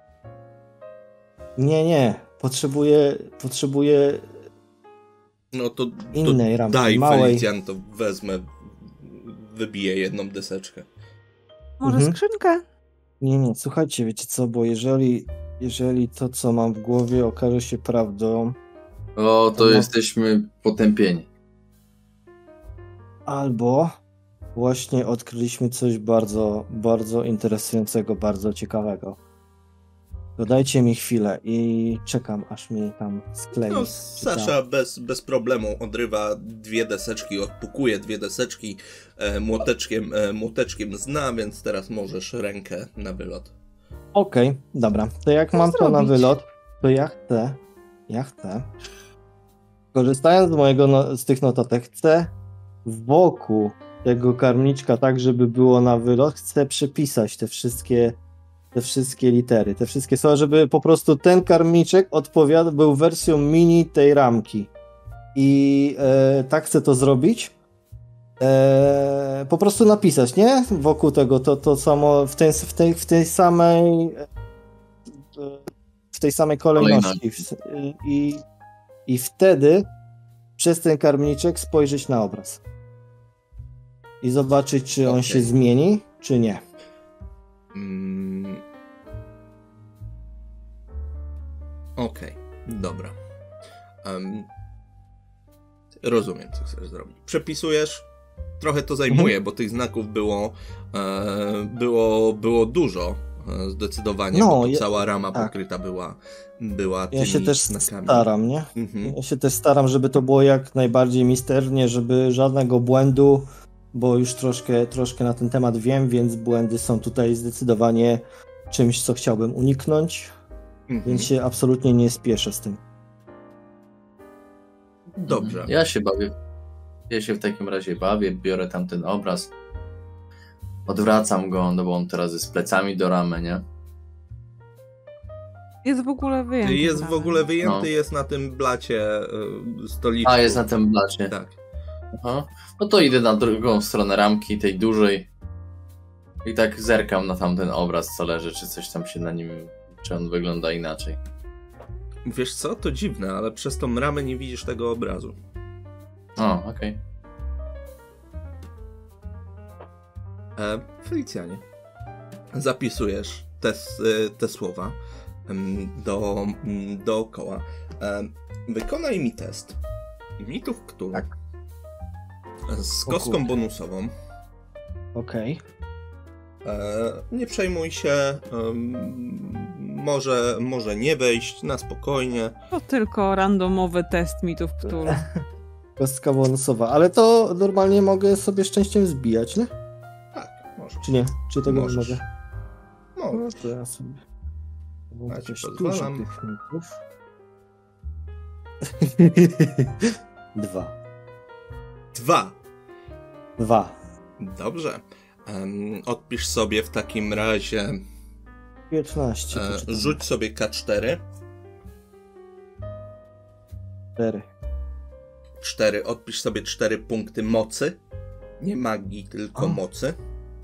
Nie, nie. Potrzebuję, potrzebuję No to, to innej ramki, daj, małej. Felicjan, to wezmę, wybiję jedną deseczkę. Może Mhm. skrzynkę? Nie, nie, słuchajcie, wiecie co, bo jeżeli jeżeli to, co mam w głowie, okaże się prawdą, O, to No. jesteśmy potępieni. albo właśnie odkryliśmy coś bardzo, bardzo interesującego, bardzo ciekawego. Dodajcie mi chwilę i czekam, aż mi tam sklei. No, Czy Sasza bez, bez problemu odrywa dwie deseczki, odpukuje dwie deseczki e, młoteczkiem, e, młoteczkiem zna, więc teraz możesz rękę na wylot. Okej, dobra. To jak Co mam to na zrobić? wylot, to ja chcę, ja chcę, korzystając z mojego, no, z tych notatek, chcę wokół tego karmniczka, tak żeby było na wylot, chcę przepisać te wszystkie, te wszystkie litery, te wszystkie słowa, żeby po prostu ten karmniczek odpowiadał, był wersją mini tej ramki. I e, tak chcę to zrobić. E, po prostu napisać, nie? Wokół tego, to, to samo w tej, w tej, w tej samej e, w tej samej kolejności. I, i, I wtedy przez ten karmniczek spojrzeć na obraz. I zobaczyć, czy on Okej. się zmieni, czy nie. Mm. Okej, dobra. Em, rozumiem, co chcesz zrobić. Przepisujesz, trochę to zajmuje, Mhm. bo tych znaków było, e, było, było dużo. e, Zdecydowanie, No, bo tu ja- cała rama tak. pokryta była, była tymi Ja się też znakami. staram, nie? Mhm. Ja się też staram, żeby to było jak najbardziej misternie, żeby żadnego błędu, bo już troszkę, troszkę na ten temat wiem, więc błędy są tutaj zdecydowanie czymś, co chciałbym uniknąć, Mhm. więc się absolutnie nie spieszę z tym. Dobrze. Ja się bawię. Ja się w takim razie bawię, biorę tamten obraz. Odwracam go, no bo on teraz jest plecami do ramy, nie? Jest w ogóle wyjęty. Jest z w ramy. ogóle wyjęty, No. jest na tym blacie y, stoliczku. A, jest na tym blacie. Tak. Aha. No to idę na drugą stronę ramki, tej dużej. I tak zerkam na tamten obraz, co leży, czy coś tam się na nim, czy on wygląda inaczej. Wiesz co, to dziwne, ale przez tą ramę nie widzisz tego obrazu. O, okej. E, Felicjanie, zapisujesz te, s- te słowa em, do, m, dookoła. E, wykonaj mi test mitów Cthulhu Tak. z O kostką kurde. bonusową. Okej. E, nie przejmuj się, em, może, może nie wejść, na spokojnie. To tylko randomowy test mitów Cthulhu. Kostka bonusowa, ale to normalnie mogę sobie szczęściem zbijać, nie? Tak, możesz. Czy nie? Czy tego Możesz. nie mogę? No Możesz. to ja sobie... Bo Ja ci dość pozwalam. dużo tych mitów. Dwa. Dwa. Dwa. Dobrze. Em, odpisz sobie w takim razie. piętnaście. E, poczytam. rzuć sobie K cztery. Cztery. cztery. Odpisz sobie cztery punkty mocy. Nie magii, tylko O. mocy.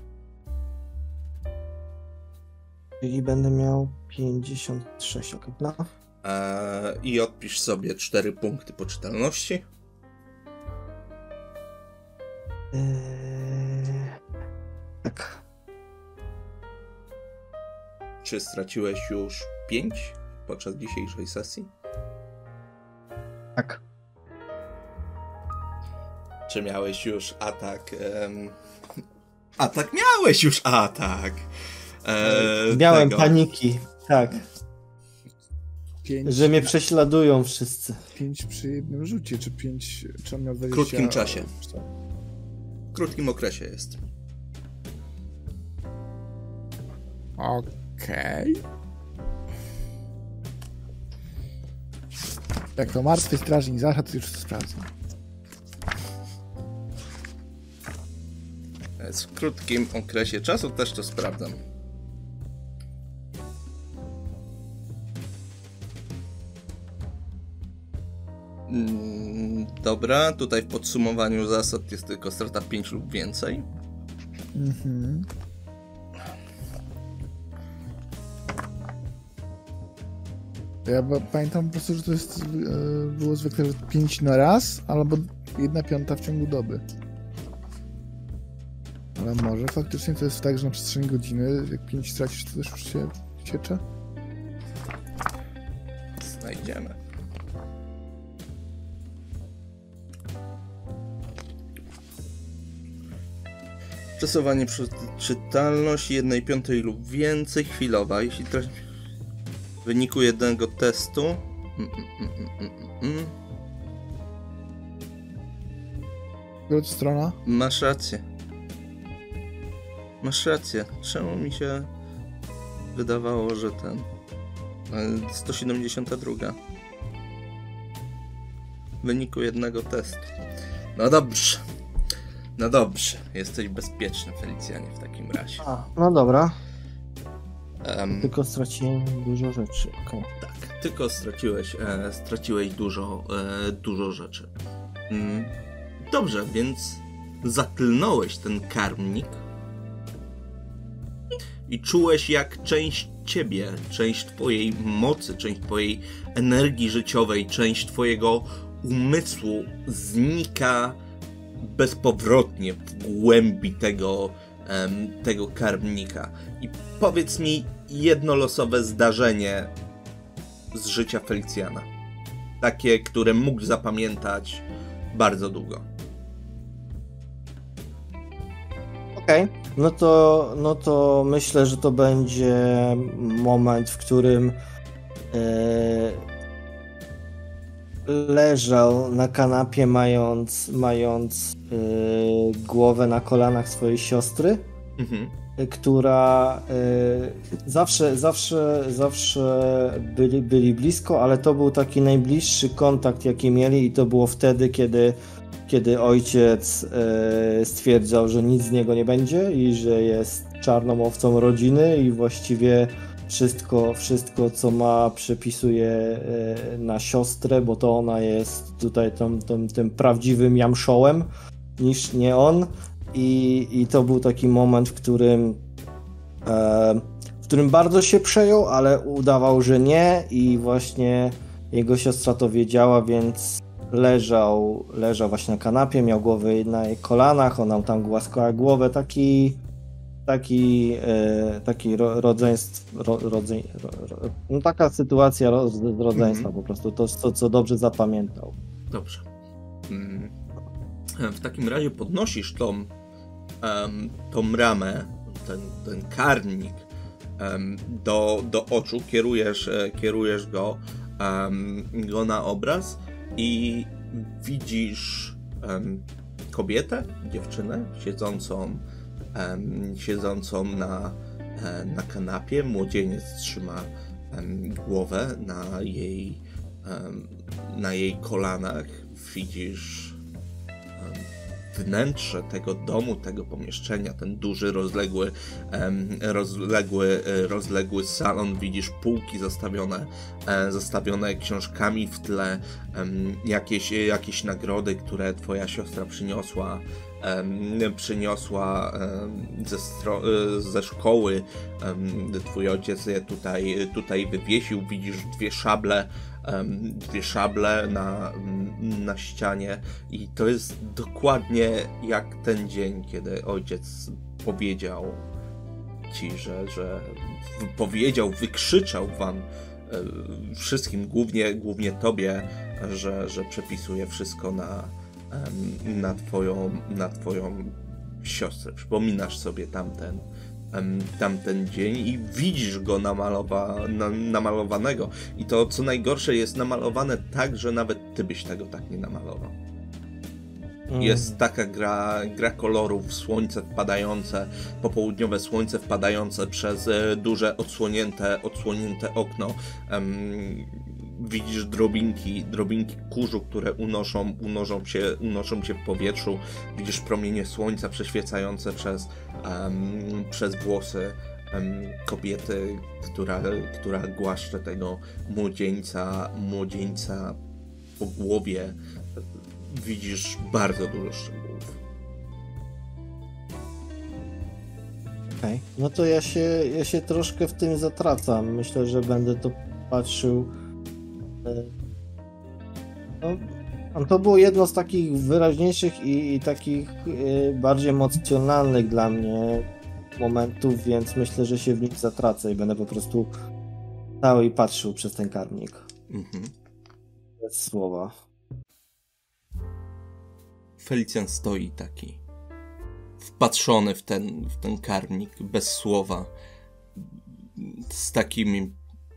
Czyli będę miał pięćdziesiąt sześć, okej. No. E, I odpisz sobie cztery punkty poczytalności. Eee... Tak. Czy straciłeś już pięć podczas dzisiejszej sesji? Tak. Czy miałeś już atak? em, Atak, miałeś już atak! E, Miałem tego. paniki. Tak. Pięć, Że mnie prześladują wszyscy. pięć przy jednym rzucie, czy pięć, czy on miał dwadzieścia? krótkim czasie. cztery. W krótkim okresie jest. Okej. Jak to martwy strażnik zaszedł, to już to sprawdzam. Jest w krótkim okresie czasu, też to sprawdzam. Mm, Dobra, tutaj w podsumowaniu zasad jest tylko strata pięć lub więcej. Mhm. Ja ba- pamiętam po prostu, że to jest, e, było zwykle że pięć na raz, albo jedna piąta w ciągu doby. Ale może faktycznie to jest tak, że na przestrzeni godziny, jak pięć stracisz, to też już się ciecze? jedziemy. Przesuwanie przez czytalność jednej piątej lub więcej, chwilowa. Jeśli traci w wyniku jednego testu... Mm, mm, mm, mm, mm. Która strona? Masz rację. Masz rację. Czemu mi się wydawało, że ten... sto siedemdziesiąt dwa. W wyniku jednego testu. No dobrze. No dobrze. Jesteś bezpieczny, Felicjanie, w takim razie. A, no dobra. Um, Tylko straciłem dużo rzeczy. Okay. tak, tylko straciłeś, e, straciłeś dużo, e, dużo rzeczy. Mm, dobrze, więc zaklnąłeś ten karmnik i czułeś, jak część ciebie, część twojej mocy, część twojej energii życiowej, część twojego umysłu znika bezpowrotnie w głębi tego, em, tego karmnika. I powiedz mi jedno losowe zdarzenie z życia Felicjana. Takie, które mógł zapamiętać bardzo długo. Okej, okay. no, to, no to myślę, że to będzie moment, w którym e, leżał na kanapie, mając, mając e, głowę na kolanach swojej siostry, mhm. która e, zawsze, zawsze, zawsze byli, byli blisko, ale to był taki najbliższy kontakt, jaki mieli, i to było wtedy, kiedy kiedy ojciec e, stwierdzał, że nic z niego nie będzie i że jest czarną owcą rodziny i właściwie wszystko, wszystko co ma, przepisuje e, na siostrę, bo to ona jest tutaj tą, tą, tym prawdziwym jamszołem niż nie on. I, i to był taki moment, w którym e, w którym bardzo się przejął, ale udawał, że nie, i właśnie jego siostra to wiedziała, więc leżał, leżał właśnie na kanapie, miał głowę na jej kolanach, ona tam głaskała głowę, taki taki, e, taki ro, rodzeństw, ro, rodzeń, ro, ro, no taka sytuacja ro, z rodzeństwa, mm-hmm. po prostu to, to, co dobrze zapamiętał. Dobrze. Mm. W takim razie podnosisz tą, um, tą ramę, ten, ten karmnik um, do, do oczu, kierujesz, kierujesz go, um, go na obraz i widzisz um, kobietę, dziewczynę siedzącą, um, siedzącą na, um, na kanapie. Młodzieniec trzyma um, głowę na jej, um, na jej kolanach. Widzisz um, wnętrze tego domu, tego pomieszczenia, ten duży, rozległy, um, rozległy, rozległy salon. Widzisz półki zastawione, um, zastawione książkami w tle, um, jakieś, jakieś nagrody, które twoja siostra przyniosła, um, przyniosła um, ze, stro, ze szkoły. Um, twój ojciec je tutaj, tutaj wywiesił. Widzisz dwie szable, um, dwie szable na, na ścianie, i to jest dokładnie jak ten dzień, kiedy ojciec powiedział ci, że, że powiedział, wykrzyczał wam e, wszystkim, głównie, głównie tobie, że, że przepisuje wszystko na, um, na, twoją, na twoją siostrę. Przypominasz sobie tamten tamten dzień i widzisz go namalowa, na, namalowanego, i to, co najgorsze, jest namalowane tak, że nawet ty byś tego tak nie namalował. Mm. Jest taka gra, gra kolorów, słońce wpadające, popołudniowe słońce wpadające przez duże odsłonięte, odsłonięte okno. Um, widzisz drobinki, drobinki kurzu, które unoszą, unoszą, się, unoszą się w powietrzu. Widzisz promienie słońca przeświecające przez, um, przez włosy um, kobiety, która, która głaszcze tego młodzieńca, młodzieńca po głowie. Widzisz bardzo dużo szczegółów. Okej, okay. No to ja się, ja się troszkę w tym zatracam. Myślę, że będę to patrzył. No, to było jedno z takich wyraźniejszych i, i takich y, bardziej emocjonalnych dla mnie momentów, więc myślę, że się w nim zatracę i będę po prostu stał i patrzył przez ten karmnik. Mhm. Bez słowa. Felicjan stoi taki, wpatrzony w ten, w ten karmnik, bez słowa, z takim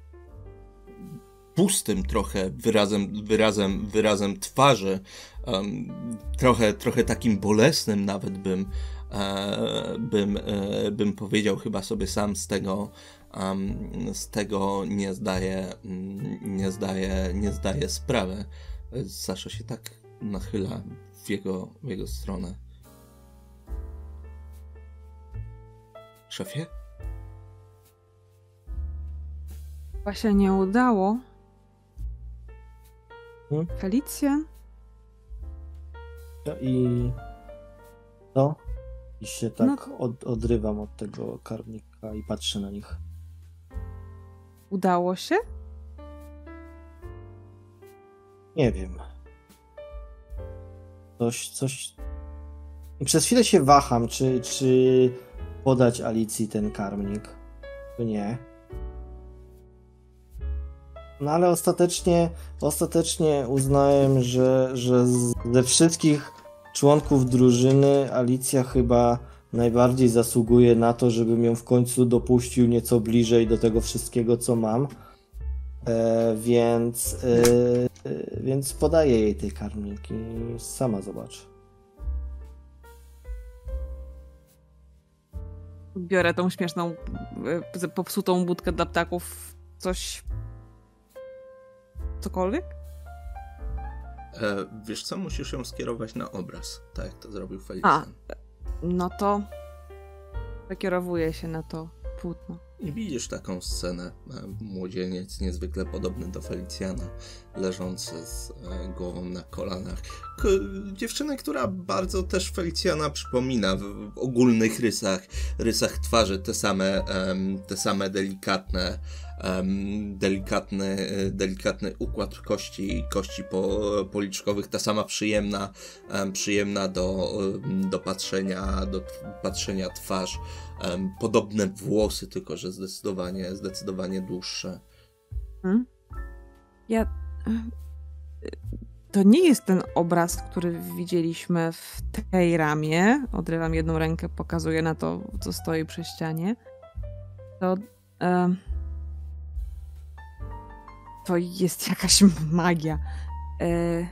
pustym trochę wyrazem, wyrazem, wyrazem twarzy, um, trochę, trochę takim bolesnym nawet bym, e, bym, e, bym powiedział, chyba sobie sam z tego, um, z tego nie zdaje, nie zdaje, nie zdaje sprawy. Sasza się tak nachyla w jego, w jego stronę. Szefie? Chyba się nie udało. Hmm? Felicjan? Ja I no, i się tak No. od, odrywam od tego karmnika i patrzę na nich. Udało się? Nie wiem. Coś, coś... Przez chwilę się waham, czy, czy podać Alicji ten karmnik, czy nie. No ale ostatecznie, ostatecznie uznałem, że, że ze wszystkich członków drużyny Alicja chyba najbardziej zasługuje na to, żebym ją w końcu dopuścił nieco bliżej do tego wszystkiego, co mam. E, więc, e, e, więc podaję jej tej karmnik i sama zobacz. Biorę tą śmieszną, y, popsutą budkę dla ptaków. Coś... Cokolwiek? E, wiesz co, musisz ją skierować na obraz, tak jak to zrobił Felicjan. No to przekierowuję się na to płótno. I widzisz taką scenę. E, młodzieniec niezwykle podobny do Felicjana, leżący z e, głową na kolanach. K- dziewczynę, która bardzo też Felicjana przypomina w, w ogólnych rysach, rysach twarzy, te same, em, te same delikatne, em, delikatny, delikatny układ kości, kości po, policzkowych, ta sama przyjemna, em, przyjemna do, em, do patrzenia, do t- patrzenia twarz. Um, podobne włosy, tylko że zdecydowanie, zdecydowanie dłuższe. Hmm? Ja... To nie jest ten obraz, który widzieliśmy w tej ramie. Odrywam jedną rękę, pokazuję na to, co stoi przy ścianie. To... E... To jest jakaś magia. E...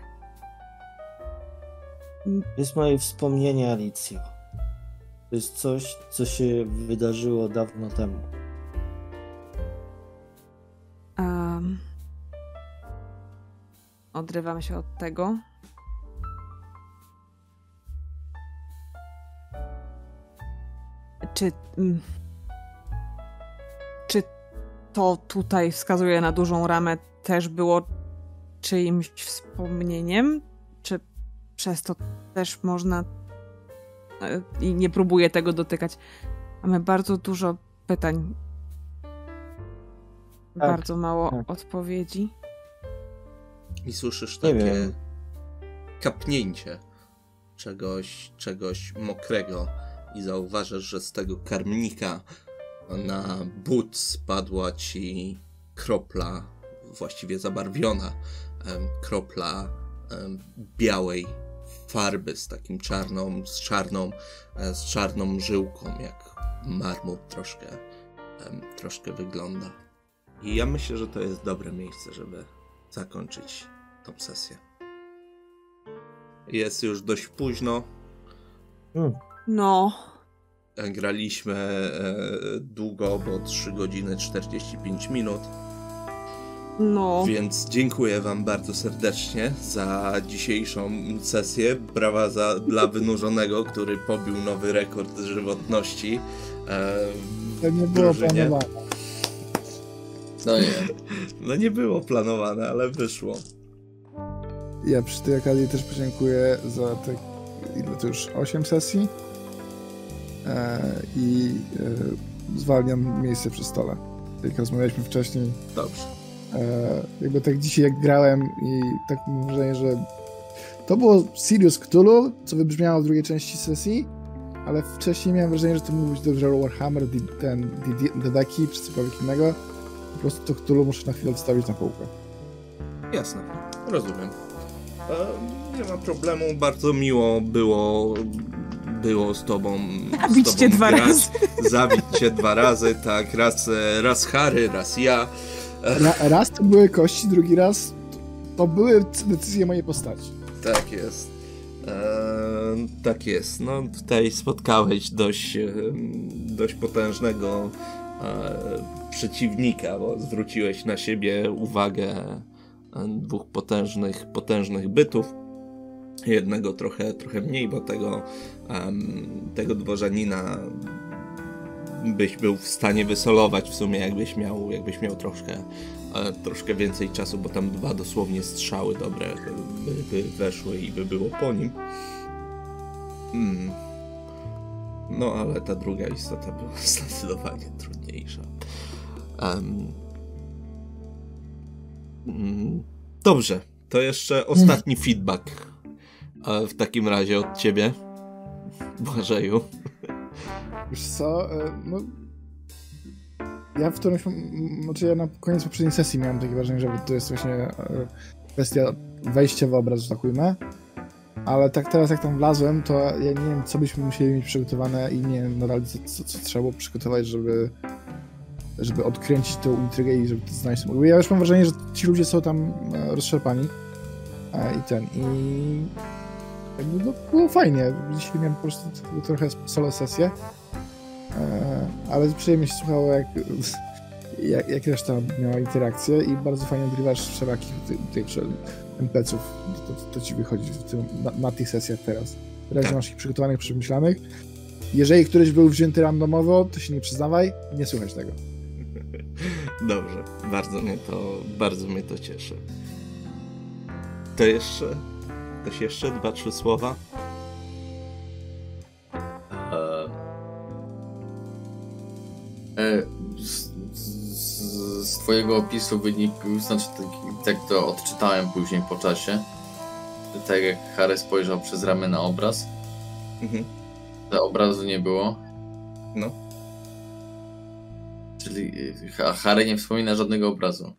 Jest moje wspomnienie, Alicja. To jest coś, co się wydarzyło dawno temu. Um, odrywam się od tego. Czy... mm, Czy to tutaj wskazuje na dużą ramę też było czyimś wspomnieniem? Czy przez to też można... I nie próbuję tego dotykać. Mamy bardzo dużo pytań. Tak, bardzo mało tak. odpowiedzi. I słyszysz Nie takie wiem. kapnięcie czegoś, czegoś mokrego i zauważasz, że z tego karmnika na but spadła ci kropla, właściwie zabarwiona em, kropla em, białej farby z takim czarną, z czarną, e, z czarną żyłką, jak marmur troszkę, em, troszkę wygląda. I ja myślę, że to jest dobre miejsce, żeby zakończyć tą sesję. Jest już dość późno. Hmm. No, Graliśmy e, długo, bo trzy godziny czterdzieści pięć minut. no. Więc dziękuję wam bardzo serdecznie za dzisiejszą sesję. Brawa za, dla wynurzonego, który pobił nowy rekord żywotności. E, To nie w było drużynie. planowane. No nie. No nie było planowane, ale wyszło. Ja przy tej okazji też podziękuję za te, ile to już, osiem sesji e, i e, zwalniam miejsce przy stole. Jak rozmawialiśmy wcześniej, Dobrze. e, jakby tak dzisiaj jak grałem i tak mam wrażenie, że to było Sirius Cthulhu, co wybrzmiało w drugiej części sesji, ale wcześniej miałem wrażenie, że to mógł być dobrze Warhammer, ten Dedeki czy cokolwiek innego. Po prostu to Cthulhu muszę na chwilę odstawić na półkę. Jasne. rozumiem. E, nie ma problemu, bardzo miło było, było z tobą. Zabić z tobą cię dwa grać. razy. Zabić cię dwa razy, tak. Raz, raz Harry, raz ja. Ra, raz to były kości, drugi raz to były decyzje mojej postaci. Tak jest. E, tak jest. No tutaj spotkałeś dość, e, dość potężnego e, przeciwnika, bo zwróciłeś na siebie uwagę e, dwóch potężnych, potężnych bytów. Jednego trochę, trochę mniej, bo tego, um, tego dworzanina byś był w stanie wysolować w sumie, jakbyś miał, jakbyś miał troszkę, e, troszkę więcej czasu, bo tam dwa dosłownie strzały dobre by, by weszły i by było po nim. Hmm. No ale ta druga istota była zdecydowanie trudniejsza. Um. Mm. Dobrze, to jeszcze ostatni hmm. feedback e, w takim razie od ciebie, Błażeju. Wiesz co, no ja w którymś, znaczy ja na koniec poprzedniej sesji miałem takie wrażenie, że to jest właśnie kwestia wejścia w obraz, że tak ujmę, ale tak teraz jak tam wlazłem, to ja nie wiem, co byśmy musieli mieć przygotowane i nie wiem nadal co, co, co trzeba było przygotować, żeby żeby odkręcić tę intrygę i żeby to znaleźć. Ja już mam wrażenie, że ci ludzie są tam rozszarpani i ten, i no, było fajnie. Dzisiaj miałem po prostu trochę solo sesję, ale przyjemnie się słuchało, jak, jak, jak reszta miała interakcję i bardzo fajnie odgrywasz wszelakich tych en pe ce ów. To, to, to ci wychodzi w tym, na, na tych sesjach teraz. Teraz masz ich przygotowanych, przemyślanych. Jeżeli któryś był wzięty randomowo, to się nie przyznawaj, nie słuchaj tego. Dobrze, bardzo mnie to, bardzo mnie to cieszy. To jeszcze, ktoś jeszcze? Dwa, trzy słowa? E, z, z, z twojego opisu wynikł, znaczy tak, tak to odczytałem później po czasie, tak jak Harry spojrzał przez ramię na obraz, mhm. to obrazu nie było. No. Czyli a Harry nie wspomina żadnego obrazu.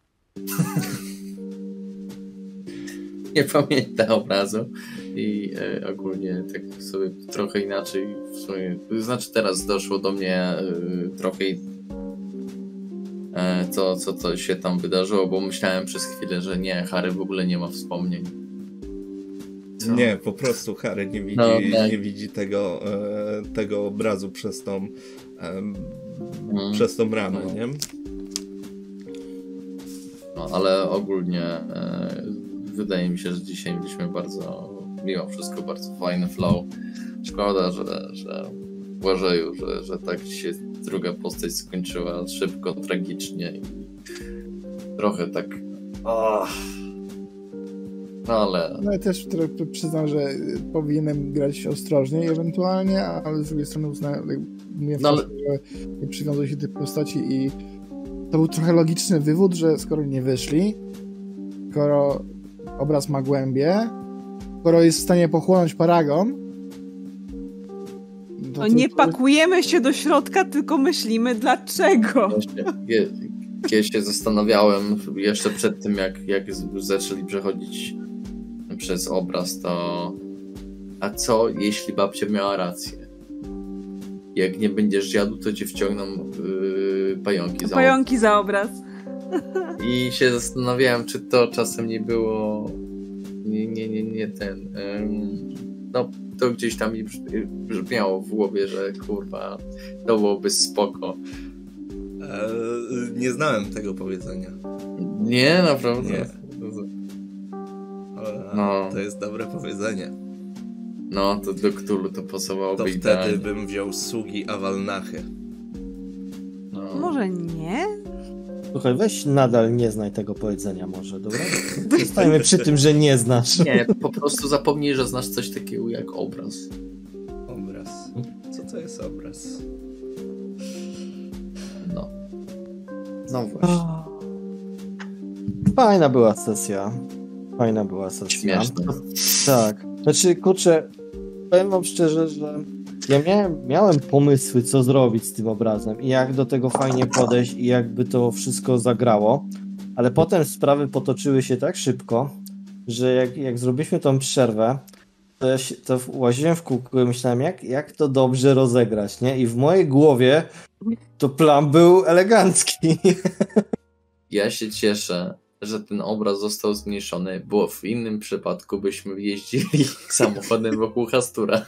Nie pamięta obrazu i e, ogólnie tak sobie trochę inaczej w sumie, znaczy teraz doszło do mnie e, trochę e, co, co to się tam wydarzyło, bo myślałem przez chwilę, że nie, Harry w ogóle nie ma wspomnień. Co? Nie, po prostu Harry nie widzi, no, tak. nie widzi tego, e, tego obrazu przez tą e, hmm. przez tą ramę, no. nie? No, ale ogólnie e, wydaje mi się, że dzisiaj mieliśmy bardzo, mimo wszystko, bardzo fajny flow. Szkoda, że, że Błażeju, że, że tak się druga postać skończyła szybko, tragicznie i trochę tak... Oh. No ale... No ja też przyznam, że powinienem grać ostrożniej ewentualnie, ale z drugiej strony uznałem, no, ale... że nie przywiązuję się do tej postaci i to był trochę logiczny wywód, że skoro nie wyszli, skoro obraz ma głębię, skoro jest w stanie pochłonąć paragon, to, to nie to... pakujemy się do środka, tylko myślimy dlaczego. Ja, ja się zastanawiałem jeszcze przed tym, jak, jak zaczęli przechodzić przez obraz, to a co jeśli babcia miała rację? Jak nie będziesz jadł, to cię wciągną yy, pająki za Pająki za obraz. I się zastanawiałem, czy to czasem nie było nie, nie, nie, nie ten ym, no to gdzieś tam mi brzmiało w głowie, że kurwa to byłoby spoko. Eee, nie znałem tego powiedzenia. Nie, naprawdę. Nie. Ale no. To jest dobre powiedzenie. No, to do Cthulhu to pasowałoby To idealnie. wtedy bym wziął sługi Awalnachy. No. Może nie? Słuchaj, weź nadal nie znaj tego powiedzenia może, dobra? Zostajmy przy tym, że nie znasz. Nie, po prostu zapomnij, że znasz coś takiego jak obraz. Obraz. Co to jest obraz? No. No właśnie. Fajna była sesja. Fajna była sesja. Śmieszne. Tak. Znaczy, kurczę, powiem wam szczerze, że ja miałem, miałem pomysły, co zrobić z tym obrazem i jak do tego fajnie podejść i jakby to wszystko zagrało, ale potem sprawy potoczyły się tak szybko, że jak, jak zrobiliśmy tą przerwę, to, ja się, to łaziłem w kółku i myślałem, jak, jak to dobrze rozegrać, nie? I w mojej głowie to plan był elegancki. Ja się cieszę, że ten obraz został zmniejszony, bo w innym przypadku byśmy jeździli samochodem wokół Hastura.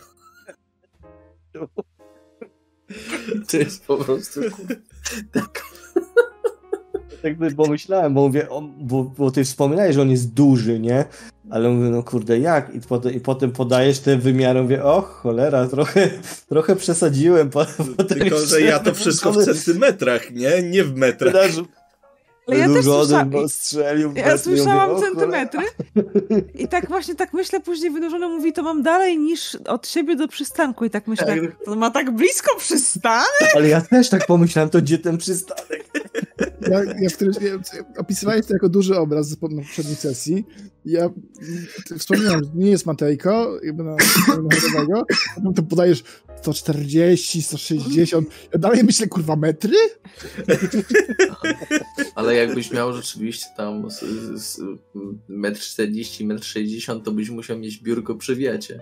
To jest po prostu tak. Tak by pomyślałem, bo mówię, o, bo, bo ty wspominałeś, że on jest duży, nie? Ale mówię, no kurde, jak? I potem, i potem podajesz te wymiary, mówię, o cholera, trochę, trochę przesadziłem. Tylko, że ja to wszystko w centymetrach, nie? Nie w metrach. Ale ja też słysza... bo strzelił ja słyszałam mówię, centymetry i tak właśnie tak myślę, później wynurzony mówi, to mam dalej niż od siebie do przystanku i tak myślę, to ma tak blisko przystanek? Ale ja też tak pomyślałem, to gdzie ten przystanek? Ja, ja, któryś, ja opisywałeś to jako duży obraz na poprzedniej sesji. Ja wspomniałem, że nie jest Matejko, jakby na narodowego, potem to podajesz sto czterdzieści, sto sześćdziesiąt. Ja dalej myślę, kurwa, metry? Ale jakbyś miał rzeczywiście tam metr czterdzieści, metr sześćdziesiąt, to byś musiał mieć biurko przy wiacie.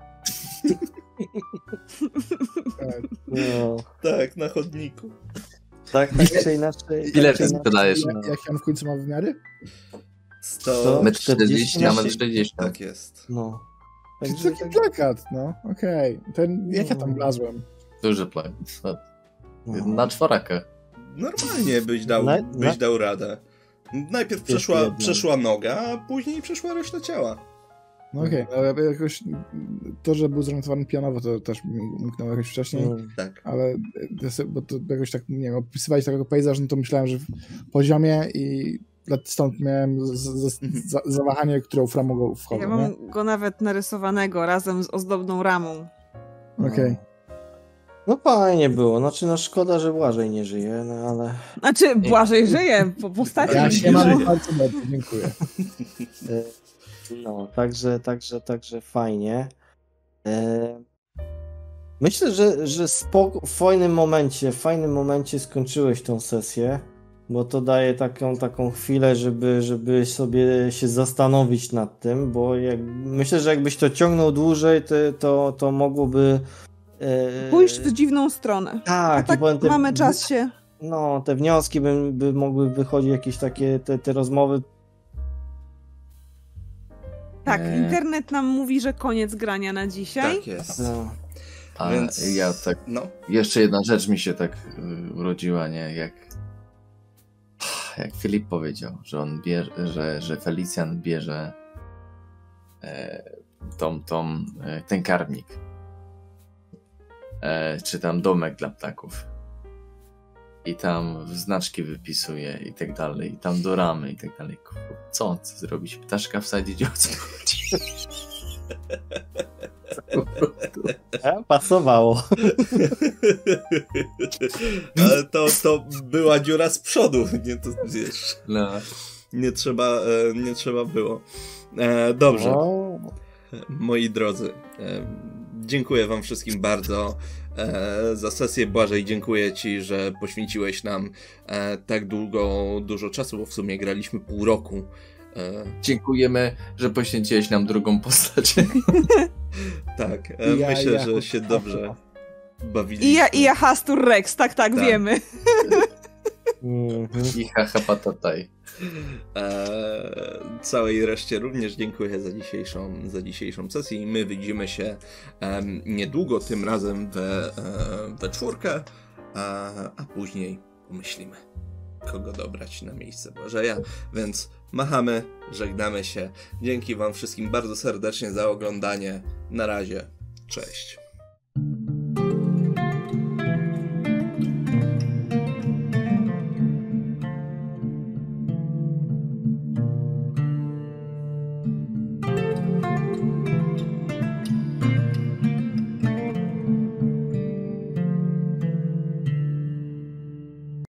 Tak. No. Tak, na chodniku. Tak, tak czy inaczej. Ile ty sprzedajesz? Jak, jak on w końcu ma wymiary? sto metr czterdzieści na metr sześćdziesiąt. Tak jest. No. To jest taki plakat, no. Okej. Okay. Jak ja tam blazłem? Duży plakat. No. Na czworakach. Normalnie byś dał, na, byś na... dał radę. Najpierw przeszła, przeszła noga, a później przeszła reszta ciała. No okej, okay. Ale jakoś to, że był zorientowany pionowo, to też mi umknęło jakoś wcześniej. Mm, tak. Ale bo to jakoś tak, nie wiem, opisywałeś takiego pejzaż, no to myślałem, że w poziomie i stąd miałem z, z, z, zawahanie, które u Fra mogło wchodzić. Ja mam nie? go nawet narysowanego razem z ozdobną ramą. Okej. Okay. No fajnie było, znaczy no szkoda, że Błażej nie żyje, no ale... Znaczy Błażej żyje, po postaci. Ja się mam bardzo dobrze, dziękuję. No, także, także, także fajnie. Myślę, że, że spoko- w fajnym momencie, w fajnym momencie skończyłeś tą sesję, bo to daje taką, taką chwilę, żeby, żeby sobie się zastanowić nad tym, bo jak, myślę, że jakbyś to ciągnął dłużej, to, to, to mogłoby e... pójść w dziwną stronę. Tak, tak i te, mamy czas się... No, te wnioski by, by mogły wychodzić, jakieś takie te, te rozmowy. Tak, internet nam mówi, że koniec grania na dzisiaj. Tak jest. No. A Więc... ja tak... No. Jeszcze jedna rzecz mi się tak y, urodziła, nie? Jak jak Filip powiedział, że on bierze, że, że Felicjan bierze e, tą, tą, e, ten karmnik. E, czy tam domek dla ptaków. I tam znaczki wypisuje i tak dalej. I tam do ramy i tak dalej. Co on chce zrobić? Ptaszka wsadzić? O co chodzi? Ja, pasowało. Ale to, to była dziura z przodu, nie to wiesz. No. Nie trzeba, nie trzeba było. E, dobrze. No. Moi drodzy, e, dziękuję wam wszystkim bardzo e, za sesję. Błażej, dziękuję ci, że poświęciłeś nam e, tak długo, dużo czasu, bo w sumie graliśmy pół roku. Dziękujemy, że poświęciłeś nam drugą postać. Tak, ja, myślę, ja, że ja, się dobrze bawiliśmy. I ja, i ja Hastur Rex, tak, tak, tak. wiemy. I haha patataj. E, całej reszcie również dziękuję za dzisiejszą, za dzisiejszą sesję i my widzimy się um, niedługo, tym razem we, e, we czwórkę, a, a później pomyślimy, kogo dobrać na miejsce Błażeja, więc machamy, żegnamy się. Dzięki wam wszystkim bardzo serdecznie za oglądanie. Na razie, cześć.